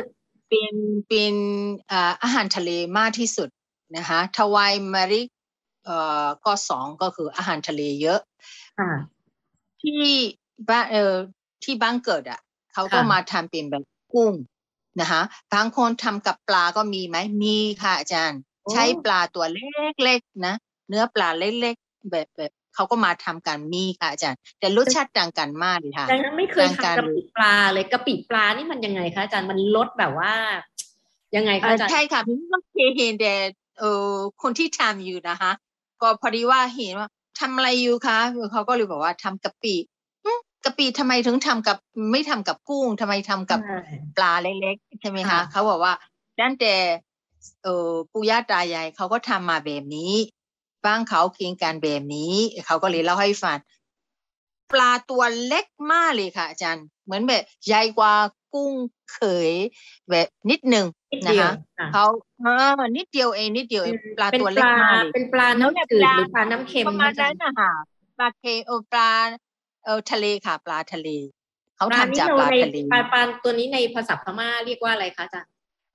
เป็นอาหารทะเลมากที่สุดนะคะทวายมาริกก็2ก็คืออาหารทะเลเยอะที่บ้านที่บ้านเกิดเขาก็มาทำเป็นแบบกุ้งนะคะบางคนทำกับปลาก็มีไหมมีค่ะอาจารย์ใช้ปลาตัวเล็กๆนะเนื้อปลาเล็กๆแบบเขาก็มาทำกันมีค่ะอาจารย์แต่รสชาติต่างกันมากเลยค่ะดังนั้นไม่เคยทำกะปิปลาเลยกะปิปลานี่มันยังไงคะอาจารย์มันรสแบบว่ายังไงคะอาจารย์ใช่ค่ะพี่ก็เคยเห็นแต่คนที่ทำอยู่นะคะก็พอดีว่าเห็นว่าทำอะไรอยู่คะเขาก็เลยบอกว่าทำกะปิกะปิทำไมถึงไม่ทำกับกุ้งทำไมทำกับปลาเล็กๆใช่ไหมคะเขาบอกว่าตั้งแต่ปู่ย่าตายายเขาก็ทำมาแบบนี้บ้างเขากินกันแบบนี้เขาก็เลยเล่าให้ฟังปลาตัวเล็กมากเลยค่ะอาจารย์เหมือนแบบใหญ่กว่ากุ้งเขยแบบนิดนึงนะคะเขานิดเดียวเองปลาตัวเล็กมากเลยเป็นปลาน้ำจืดหรือปลาน้ำเค็มประมาณนั้นนะคะปลาทะเลค่ะปลาทะเลเขาทำจากปลาทะเลปลาตัวนี้ในภาษาพม่าเรียกว่าอะไรคะอาจารย์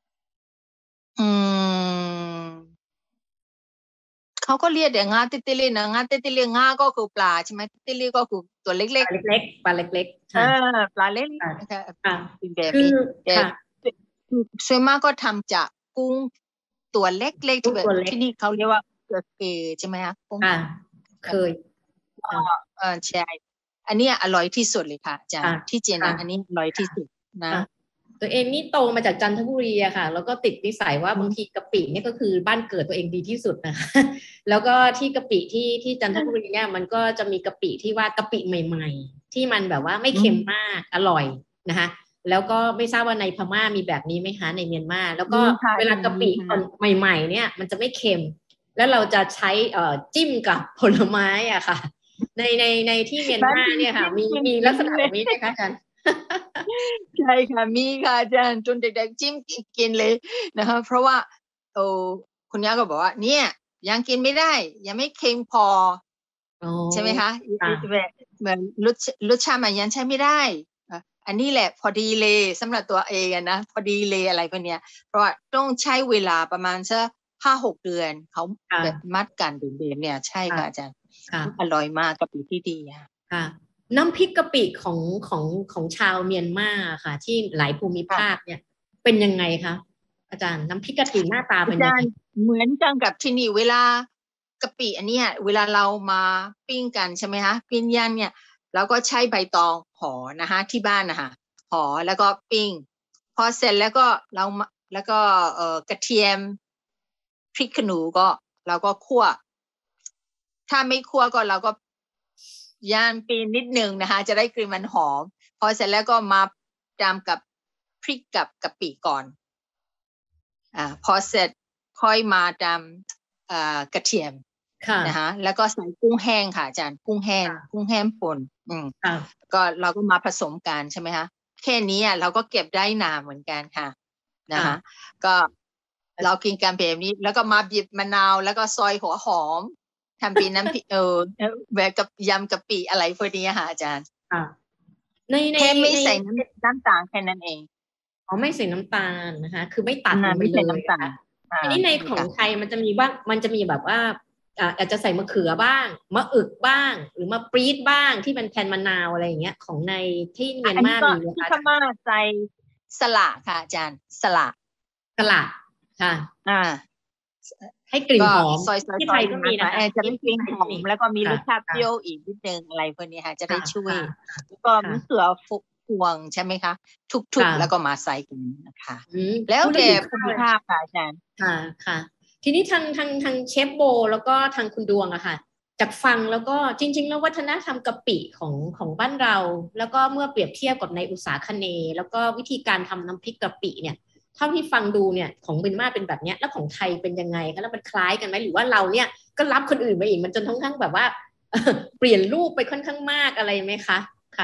เขาก็เรียกแต่งาติติเลนะงาติติเลงาก็คือปลาใช่ไหมติติเลก็คือตัวเล็กๆปลาเล็กๆปลาเล็กเป็นแบบนี้แต่ส่วนมากก็ทำจากกุ้งตัวเล็กๆที่แบบที่นี่เขาเรียกว่าเคยใช่ไหมคะเคยใช่อันนี้อร่อยที่สุดเลยค่ะอาจารย์ที่เจนอันนี้อร่อยที่สุดนะตัวเองนี่โตมาจากจันทบุรีอะค่ะแล้วก็ติดนิสัยว่าบางทีกะปินี่ก็คือบ้านเกิดตัวเองดีที่สุดนะคะแล้วก็ที่กะปิที่จันทบุรีเนี่ยมันก็จะมีกะปิที่ว่ากะปิใหม่ๆที่มันแบบว่าไม่เค็มมากอร่อยนะคะแล้วก็ไม่ทราบว่าในพม่ามีแบบนี้ไหมคะในเมียนมาแล้วก็เวลากะปิใหม่ๆเนี่ยมันจะไม่เค็มแล้วเราจะใช้จิ้มกับผลไม้อ่ะค่ะในที่เมียนมาเนี่ยค่ะมีลักษณะแบบนี้ไหมคะอาจารย์ใช่ค่ะมีค่ะอาจารย์จนเด็กๆจิ้มกินเลยนะคะเพราะว่าคุณย่าก็บอกว่าเนี่ยยังกินไม่ได้ยังไม่เค็มพอใช่ไหมคะเหมือนรสชาติมันยังใช้ไม่ได้อันนี้แหละพอดีเลยสำหรับตัวเองนะพอดีเลยอะไรพวกนี้เพราะว่าต้องใช้เวลาประมาณสัก5-6 เดือนเขาแบบมัดกันเดือนเนี่ยใช่ค่ะอาจารย์อร่อยมากกะปิที่ดีค่ะน้ำพริกกะปิของชาวเมียนมาค่ะที่หลายภูมิภาคเนี่ยเป็นยังไงคะอาจารย์น้ำพริกกะปิหน้าตาเป็นยังไงเหมือนกันกับที่นี่เวลากะปิอันเนี้ยเวลาเรามาปิ้งกันใช่ไหมคะปิ้งย่างเนี่ยเราก็ใช้ใบตองห่อนะคะที่บ้านนะคะห่อแล้วก็ปิ้งพอเสร็จแล้วก็แล้วก็กระเทียมพริกขี้หนูก็เราก็คั่วถ้าไม่คั่วก็เราก็ย่างปีนิดนึงนะคะจะได้กลิ่นมันหอมพอเสร็จแล้วก็มาตามกับพริกกับกะปิก่อนพอเสร็จค่อยมาตามกระเทียมนะคะแล้วก็ใส่กุ้งแห้งค่ะอาจารย์กุ้งแห้งป่นก็เราก็มาผสมกันใช่ไหมคะแค่นี้เราก็เก็บได้นานเหมือนกันค่ะนะคะก็เรากินกันแบบนี้แล้วก็มาบีบมะนาวแล้วก็ซอยหัวหอมทำเป็นน้ำพริกแบบกับยำกะปิอะไรพวกนี้ค่ะอาจารย์แค่ไม่ใส่น้ำตาลแค่นั้นเองไม่ใส่น้ำตาลนะคะคือไม่ตัดไม่ใส่น้ำตาลทีนี้ในของไทยมันจะมีแบบว่าอาจจะใส่มะเขือบ้างมะอึกบ้างหรือมะปรี๊ดบ้างที่เป็นแทนมะนาวอะไรอย่างเงี้ยของในที่เมียนมามีไหมคะที่พม่าใส่สละค่ะอาจารย์สละค่ะให้กลิ่นหอมที่ไทยก็มีนะคะจะได้กลิ่นหอมแล้วก็มีรสชาติเปรี้ยวอีกนิดนึงอะไรพวกนี้ค่ะจะได้ช่วยแล้วก็มะเขือพวงใช่ไหมคะทุกๆแล้วก็มาใส่กันนะคะแล้วแต่ภูมิภาคค่ะอาจารย์ค่ะทีนี้ทางเชฟโบแล้วก็ทางคุณดวงอะค่ะจากฟังแล้วก็จริงๆแล้ววัฒนธรรมกะปิของบ้านเราแล้วก็เมื่อเปรียบเทียบกับในอุตสาคเนย์แล้วก็วิธีการทำน้ำพริกกะปิเนี่ยเท่าที่ฟังดูเนี่ยของเมียนมาเป็นแบบนี้แล้วของไทยเป็นยังไงคะแล้วมันคล้ายกันไหมหรือว่าเราเนี่ยก็รับคนอื่นมาอีกมันจนค่อนข้างแบบว่าเปลี่ยนรูปไปค่อนข้างมากอะไรไหมคะค่ะ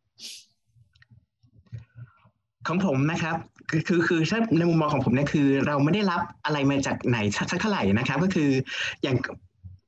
ของผมนะครับคือถ้าในมุมมองของผมเนี่ยคือเราไม่ได้รับอะไรมาจากไหนสักเท่าไหร่นะครับก็คืออย่าง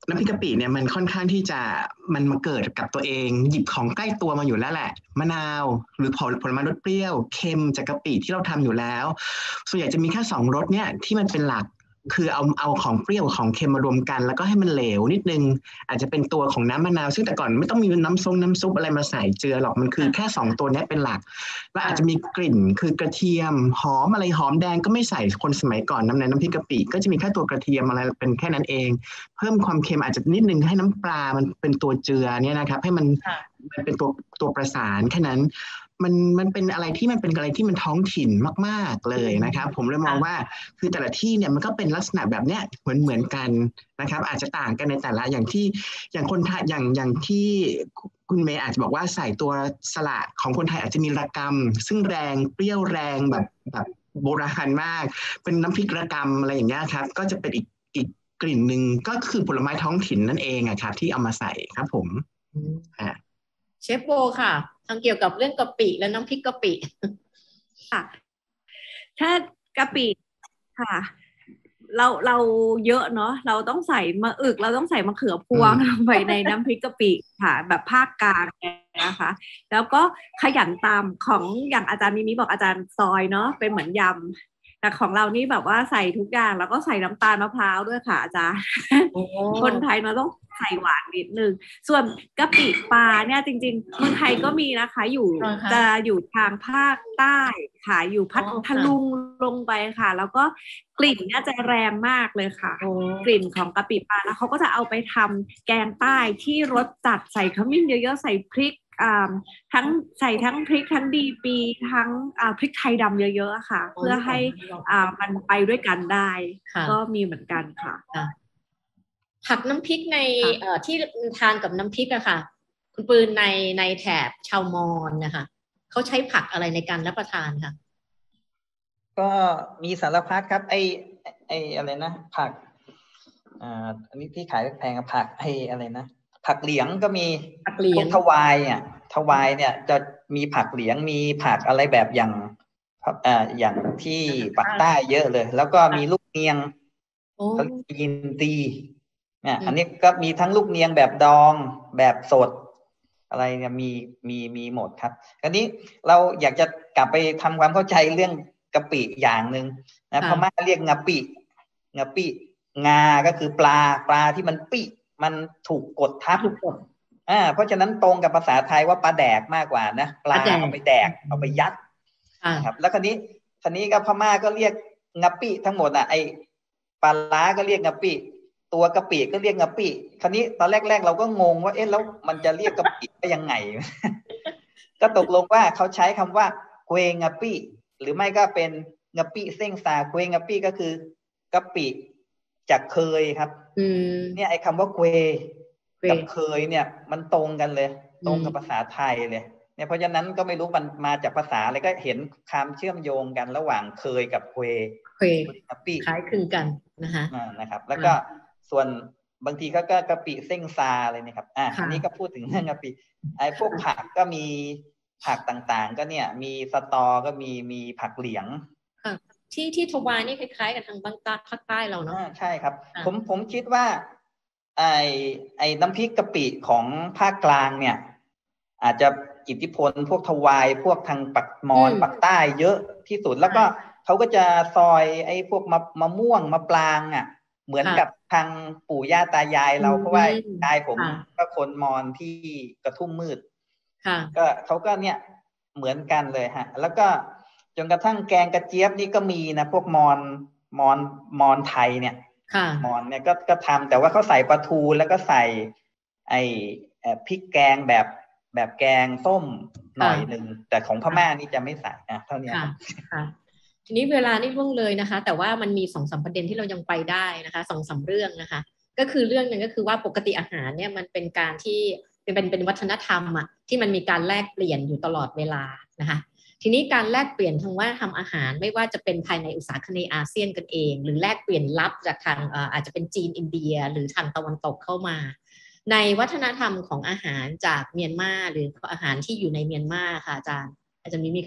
น้ำพริกกะปิเนี่ยมันค่อนข้างที่จะมันมาเกิดกับตัวเองหยิบของใกล้ตัวมาอยู่แล้วแหละมะนาวหรือผลไม้รสเปรี้ยวเค็มจากกะปิที่เราทำอยู่แล้วส่วนใหญ่จะมีแค่2รสเนี่ยที่มันเป็นหลักคือเอาของเปรี้ยวกับของเค็มมารวมกันแล้วก็ให้มันเหลวนิดนึงอาจจะเป็นตัวของน้ำมะนาวซึ่งแต่ก่อนไม่ต้องมีน้ำซุปอะไรมาใส่เจือหรอกมันคือแค่2ตัวนี้เป็นหลักแล้วอาจจะมีกลิ่นคือกระเทียมหอมอะไรหอมแดงก็ไม่ใส่คนสมัยก่อนน้ำพริกกะปิก็จะมีแค่ตัวกระเทียมอะไรเป็นแค่นั้นเองเพิ่มความเค็มอาจจะนิดนึงให้น้ำปลามันเป็นตัวเจือเนี่ยนะครับให้มันเป็นตัวประสานแค่นั้นมันเป็นอะไรที่มันเป็นอะไรที่มันท้องถิ่นมากๆเลยนะครับผมเลยมองว่าคือแต่ละที่เนี่ยมันก็เป็นลักษณะแบบเนี้ยเหมือนกันนะครับอาจจะต่างกันในแต่ละอย่างคนไทยอย่างที่คุณเมย์อาจจะบอกว่าใส่ตัวสละของคนไทยอาจจะมีระกำซึ่งแรงเปรี้ยวแรงแบบโบราณมากเป็นน้ำพริกระกำอะไรอย่างเงี้ยครับก็จะเป็นอีกกลิ่นหนึ่งก็คือผลไม้ท้องถิ่นนั่นเองอะครับที่เอามาใส่ครับผมเชฟโบค่ะทางเกี่ยวกับเรื่องกะปิและน้ำพริกกะปิค่ะถ้ากะปิค่ะเราเยอะเนาะเราต้องใส่มะอึกเราต้องใส่มะเขือพวงลงไปในน้ำพริกกะปิค่ะแบบภาคกลางนะคะแล้วก็ขยันตามของอย่างอาจารย์มิบอกอาจารย์ซอยเนาะเป็นเหมือนยำแต่ของเรานี่แบบว่าใส่ทุกอย่างแล้วก็ใส่น้ำตาลมะพร้าวด้วยค่ะอาจารย์คนไทยเราต้องใส่หวานนิดนึงส่วนกะปิปลาเนี่ยจริงๆเมืองไทยก็มีนะคะจะอยู่ทางภาคใต้ค่ะอยู่พัทลุงลงไปค่ะแล้วก็กลิ่นเนี่ยจะแรงมากเลยค่ะกลิ่นของกะปิปลาแล้วเขาก็จะเอาไปทำแกงใต้ที่รสจัดใส่ขมิ้นเยอะๆใส่พริกทั้งใส่ทั้งพริกทั้งดีปีทั้งพริกไทยดำเยอะๆค่ะเพื่อให้มันไปด้วยกันได้ก็มีเหมือนกันค่ะผักน้ำพริกในที่ทานกับน้ำพริกอะค่ะคุณปืนในแถบชาวมอญนะคะเขาใช้ผักอะไรในการรับประทานค่ะก็มีสารพัดครับไออะไรนะผักอันนี้ที่ขายแพงกับผักอะไรนะผักเหลียงก็มีผักเหลียงทวายเนี่ยจะมีผักเหลียงมีผักอะไรแบบอย่างที่ปักใต้เยอะเลยแล้วก็มีลูกเนียงเขายินตีเนี่ยอันนี้ก็มีทั้งลูกเนียงแบบดองแบบสดอะไรเนี่ยมีหมดครับคราวนี้เราอยากจะกลับไปทำความเข้าใจเรื่องกะปิอย่างหนึ่งนะพม่าเรียกงะปิงาก็คือปลาที่มันปิมันถูกกดทับเพราะฉะนั้นตรงกับภาษาไทยว่าปลาแดกมากกว่านะปลาเอาไปแดกเอาไปยัดครับแล้วคราวนี้ก็พม่าก็เรียกงะปิทั้งหมดไอปลาล้าก็เรียกงะปิตัวกะปิก็เรียกงะปิคราวนี้ตอนแรกเราก็งงว่าแล้วมันจะเรียกกะปิได้ยังไง ก็ตกลงว่าเขาใช้คำว่าเกวงะปิหรือไม่ก็เป็นงะปิเส้งซาเกวงะปิก็คือกะปิจากเคยครับเนี่ยไอ้คำว่าเกวกับเคยเนี่ยมันตรงกันเลยตรงกับภาษาไทยเลยเนี่ยเพราะฉะนั้นก็ไม่รู้มันมาจากภาษาอะไรก็เห็นความเชื่อมโยงกันระหว่างเคยกับเกวกะปิคล้ายคลึงกันนะครับแล้วก็ส่วนบางทีเขาก็กะปิเส้งซาอะไรเนี่ยครับอันนี้ก็พูดถึงเรื่องกะปิไอ้พวกผักก็มีผักต่างๆก็เนี่ยมีสตอก็มีผักเหลียงที่ทวายนี่คล้ายๆกับทางภาคใต้เราเนาะใช่ครับผมคิดว่าไอ้น้ำพริกกะปิของภาคกลางเนี่ยอาจจะอิทธิพลพวกทวายพวกทางปักมอญปักใต้เยอะที่สุดแล้วก็เขาก็จะซอยไอ้พวกมะม่วงมะปรางเหมือนกับทางปู่ย่าตายายเราเพราะว่ายายผมก็คนมอญที่กระทุ่มมืดก็เขาก็เนี่ยเหมือนกันเลยฮะแล้วก็จนกระทั่งแกงกระเจี๊ยบนี่ก็มีนะพวกมอญไทยเนี่ยมอญเนี่ยก็ทำแต่ว่าเขาใส่ปลาทูแล้วก็ใส่ไอ้พริกแกงแบบแกงส้มหน่อยหนึ่งแต่ของพม่านี่จะไม่ใส่เท่านี้ทีนี้เวลานี่ล่วงเลยนะคะแต่ว่ามันมี2-3ประเด็นที่เรายังไปได้นะคะ2-3เรื่องนะคะก็คือเรื่องนึงก็คือว่าปกติอาหารเนี่ยมันเป็นการที่เป็นวัฒนธรรมที่มันมีการแลกเปลี่ยนอยู่ตลอดเวลานะคะทีนี้การแลกเปลี่ยนทางว่าทำอาหารไม่ว่าจะเป็นภายในอุตสาหคเนย์อาเซียนกันเองหรือแลกเปลี่ยนลับจากทางอาจจะเป็นจีนอินเดียหรือทางตะวันตกเข้ามาในวัฒนธรรมของอาหารจากเมียนมาหรืออาหารที่อยู่ในเมียนมาค่ะอาจารย์มิคะ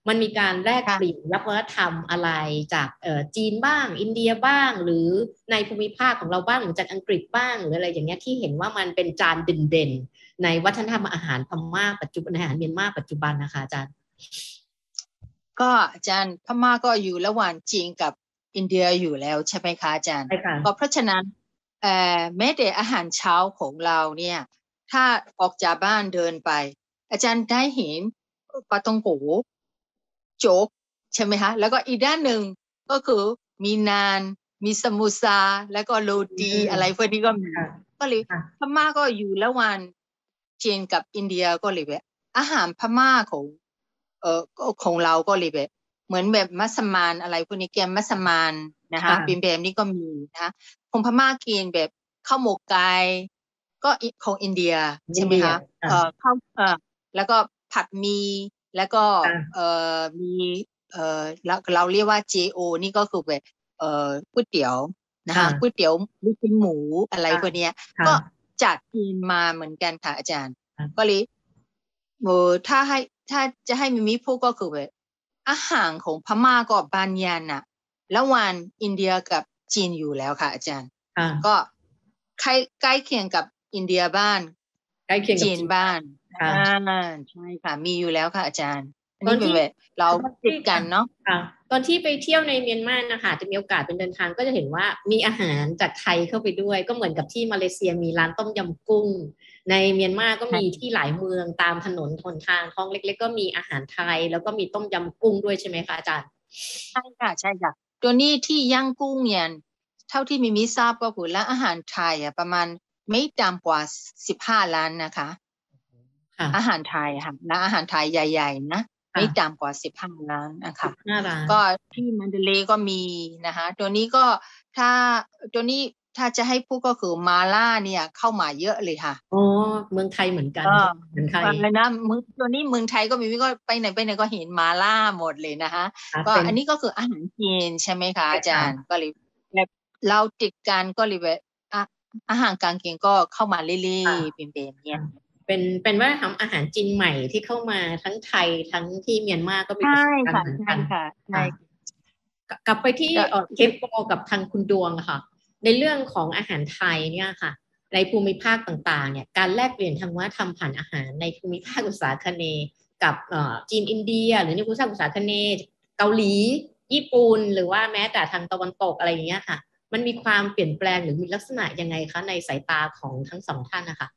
มันมีการแลกเปลี่ยนวัฒนธรรมอะไรจากจีนบ้างอินเดียบ้างหรือในภูมิภาคของเราบ้างหรือจากอังกฤษบ้างหรืออะไรอย่างเงี้ยที่เห็นว่ามันเป็นจานเด่นๆในวัฒนธรรมอาหารพม่าปัจจุบันอาหารเมียนมาปัจจุบันนะคะอาจารย์ก็อาจารย์พม่าก็อยู่ระหว่างจีนกับอินเดียอยู่แล้วใช่ไหมคะอาจารย์ก็เพราะฉะนั้นแม้แต่อาหารเช้าของเราเนี่ยถ้าออกจากบ้านเดินไปอาจารย์ได้เห็นปลาตองโกโจ๊กใช่ไหมคะแล้วก็อีกด้านหนึ่งก็คือมีนานมีสมูซาแล้วก็โรตีอะไรพวกนี้ก็มีก็เลยพม่าก็อยู่ระหว่างจีนกับอินเดียก็เลยแบบอาหารพม่าของเราก็เลยแบบเหมือนแบบมัสมั่นอะไรพวกนี้แกงมัสมั่นนะคะเป็นแบบนี้ก็มีนะคะของพม่ากินแบบข้าวหมกไก่ก็ของอินเดียใช่ไหมคะข้าวแล้วก็ผัดหมี่แล้วก็มีเราเรียกว่า JO นี่ก็คือแบบก๋วยเตี๋ยวนะคะก๋วยเตี๋ยวลูกชิ้นหมูอะไรพวกนี้ก็จากจีนมาเหมือนกันค่ะอาจารย์ก็เลยถ้าจะให้มิพูดก็คือแบบอาหารของพม่าก็บานยันน่ะระหว่างอินเดียกับจีนอยู่แล้วค่ะอาจารย์ก็ใกล้เคียงกับอินเดียบ้านใกล้เคียงกับจีนบ้านใช่ค่ะมีอยู่แล้วค่ะอาจารย์นี่เป็นแบบเราติดกันเนาะตอนที่ไปเที่ยวในเมียนมานะคะจะมีโอกาสเป็นเดินทางก็จะเห็นว่ามีอาหารจากไทยเข้าไปด้วยก็เหมือนกับที่มาเลเซียมีร้านต้มยำกุ้งในเมียนมาก็มีที่หลายเมืองตามถนนหนทางท้องเล็กๆก็มีอาหารไทยแล้วก็มีต้มยำกุ้งด้วยใช่ไหมคะอาจารย์ใช่ค่ะตัวนี้ที่ย่างกุ้งเนี่ยเท่าที่มิทราบก็คือร้านอาหารไทยประมาณไม่ต่ำกว่า15 ล้านนะคะอาหารไทยค่ะร้านอาหารไทยใหญ่ๆนะไม่ต่ำกว่า15 ล้านนะคะก็ที่มันเดเลย์ก็มีนะคะตัวนี้ก็ถ้าจะให้พูดก็คือมาล่าเนี่ยเข้ามาเยอะเลยค่ะอ๋อเมืองไทยเหมือนกันเหมือนไทยนะตัวนี้เมืองไทยก็มีก็ไปไหนก็เห็นมาล่าหมดเลยนะคะก็อันนี้ก็คืออาหารจีนใช่ไหมคะอาจารย์ก็เลยแบบเราติดกันก็เลยแบบอาหารกลางกินก็เข้ามาเรื่อยๆเป็นเนี่ยเป็นว่าทำอาหารจีนใหม่ที่เข้ามาทั้งไทยทั้งที่เมียนมาก็มีประสบการณ์เหมือนกันใช่กลับไปที่เคปโปกับทางคุณดวงค่ะในเรื่องของอาหารไทยเนี่ยค่ะในภูมิภาคต่างๆเนี่ยการแลกเปลี่ยนทางวัฒนธรรมผ่านอาหารในภูมิภาคอุตสาคเนย์กับจีนอินเดียหรือในภูมิภาคอุตสาคเนย์เกาหลีญี่ปุ่นหรือว่าแม้แต่ทางตะวันตกอะไรอย่างเงี้ยค่ะมันมีความเปลี่ยนแปลงหรือมีลักษณะยังไงคะในสายตาของทั้งสองท่านนะคะ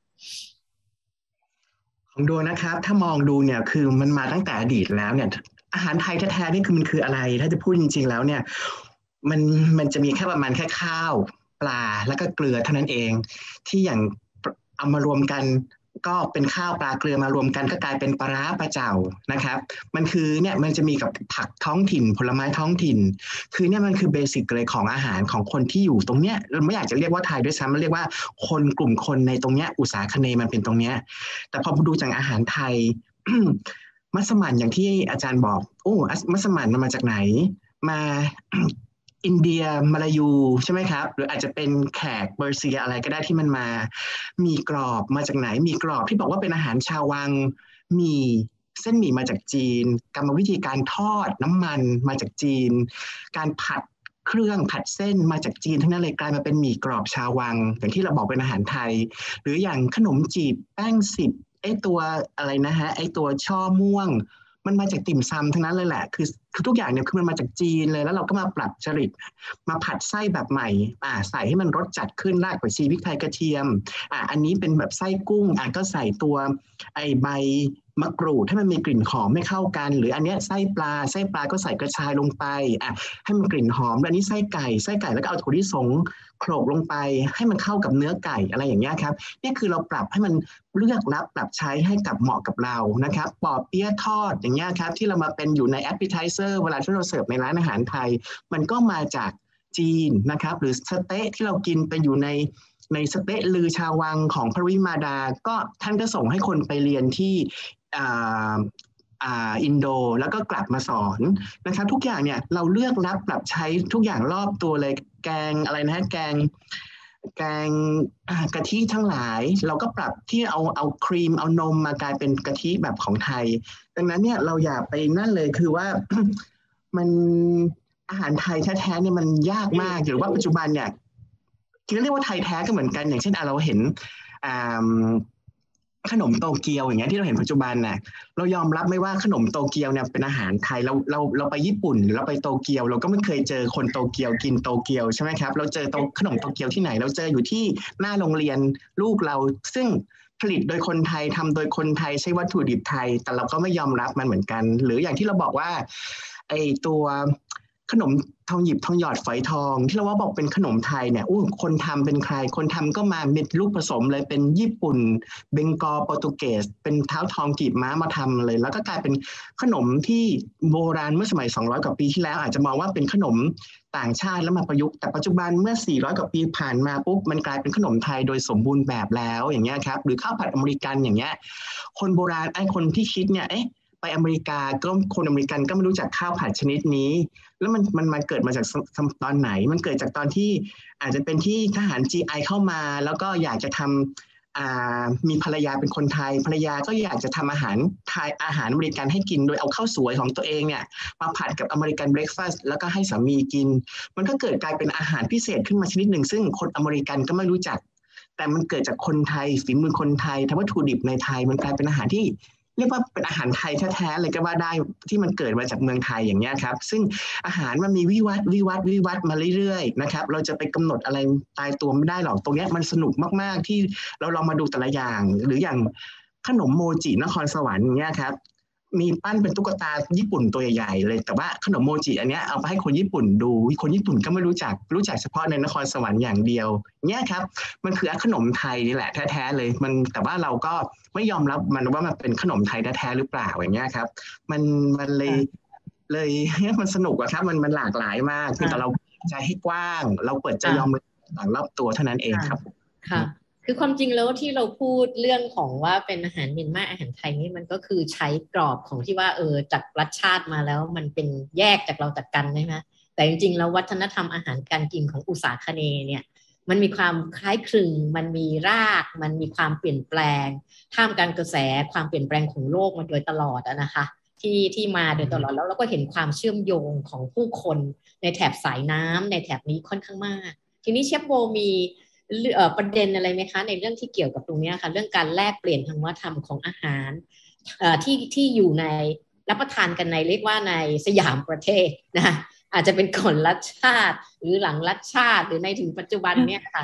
ของดวงนะครับถ้ามองดูเนี่ยคือมันมาตั้งแต่อดีตแล้วเนี่ยอาหารไทยแท้ๆนี่คือมันคืออะไรถ้าจะพูดจริงๆแล้วเนี่ยมันจะมีแค่ประมาณแค่ข้าวปลาแล้วก็เกลือเท่านั้นเองที่อย่างเอามารวมกันก็เป็นข้าวปลาเกลือมารวมกันก็กลายเป็นปลาร้าปลาเจ่านะครับมันคือเนี่ยมันจะมีกับผักท้องถิ่นผลไม้ท้องถิ่นคือเนี่ยมันคือเบสิกเลยของอาหารของคนที่อยู่ตรงเนี้ยเราไม่อยากจะเรียกว่าไทยด้วยซ้ำมันเรียกว่าคนกลุ่มคนในตรงเนี้ยอุตสาคเนย์มันเป็นตรงเนี้ยแต่พอดูจากอาหารไทย มัสมั่นอย่างที่อาจารย์บอกโอ้มัสมั่นมันมาจากไหนมา อินเดียมาลายูใช่ไหมครับหรืออาจจะเป็นแขกเปอร์เซียอะไรก็ได้ที่มันมามีกรอบมาจากไหนมีกรอบที่บอกว่าเป็นอาหารชาววังมีเส้นหมี่มาจากจีนกรรมวิธีการทอดน้ำมันมาจากจีนการผัดเครื่องผัดเส้นมาจากจีนทั้งนั้นเลยกลายมาเป็นหมี่กรอบชาววังอย่างที่เราบอกเป็นอาหารไทยหรืออย่างขนมจีบแป้งสิบไอตัวอะไรนะฮะไอตัวช่อม่วงมันมาจากติ่มซำทั้งนั้นเลยแหละคือทุกอย่างเนี่ยคือมันมาจากจีนเลยแล้วเราก็มาปรับจริตมาผัดไส้แบบใหม่ใส่ให้มันรสจัดขึ้นรากผักชีพริกไทยกระเทียมอันนี้เป็นแบบไส้กุ้งก็ใส่ตัวไอใบมะกรูดให้มันมีกลิ่นหอมไม่เข้ากันหรืออันนี้ไส้ปลาก็ใส่กระชายลงไปให้มันกลิ่นหอมอันนี้ไส้ไก่แล้วก็เอาถั่วลิสงโขลกลงไปให้มันเข้ากับเนื้อไก่อะไรอย่างเงี้ยครับนี่คือเราปรับให้มันเลือกรับปรับใช้ให้กับเหมาะกับเรานะครับปอเปี๊ยะทอดอย่างเงี้ยครับที่เรามาเป็นอยู่ใน appetizer เวลาที่เราเสิร์ฟในร้านอาหารไทยมันก็มาจากจีนนะครับหรือสเต๊ะที่เรากินไปอยู่ในสเต๊ะลือชาววังของพระวิมาดาก็ท่านก็ส่งให้คนไปเรียนที่อินโดแล้วก็กลับมาสอนนะครับทุกอย่างเนี่ยเราเลือกรับปรับใช้ทุกอย่างรอบตัวเลยแกงอะไรนะแกงแกงกะทิทั้งหลายเราก็ปรับที่เอาครีมเอานมมากลายเป็นกะทิแบบของไทยดังนั้นเนี่ยเราอย่าไปนั่นเลยคือว่า มันอาหารไทยแท้ๆเนี่ยมันยากมากหรือว่าปัจจุบันเนี่ยเรียกว่าไทยแท้ก็เหมือนกันอย่างเช่นเราเห็นขนมโตเกียวอย่างเงี้ยที่เราเห็นปัจจุบันน่ะเรายอมรับไหมว่าขนมโตเกียวเนี่ยเป็นอาหารไทยเราไปญี่ปุ่นหรือเราไปโตเกียวเราก็ไม่เคยเจอคนโตเกียวกินโตเกียวใช่ไหมครับเราเจอขนมโตเกียวที่ไหนเราเจออยู่ที่หน้าโรงเรียนลูกเราซึ่งผลิตโดยคนไทยทำโดยคนไทยใช้วัตถุดิบไทยแต่เราก็ไม่ยอมรับมันเหมือนกันหรืออย่างที่เราบอกว่าไอตัวขนมทองหยิบทองหยอดฝอยทองที่เราว่าบอกเป็นขนมไทยเนี่ยคนทำเป็นใครคนทำก็มาเป็นลูกผสมเลยเป็นญี่ปุ่นเบงกอลโปรตุเกสเป็นเท้าทองกีบม้ามาทำเลยแล้วก็กลายเป็นขนมที่โบราณเมื่อสมัย200กว่าปีที่แล้วอาจจะมองว่าเป็นขนมต่างชาติแล้วมาประยุกต์แต่ปัจจุบันเมื่อ400กว่าปีผ่านมาปุ๊บมันกลายเป็นขนมไทยโดยสมบูรณ์แบบแล้วอย่างเงี้ยครับหรือข้าวผัดอเมริกันอย่างเงี้ยคนโบราณคนที่คิดเนี่ยไปอเมริกาก็คนอเมริกันก็ไม่รู้จักข้าวผัดชนิดนี้แล้วมันเกิดมาจากตอนไหนมันเกิดจากตอนที่อาจจะเป็นที่ทหาร GI เข้ามาแล้วก็อยากจะทำมีภรรยาเป็นคนไทยภรรยาก็อยากจะทำอาหารไทยอาหารอเมริกันให้กินโดยเอาข้าวสวยของตัวเองเนี่ยมาผัดกับอเมริกันเบรคฟาสต์แล้วก็ให้สามีกินมันก็เกิดกลายเป็นอาหารพิเศษขึ้นมาชนิดหนึ่งซึ่งคนอเมริกันก็ไม่รู้จักแต่มันเกิดจากคนไทยฝีมือคนไทยทำวัตถุดิบในไทยมันกลายเป็นอาหารที่เรียกว่าเป็นอาหารไทยแท้ๆเลยก็ว่าได้ที่มันเกิดมาจากเมืองไทยอย่างนี้ครับซึ่งอาหารมันมีวิวัฒน์มาเรื่อยๆนะครับเราจะไปกำหนดอะไรตายตัวไม่ได้หรอกตรงนี้มันสนุกมากๆที่เราลองมาดูแต่ละอย่างหรืออย่างขนมโมจินครสวรรค์อย่างเงี้ยครับมีปั้นเป็นตุ๊กตาญี่ปุ่นตัวใหญ่ๆเลยแต่ว่าขนมโมจิอันเนี้ยเอาไปให้คนญี่ปุ่นดูคนญี่ปุ่นก็ไม่รู้จักเฉพาะในนครสวรรค์อย่างเดียวเนี่ยครับมันคือขนมไทยนี่แหละแท้ๆเลยมันแต่ว่าเราก็ไม่ยอมรับมันว่ามันเป็นขนมไทยแท้ๆหรือเปล่าอย่างเงี้ยครับมันเลยมันสนุกอะครับมันหลากหลายมากแต่เราใจให้กว้างเราเปิดใจยอมรับต่างรอบตัวเท่านั้นเองครับค่ะคือความจริงแล้วที่เราพูดเรื่องของว่าเป็นอาหารเมียนมาอาหารไทยนี่มันก็คือใช้กรอบของที่ว่าจากรัฐชาติมาแล้วมันเป็นแยกจากเราจากกันใช่ไหมแต่จริงๆแล้ววัฒนธรรมอาหารการกินของอุษาคเนย์เนี่ยมันมีความคล้ายคลึงมันมีรากมันมีความเปลี่ยนแปลงท่ามกลางกระแสความเปลี่ยนแปลงของโลกมาโดยตลอดนะคะที่มาโดยตลอดแล้วเราก็เห็นความเชื่อมโยงของผู้คนในแถบสายน้ำในแถบนี้ค่อนข้างมากทีนี้เชฟโบมีประเด็นอะไรไหมคะในเรื่องที่เกี่ยวกับตรงนี้ค่ะเรื่องการแลกเปลี่ยนทางวัฒนธรรมของอาหารที่อยู่ในรับประทานกันในเรียกว่าในสยามประเทศนะอาจจะเป็นก่อนรัฐชาติหรือหลังรัฐชาติหรือในถึงปัจจุบันเนี่ยค่ะ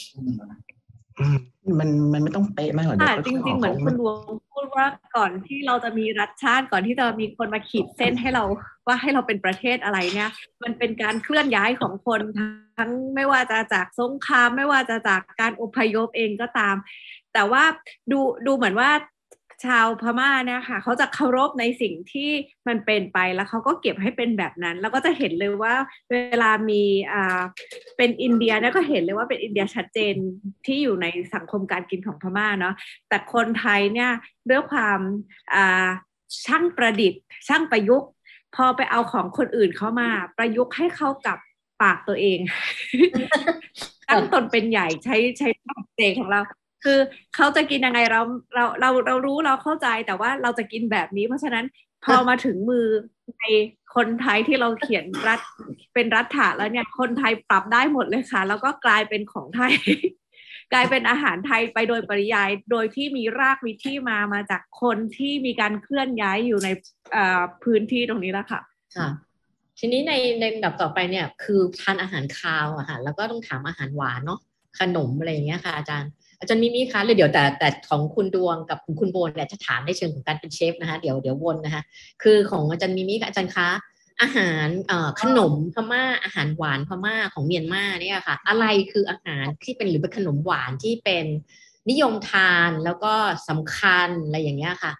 มันไม่ต้องเป๊ะมากหรอกจริงๆเหมือนคุณดวงพูดว่าก่อนที่เราจะมีรัฐชาติก่อนที่จะมีคนมาขีดเส้นให้เราว่าให้เราเป็นประเทศอะไรเนี่ยมันเป็นการเคลื่อนย้ายของคนทั้งไม่ว่าจะจากสงครามไม่ว่าจะจากการอพยพเองก็ตามแต่ว่าดูเหมือนว่าชาวพม่าเนี่ยค่ะเขาจะเคารพในสิ่งที่มันเป็นไปแล้วเขาก็เก็บให้เป็นแบบนั้นแล้วก็จะเห็นเลยว่าเวลามีเป็นอินเดียเนี่ยก็เห็นเลยว่าเป็นอินเดียชัดเจนที่อยู่ในสังคมการกินของพม่าเนาะแต่คนไทยเนี่ยด้วยความช่างประดิษฐ์ช่างประยุกต์พอไปเอาของคนอื่นเข้ามาประยุกต์ให้เข้ากับปากตัวเองตั้งตนเป็นใหญ่ใช้ปากเสกของเราคือเขาจะกินยังไงเรารู้เราเข้าใจแต่ว่าเราจะกินแบบนี้เพราะฉะนั้นพอมาถึงมือในคนไทยที่เราเขียนเป็นรัฐะแล้วเนี่ยคนไทยปรับได้หมดเลยค่ะแล้วก็กลายเป็นของไทย กลายเป็นอาหารไทยไปโดยปริยายโดยที่มีรากมีที่มาจากคนที่มีการเคลื่อนย้ายอยู่ในพื้นที่ตรงนี้แล้วค่ะทีนี้ในลำดับต่อไปเนี่ยคือทานอาหารคาวอะค่ะแล้วก็ต้องถามอาหารหวานเนาะขนมอะไรอย่างเงี้ยค่ะอาจารย์มิมี่คะเลยเดี๋ยวแต่ของคุณดวงกับคุณโบเนี่ยจะถามในเชิงของการเป็นเชฟนะคะเดี๋ยววนนะคะคือของอาจารย์มิมี่กับอาจารย์คะอาหารขนมพม่าอาหารหวานพม่าของเมียนมาเนี่ยค่ะอะไรคืออาหารที่เป็นหรือเป็นขนมหวานที่เป็นนิยมทานแล้วก็สำคัญอะไรอย่างเงี้ยค่ะ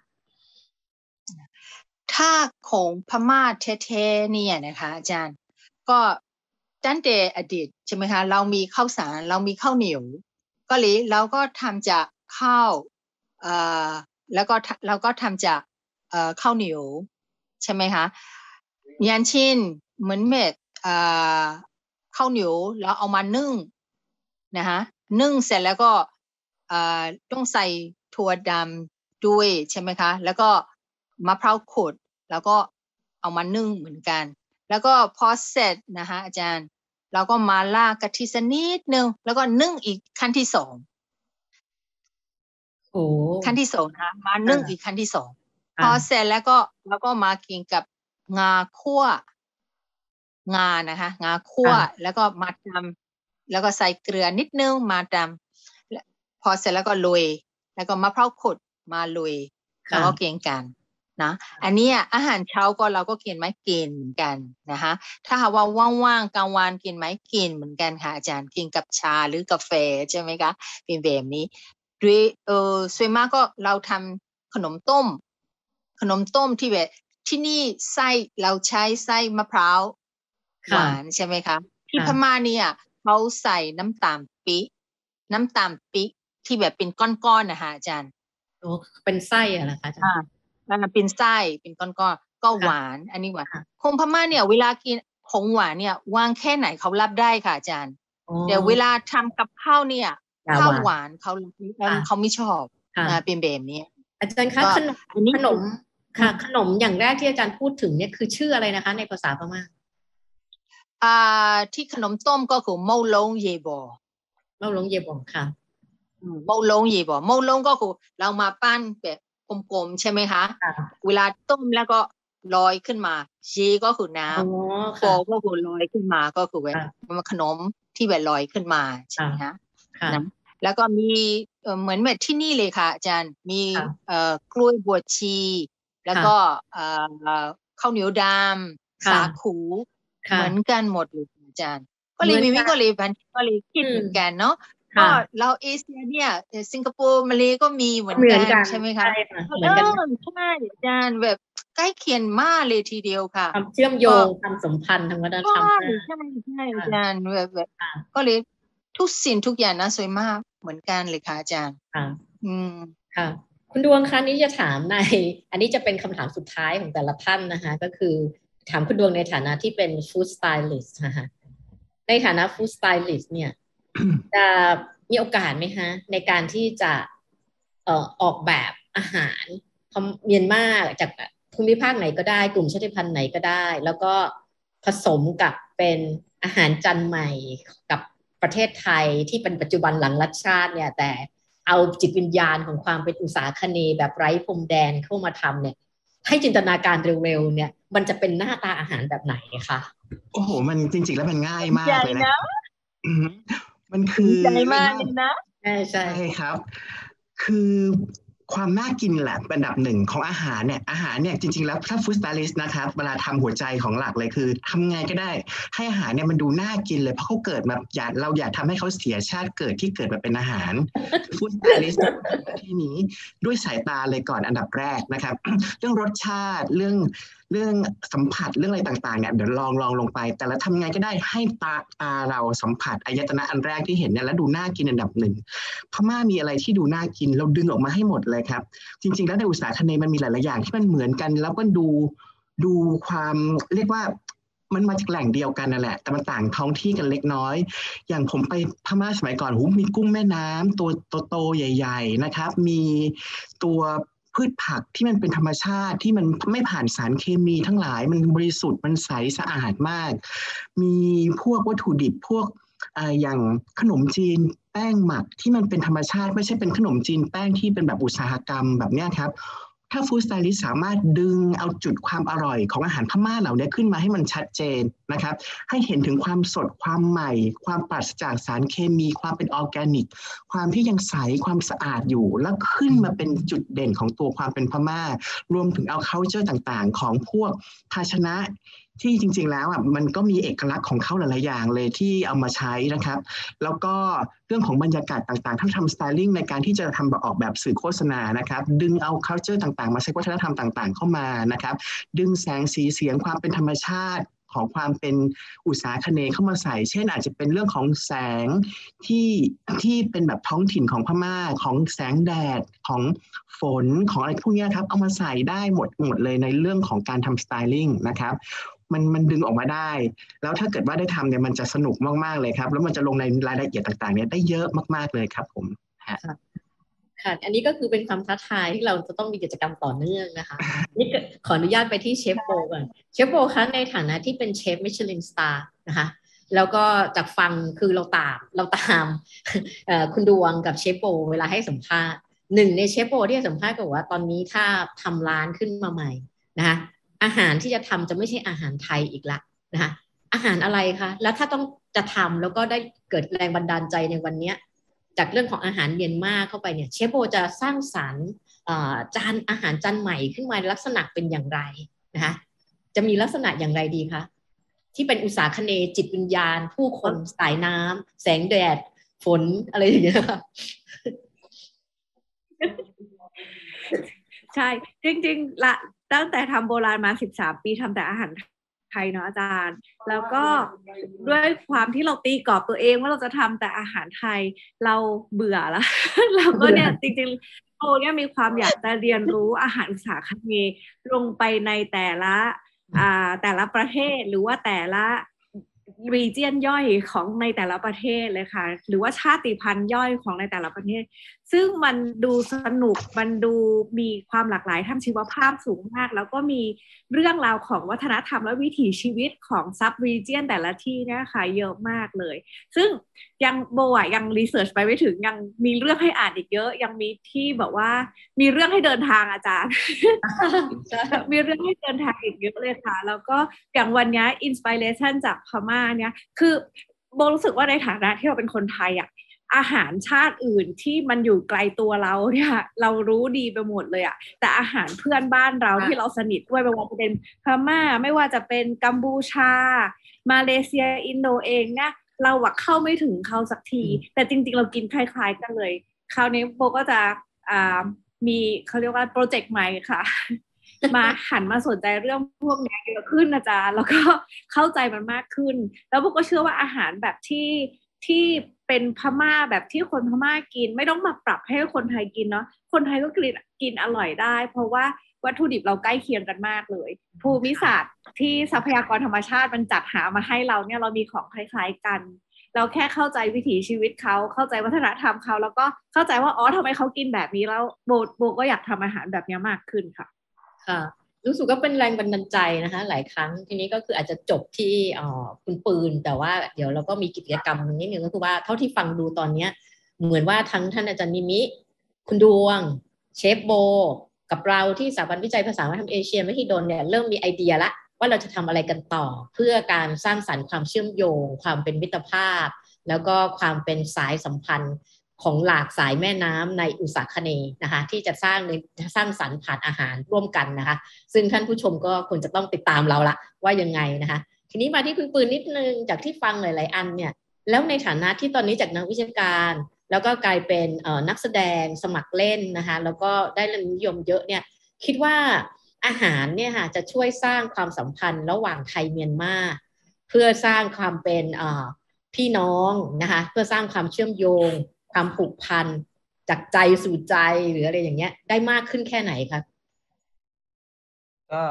ถ้าของพม่าแท้ๆเนี่ยนะคะอาจารย์ก็ตั้งแต่อดีตใช่ไหมคะเรามีข้าวสารเรามีข้าวเหนียวก็เลยเราก็ทำจากข้าวแล้วก็เราก็ทำจากข้าวเหนียวใช่ไหมคะอย่างเช่นเหมือนเม็ดข้าวเหนียวแล้วเอามานึ่งนะคะนึ่งเสร็จแล้วก็ต้องใส่ถั่วดำด้วยใช่ไหมคะแล้วก็มะพร้าวขูดแล้วก็เอามานึ่งเหมือนกันแล้วก็พอเสร็จนะคะอาจารย์เราก็มาลากกะทิสักนิดนึงแล้วก็นึ่งอีกขั้นที่สองขั้นที่สองนะมานึ่งอีกขั้นที่สองพอเสร็จแล้วก็เราก็มากินกับงาคั่วงานะคะงาคั่วแล้วก็มาทำแล้วก็ใส่เกลือนิดนึงมาทำพอเสร็จแล้วก็โรยแล้วก็มะพร้าวขูดมาโรยแล้วก็กินกันนะอันนี้อาหารเช้าก็เราก็กินไหมกินเหมือนกันนะคะถ้าหากว่าว่างๆกลางวันกินไหมกินเหมือนกันค่ะอาจารย์กินกับชาหรือกาแฟใช่ไหมคะเป็นแบบนี้ด้วยส่วนมากก็เราทำขนมต้มที่แบบที่นี่ไส้เราใช้ไส้มะพร้าวหวานใช่ไหมคะที่พม่าเนี่ยเขาใส่น้ำตาลปี๊ที่แบบเป็นก้อนๆนะคะอาจารย์เป็นไส้เหรอคะอาจารย์เป็นไส้เป็นก้อนๆก็หวานอันนี้หวานคนพม่าเนี่ยเวลากินของหวานเนี่ยวางแค่ไหนเขารับได้ค่ะอาจารย์เดี๋ยวเวลาทำกับข้าวเนี่ยข้าวหวานเขาไม่ชอบเป็นแบบนี้อาจารย์คะขนมค่ะขนมอย่างแรกที่อาจารย์พูดถึงเนี่ยคือชื่ออะไรนะคะในภาษาพม่าที่ขนมต้มก็คือเมาลงเยบอค่ะเมาลงเยบอเมาลงก็คือเรามาปั้นแบบกลมๆใช่ไหมคะเวลาต้มแล้วก็ลอยขึ้นมาเยก็คือน้ำบอก็คือลอยขึ้นมาก็คือแบบขนมที่แบบลอยขึ้นมาใช่ไหมคะนะแล้วก็มีเหมือนแบบที่นี่เลยค่ะอาจารย์มีกล้วยบวชชีแล้วก็ข้าวเหนียวดำสาคูเหมือนกันหมดเลยอาจารย์ก็เลยก็เลยคิดเหมือนกันเนาะก็เราเอเชียเนี่ยสิงคโปร์มาเลก็มีเหมือนกันใช่ไหมคะเหมือนกันใช่อาจารย์แบบใกล้เคียงมากเลยทีเดียวค่ะความเชื่อมโยงความสัมพันธ์ทางวัฒนธรรมใช่อาจารย์แบบก็เลยทุกสิ่งทุกอย่างนะสวยมากเหมือนกันเลยค่ะอาจารย์ค่ะคุณดวงคะนี้จะถามอันนี้จะเป็นคำถามสุดท้ายของแต่ละท่านนะคะก็คือถามคุณดวงในฐานะที่เป็นฟู้ดสไตลิสต์นะคะในฐานะฟู้ดสไตลิสต์เนี่ยจะมีโอกาสไหมคะในการที่จะออกแบบอาหารเมียนมาจากภูมิภาคไหนก็ได้กลุ่มชาติพันธุ์ไหนก็ได้แล้วก็ผสมกับเป็นอาหารจานใหม่กับประเทศไทยที่เป็นปัจจุบันหลังรัฐชาติเนี่ยแต่เอาจิตวิญญาณของความเป็นอุตสาคเนย์แบบไร้พรมแดนเข้ามาทำเนี่ยให้จินตนาการเร็วๆเนี่ยมันจะเป็นหน้าตาอาหารแบบไหนคะโอ้โหมันจริงๆแล้วมันง่ายมากเลยนะมันคือใจมากเลยนะใช่ครับคือความน่ากินแหละเป็นอันดับหนึ่งของอาหารเนี่ยจริงๆแล้วถ้าฟู้ดสไตลิสต์นะครับเวลาทำหัวใจของหลักเลยคือทำไงก็ได้ให้อาหารเนี่ยมันดูน่ากินเลยเพราะเขาเกิดมาเราอยากทำให้เขาเสียชาติเกิดที่เกิดมาเป็นอาหารฟู้ดสไตลิสต์ที่นี้ด้วยสายตาเลยก่อนอันดับแรกนะครับเรื่องรสชาติเรื่องสัมผัสเรื่องอะไรต่างๆเนี่ยเดี๋ยวลองลงไปแต่ละทำไงก็ได้ให้ตาเราสัมผัสอายตนะอันแรกที่เห็นเนี่ยแล้วดูน่ากินอันดับหนึ่งพม่ามีอะไรที่ดูน่ากินเราดึงออกมาให้หมดเลยครับจริงๆแล้วในอุตสาคเนย์มันมีหลายๆอย่างที่มันเหมือนกันแล้วก็ดูความเรียกว่ามันมาจากแหล่งเดียวกันนั่นแหละแต่มันต่างท้องที่กันเล็กน้อยอย่างผมไปพม่าสมัยก่อนมีกุ้งแม่น้ำตัวโตๆใหญ่ๆนะครับมีตัวพืชผักที่มันเป็นธรรมชาติที่มันไม่ผ่านสารเคมีทั้งหลายมันบริสุทธิ์มันใสสะอาดมากมีพวกวัตถุดิบพวกอย่างขนมจีนแป้งหมักที่มันเป็นธรรมชาติไม่ใช่เป็นขนมจีนแป้งที่เป็นแบบอุตสาหกรรมแบบนี้ครับถ้าฟู้ดสไตลิสต์สามารถดึงเอาจุดความอร่อยของอาหารพม่าเหล่านี้ขึ้นมาให้มันชัดเจนนะครับให้เห็นถึงความสดความใหม่ความปราศจากสารเคมีความเป็นออร์แกนิกความที่ยังใสความสะอาดอยู่แล้วขึ้นมาเป็นจุดเด่นของตัวความเป็นพม่ารวมถึงเอา culture ต่างๆของพวกภาชนะที่จริงๆแล้วมันก็มีเอกลักษณ์ของเขาหลายๆอย่างเลยที่เอามาใช้นะครับแล้วก็เรื่องของบรรยากาศต่างๆถ้าทำสไตลิ่งในการที่จะทำออกแบบสื่อโฆษณานะครับดึงเอา culture ต่างๆมาใช้วัฒนธรรมต่างๆเข้ามานะครับดึงแสงสีเสียงความเป็นธรรมชาติของความเป็นอุตสาคเนย์เข้ามาใส่เช่นอาจจะเป็นเรื่องของแสงที่เป็นแบบท้องถิ่นของพม่าของแสงแดดของฝนของอะไรพวกนี้ครับเอามาใส่ได้หมดเลยในเรื่องของการทำสไตลิ่งนะครับมันดึงออกมาได้แล้วถ้าเกิดว่าได้ทำเนี่ยมันจะสนุกมากๆเลยครับแล้วมันจะลงในรายละเอียดต่างๆเนี่ยได้เยอะมากๆเลยครับผมค่ะอันนี้ก็คือเป็นความท้าทายที่เราจะต้องมีกิจกรรมต่อเนื่องนะคะ นี่ขออนุญาตไปที่เชฟโบก่อนเชฟโบคะในฐานะที่เป็นเชฟมิชลินสตาร์นะคะแล้วก็จากฟังคือเราตาม คุณดวงกับเชฟโบเวลาให้สัมภาษณ์หนึ่งในเชฟโบที่ให้สัมภาษณ์ก็บอกว่าตอนนี้ถ้าทำร้านขึ้นมาใหม่นะคะอาหารที่จะทำจะไม่ใช่อาหารไทยอีกละนะคะอาหารอะไรคะแล้วถ้าต้องจะทำแล้วก็ได้เกิดแรงบันดาลใจในวันนี้จากเรื่องของอาหารเมียนมาเข้าไปเนี่ยเชฟโบจะสร้างสรรค์จานอาหารจานใหม่ขึ้นมาลักษณะเป็นอย่างไรนะคะจะมีลักษณะอย่างไรดีคะที่เป็นอุตสาคเนย์จิตวิญญาณผู้คนสายน้ำแสงแดดฝนอะไรอย่างเงี้ยค่ะใช่จริงๆละตั้งแต่ทำโบราณมา13 ปีทำแต่อาหารไทยเนาะอาจารย์แล้วก็ด้วยความที่เราตีกรอบตัวเองว่าเราจะทำแต่อาหารไทยเราเบื่อแล้ว เราก็เนี่ยจริงๆโบเนี่ยมีความอยากจะเรียนรู้อาหารอุตสาคเนย์ลงไปในแต่ละประเทศหรือว่าแต่ละregion ย่อยของในแต่ละประเทศเลยค่ะหรือว่าชาติพันธุ์ย่อยของในแต่ละประเทศซึ่งมันดูสนุกมันดูมีความหลากหลายทางชีวภาพสูงมากแล้วก็มีเรื่องราวของวัฒนธรรมและวิถีชีวิตของซับรีเจียนแต่ละที่เนี่ยค่ะเยอะมากเลยซึ่งยังโบยังรีเสิร์ชไปไม่ถึงยังมีเรื่องให้อ่านอีกเยอะยังมีที่แบบว่ามีเรื่องให้เดินทางอาจารย์ มีเรื่องให้เดินทางอีกเยอะเลยค่ะแล้วก็อย่างวันนี้อินสปิเรชันจากพม่าเนี่ยคือโบรู้สึกว่าในฐานะที่เราเป็นคนไทยอาหารชาติอื่นที่มันอยู่ไกลตัวเราเนี่ยเรารู้ดีไปหมดเลยแต่อาหารเพื่อนบ้านเราที่เราสนิทด้วยไม่ว่าจะเป็นพม่าไม่ว่าจะเป็นกัมพูชามาเลเซียอินโดเองเนี่ยเราเข้าไม่ถึงเขาสักทีแต่จริงๆเรากินคล้ายๆกันเลยคราวนี้โบก็จะมีเขาเรียกว่าโปรเจกต์ใหม่ค่ะมาหันมาสนใจเรื่องพวกนี้เยอะขึ้นนะจ๊ะแล้วก็เข้าใจมันมากขึ้นแล้วโบก็เชื่อว่าอาหารแบบที่เป็นพม่าแบบที่คนพม่ากินไม่ต้องมาปรับให้คนไทยกินเนาะคนไทยก็กินอร่อยได้เพราะว่าวัตถุดิบเราใกล้เคียงกันมากเลยภูมิศาสตร์ที่ทรัพยากรธรรมชาติมันจัดหามาให้เราเนี่ยเรามีของคล้ายๆกันเราแค่เข้าใจวิถีชีวิตเขาเข้าใจวัฒนธรรมเขาแล้วก็เข้าใจว่าอ๋อทำไมเขากินแบบนี้แล้วโบก็อยากทำอาหารแบบนี้มากขึ้นค่ะค่ะรู้สึกว่าเป็นแรงบันดาลใจนะคะหลายครั้งทีนี้ก็คืออาจจะจบที่คุณปืนแต่ว่าเดี๋ยวเราก็มีกิจกรรมนิดนึงก็คือว่าเท่าที่ฟังดูตอนนี้เหมือนว่าทั้งท่านอาจารย์นิมิคุณดวงเชฟโบกับเราที่สถาบันวิจัยภาษาวัฒนธรรมเอเชียมหิดลเนี่ยเริ่มมีไอเดียละว่าเราจะทำอะไรกันต่อเพื่อการสร้างสรรค์ความเชื่อมโยงความเป็นมิตรภาพแล้วก็ความเป็นสายสัมพันธ์ของหลากสายแม่น้ำในอุตสาคเนย์นะคะที่จะสร้างสรรค์ผ่านอาหารร่วมกันนะคะซึ่งท่านผู้ชมก็ควรจะต้องติดตามเราละว่ายังไงนะคะทีนี้มาที่คุณปืนนิดนึงจากที่ฟังหลายๆอันเนี่ยแล้วในฐานะที่ตอนนี้จากนักวิชาการแล้วก็กลายเป็นนักแสดงสมัครเล่นนะคะแล้วก็ได้รับนิยมเยอะเนี่ยคิดว่าอาหารเนี่ยค่ะจะช่วยสร้างความสัมพันธ์ระหว่างไทยเมียนมาเพื่อสร้างความเป็นพี่น้องนะคะเพื่อสร้างความเชื่อมโยงความผูกพันจากใจสู่ใจหรืออะไรอย่างเงี้ยได้มากขึ้นแค่ไหนครับก็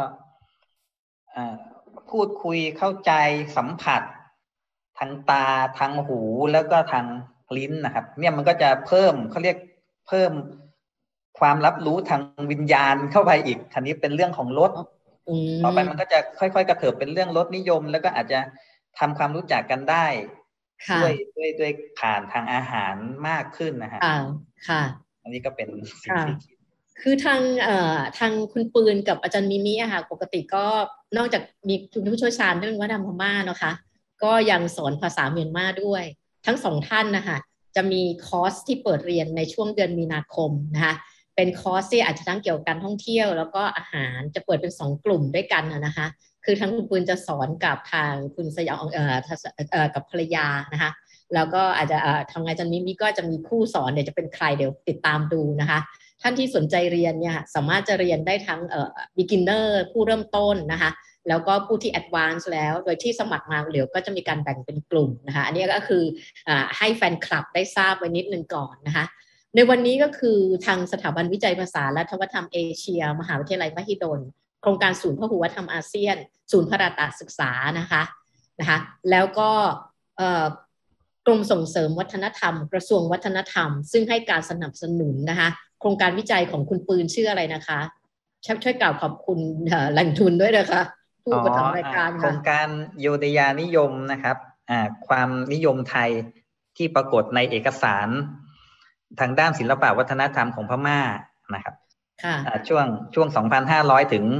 พูดคุยเข้าใจสัมผัสทางตาทางหูแล้วก็ทางลิ้นนะครับเนี่ยมันก็จะเพิ่มเขาเรียกเพิ่มความรับรู้ทางวิญญาณเข้าไปอีกทีนี้เป็นเรื่องของรสต่อไปมันก็จะค่อยๆกระเถิบเป็นเรื่องรสนิยมแล้วก็อาจจะทำความรู้จักกันได้ด้วยผ่านทางอาหารมากขึ้นนะฮะค่ะอันนี้ก็เป็นสิ่งที่คือทางคุณปืนกับอาจารย์มิมิค่ะปกติก็นอกจากมีผู้เชี่ยวชาญเรื่องวัฒนธรรมพม่านะคะก็ยังสอนภาษาเมียนมาด้วยทั้งสองท่านนะคะจะมีคอร์สที่เปิดเรียนในช่วงเดือนมีนาคมนะคะเป็นคอร์สที่อาจจะทั้งเกี่ยวกับการท่องเที่ยวแล้วก็อาหารจะเปิดเป็น2กลุ่มด้วยกันนะคะคือทั้งคุณปืนจะสอนกับทางคุณสยองกับภรรยานะคะแล้วก็อาจจะทางอาจารย์มิมิก็จะมีคู่สอนเนี่ยจะเป็นใครเดี๋ยวติดตามดูนะคะท่านที่สนใจเรียนเนี่ยสามารถจะเรียนได้ทั้งbeginner ผู้เริ่มต้นนะคะแล้วก็ผู้ที่ advance แล้วโดยที่สมัครมาเดี๋ยวก็จะมีการแบ่งเป็นกลุ่มนะคะอันนี้ก็คือให้แฟนคลับได้ทราบไว้นิดนึงก่อนนะคะในวันนี้ก็คือทางสถาบันวิจัยภาษาและวัฒนธรรมเอเชียมหาวิทยาลัยมหิดลโครงการศูนย์พหุวัฒนธรรมอาเซียนศูนย์พระราชศึกษานะคะแล้วก็กรมส่งเสริมวัฒนธรรมกระทรวงวัฒนธรรมซึ่งให้การสนับสนุนนะคะโครงการวิจัยของคุณปืนชื่ออะไรนะคะช่วยกล่าวขอบคุณแหล่งทุนด้วยนะคะผู้ประทำรายการโครงการโยธยานิยมนะครับความนิยมไทยที่ปรากฏในเอกสารทางด้านศิลปวัฒนธรรมของพม่านะครับช่วง 2,500 ถึง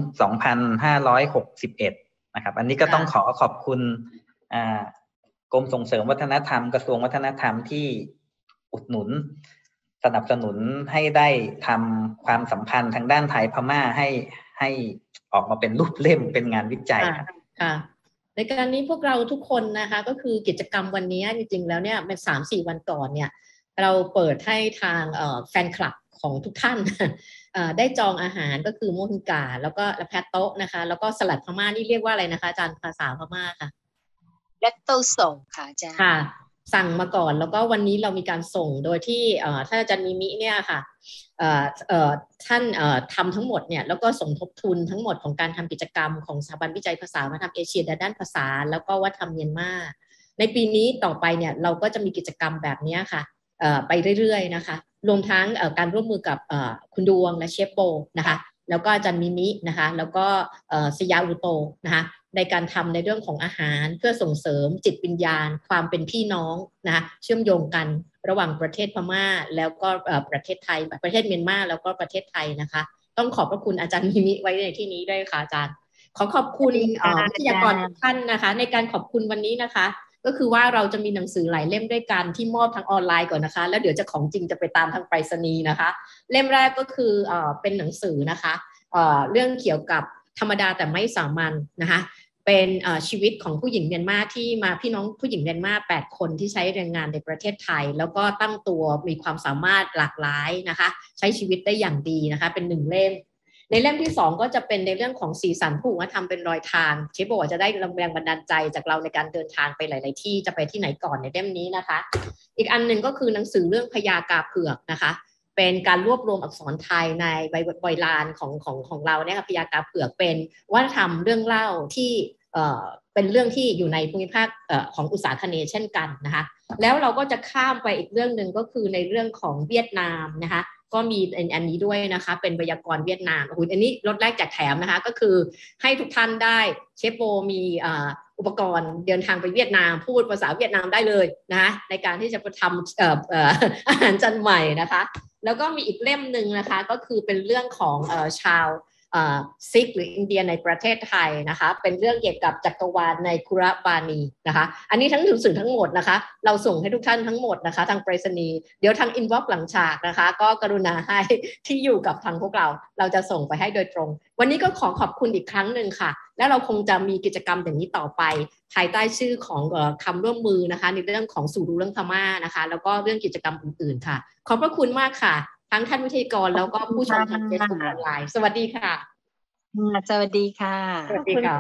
2,561 นะครับอันนี้ก็ต้องขอบคุณกรมส่งเสริมวัฒนธรรมกระทรวงวัฒนธรรมที่อุดหนุนสนับสนุนให้ได้ทำความสัมพันธ์ทางด้านไทยพม่าให้ออกมาเป็นรูปเล่มเป็นงานวิจัยค่ะในการนี้พวกเราทุกคนนะคะก็คือกิจกรรมวันนี้จริงๆแล้วเนี่ยเป็น 3-4 วันก่อนเนี่ยเราเปิดให้ทางแฟนคลับของทุกท่านได้จองอาหารก็คือโมฮิงกาแล้วก็แพทโต๊ะนะคะแล้วก็สลัดพม่านี่เรียกว่าอะไรนะคะอาจารย์ภาษาพม่าค่ะแลคโตโซค่ะอาจารย์ค่ะสั่งมาก่อนแล้วก็วันนี้เรามีการส่งโดยที่ท่านอาจารย์มิมิเนี่ยค่ะท่านทำทั้งหมดเนี่ยแล้วก็สมทบทุนทั้งหมดของการทำกิจกรรมของสถาบันวิจัยภาษาวัฒนธรรมเอเชียด้านภาษาแล้วก็วัฒนธรรมเมียนมาในปีนี้ต่อไปเนี่ยเราก็จะมีกิจกรรมแบบนี้ค่ะไปเรื่อยๆนะคะรวมทั้งการร่วมมือกับคุณดวงและเชฟโบนะคะแล้วก็อาจารย์มิมินะคะแล้วก็สยาอุโตนะคะในการทำในเรื่องของอาหารเพื่อส่งเสริมจิตวิญญาณความเป็นพี่น้องนะคะเชื่อมโยงกันระหว่างประเทศพม่าแล้วก็ประเทศไทยประเทศเมียนมาแล้วก็ประเทศไทยนะคะต้องขอบพระคุณอาจารย์มิมิไว้ในที่นี้ด้วยค่ะอาจารย์ขอบคุณวิทยากรทุกท่านนะคะในการขอบคุณวันนี้นะคะก็คือว่าเราจะมีหนังสือหลายเล่มด้วยกันที่มอบทางออนไลน์ก่อนนะคะแล้วเดี๋ยวจะของจริงจะไปตามทางไปรษณีย์นะคะเล่มแรกก็คือเป็นหนังสือนะคะเรื่องเกี่ยวกับธรรมดาแต่ไม่สามัญนะคะเป็นชีวิตของผู้หญิงเมียนมาที่มาพี่น้องผู้หญิงเมียนมา8 คนที่ใช้แรงงานในประเทศไทยแล้วก็ตั้งตัวมีความสามารถหลากหลายนะคะใช้ชีวิตได้อย่างดีนะคะเป็น1 เล่มในเล่มที่2ก็จะเป็นในเรื่องของสีสันผู้วัฒนธรรมเป็นรอยทางเชฟบอกว่าจะได้แรงบันดาลใจจากเราในการเดินทางไปหลายๆที่จะไปที่ไหนก่อนในเล่มนี้นะคะอีกอันหนึ่งก็คือหนังสือเรื่องพญากาเผือกนะคะเป็นการรวบรวมอักษรไทยในใบลานของเราเนี่ยค่ะพญากาเผือกเป็นวัฒนธรรมเรื่องเล่าที่เป็นเรื่องที่อยู่ในภูมิภาคของอุษาคเนย์เช่นกันนะคะแล้วเราก็จะข้ามไปอีกเรื่องหนึ่งก็คือในเรื่องของเวียดนามนะคะก็มีอันนี้ด้วยนะคะเป็นไวยากรณ์เวียดนามอันนี้ลดแรกแจกแถมนะคะก็คือให้ทุกท่านได้เชฟโบมีอุปกรณ์เดินทางไปเวียดนามพูดภาษาเวียดนามได้เลยนะคะในการที่จะไปทำอาหารจานใหม่นะคะแล้วก็มีอีกเล่มหนึ่งนะคะก็คือเป็นเรื่องของชาวซิกหรืออินเดียในประเทศไทยนะคะเป็นเรื่องเกี่ยวกับจักรวาลในคุระบานีนะคะอันนี้ทั้งหนังสือทั้งหมดนะคะเราส่งให้ทุกท่านทั้งหมดนะคะทางไปรษณีย์เดี๋ยวทางอินบ็อกซ์หลังฉากนะคะก็กรุณาให้ที่อยู่กับทางพวกเราจะส่งไปให้โดยตรงวันนี้ก็ขอบคุณอีกครั้งหนึ่งค่ะและเราคงจะมีกิจกรรมอย่างนี้ต่อไปภายใต้ชื่อของคำร่วมมือนะคะในเรื่องของสู่รู้เรื่องพม่านะคะแล้วก็เรื่องกิจกรรมอื่นๆค่ะขอบพระคุณมากค่ะทั้งท่านวิทยากรแล้วก็ผู้ชมทาง Facebook ออนไลน์สวัสดีค่ะสวัสดีค่ะสวัสดีค่ะ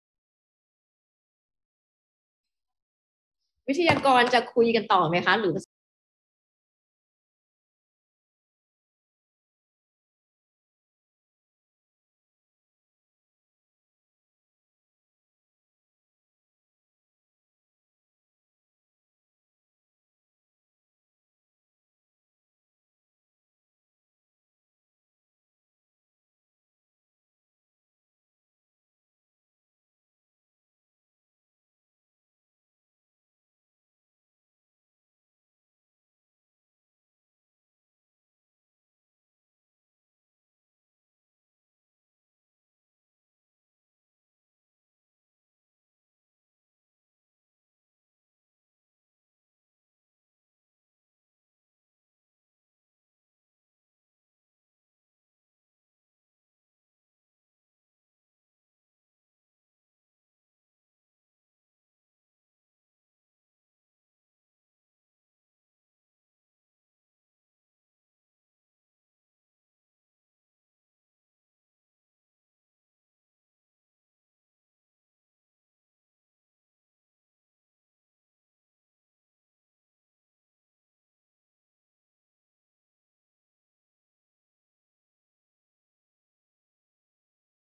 วิทยากรจะคุยกันต่อไหมคะหรือ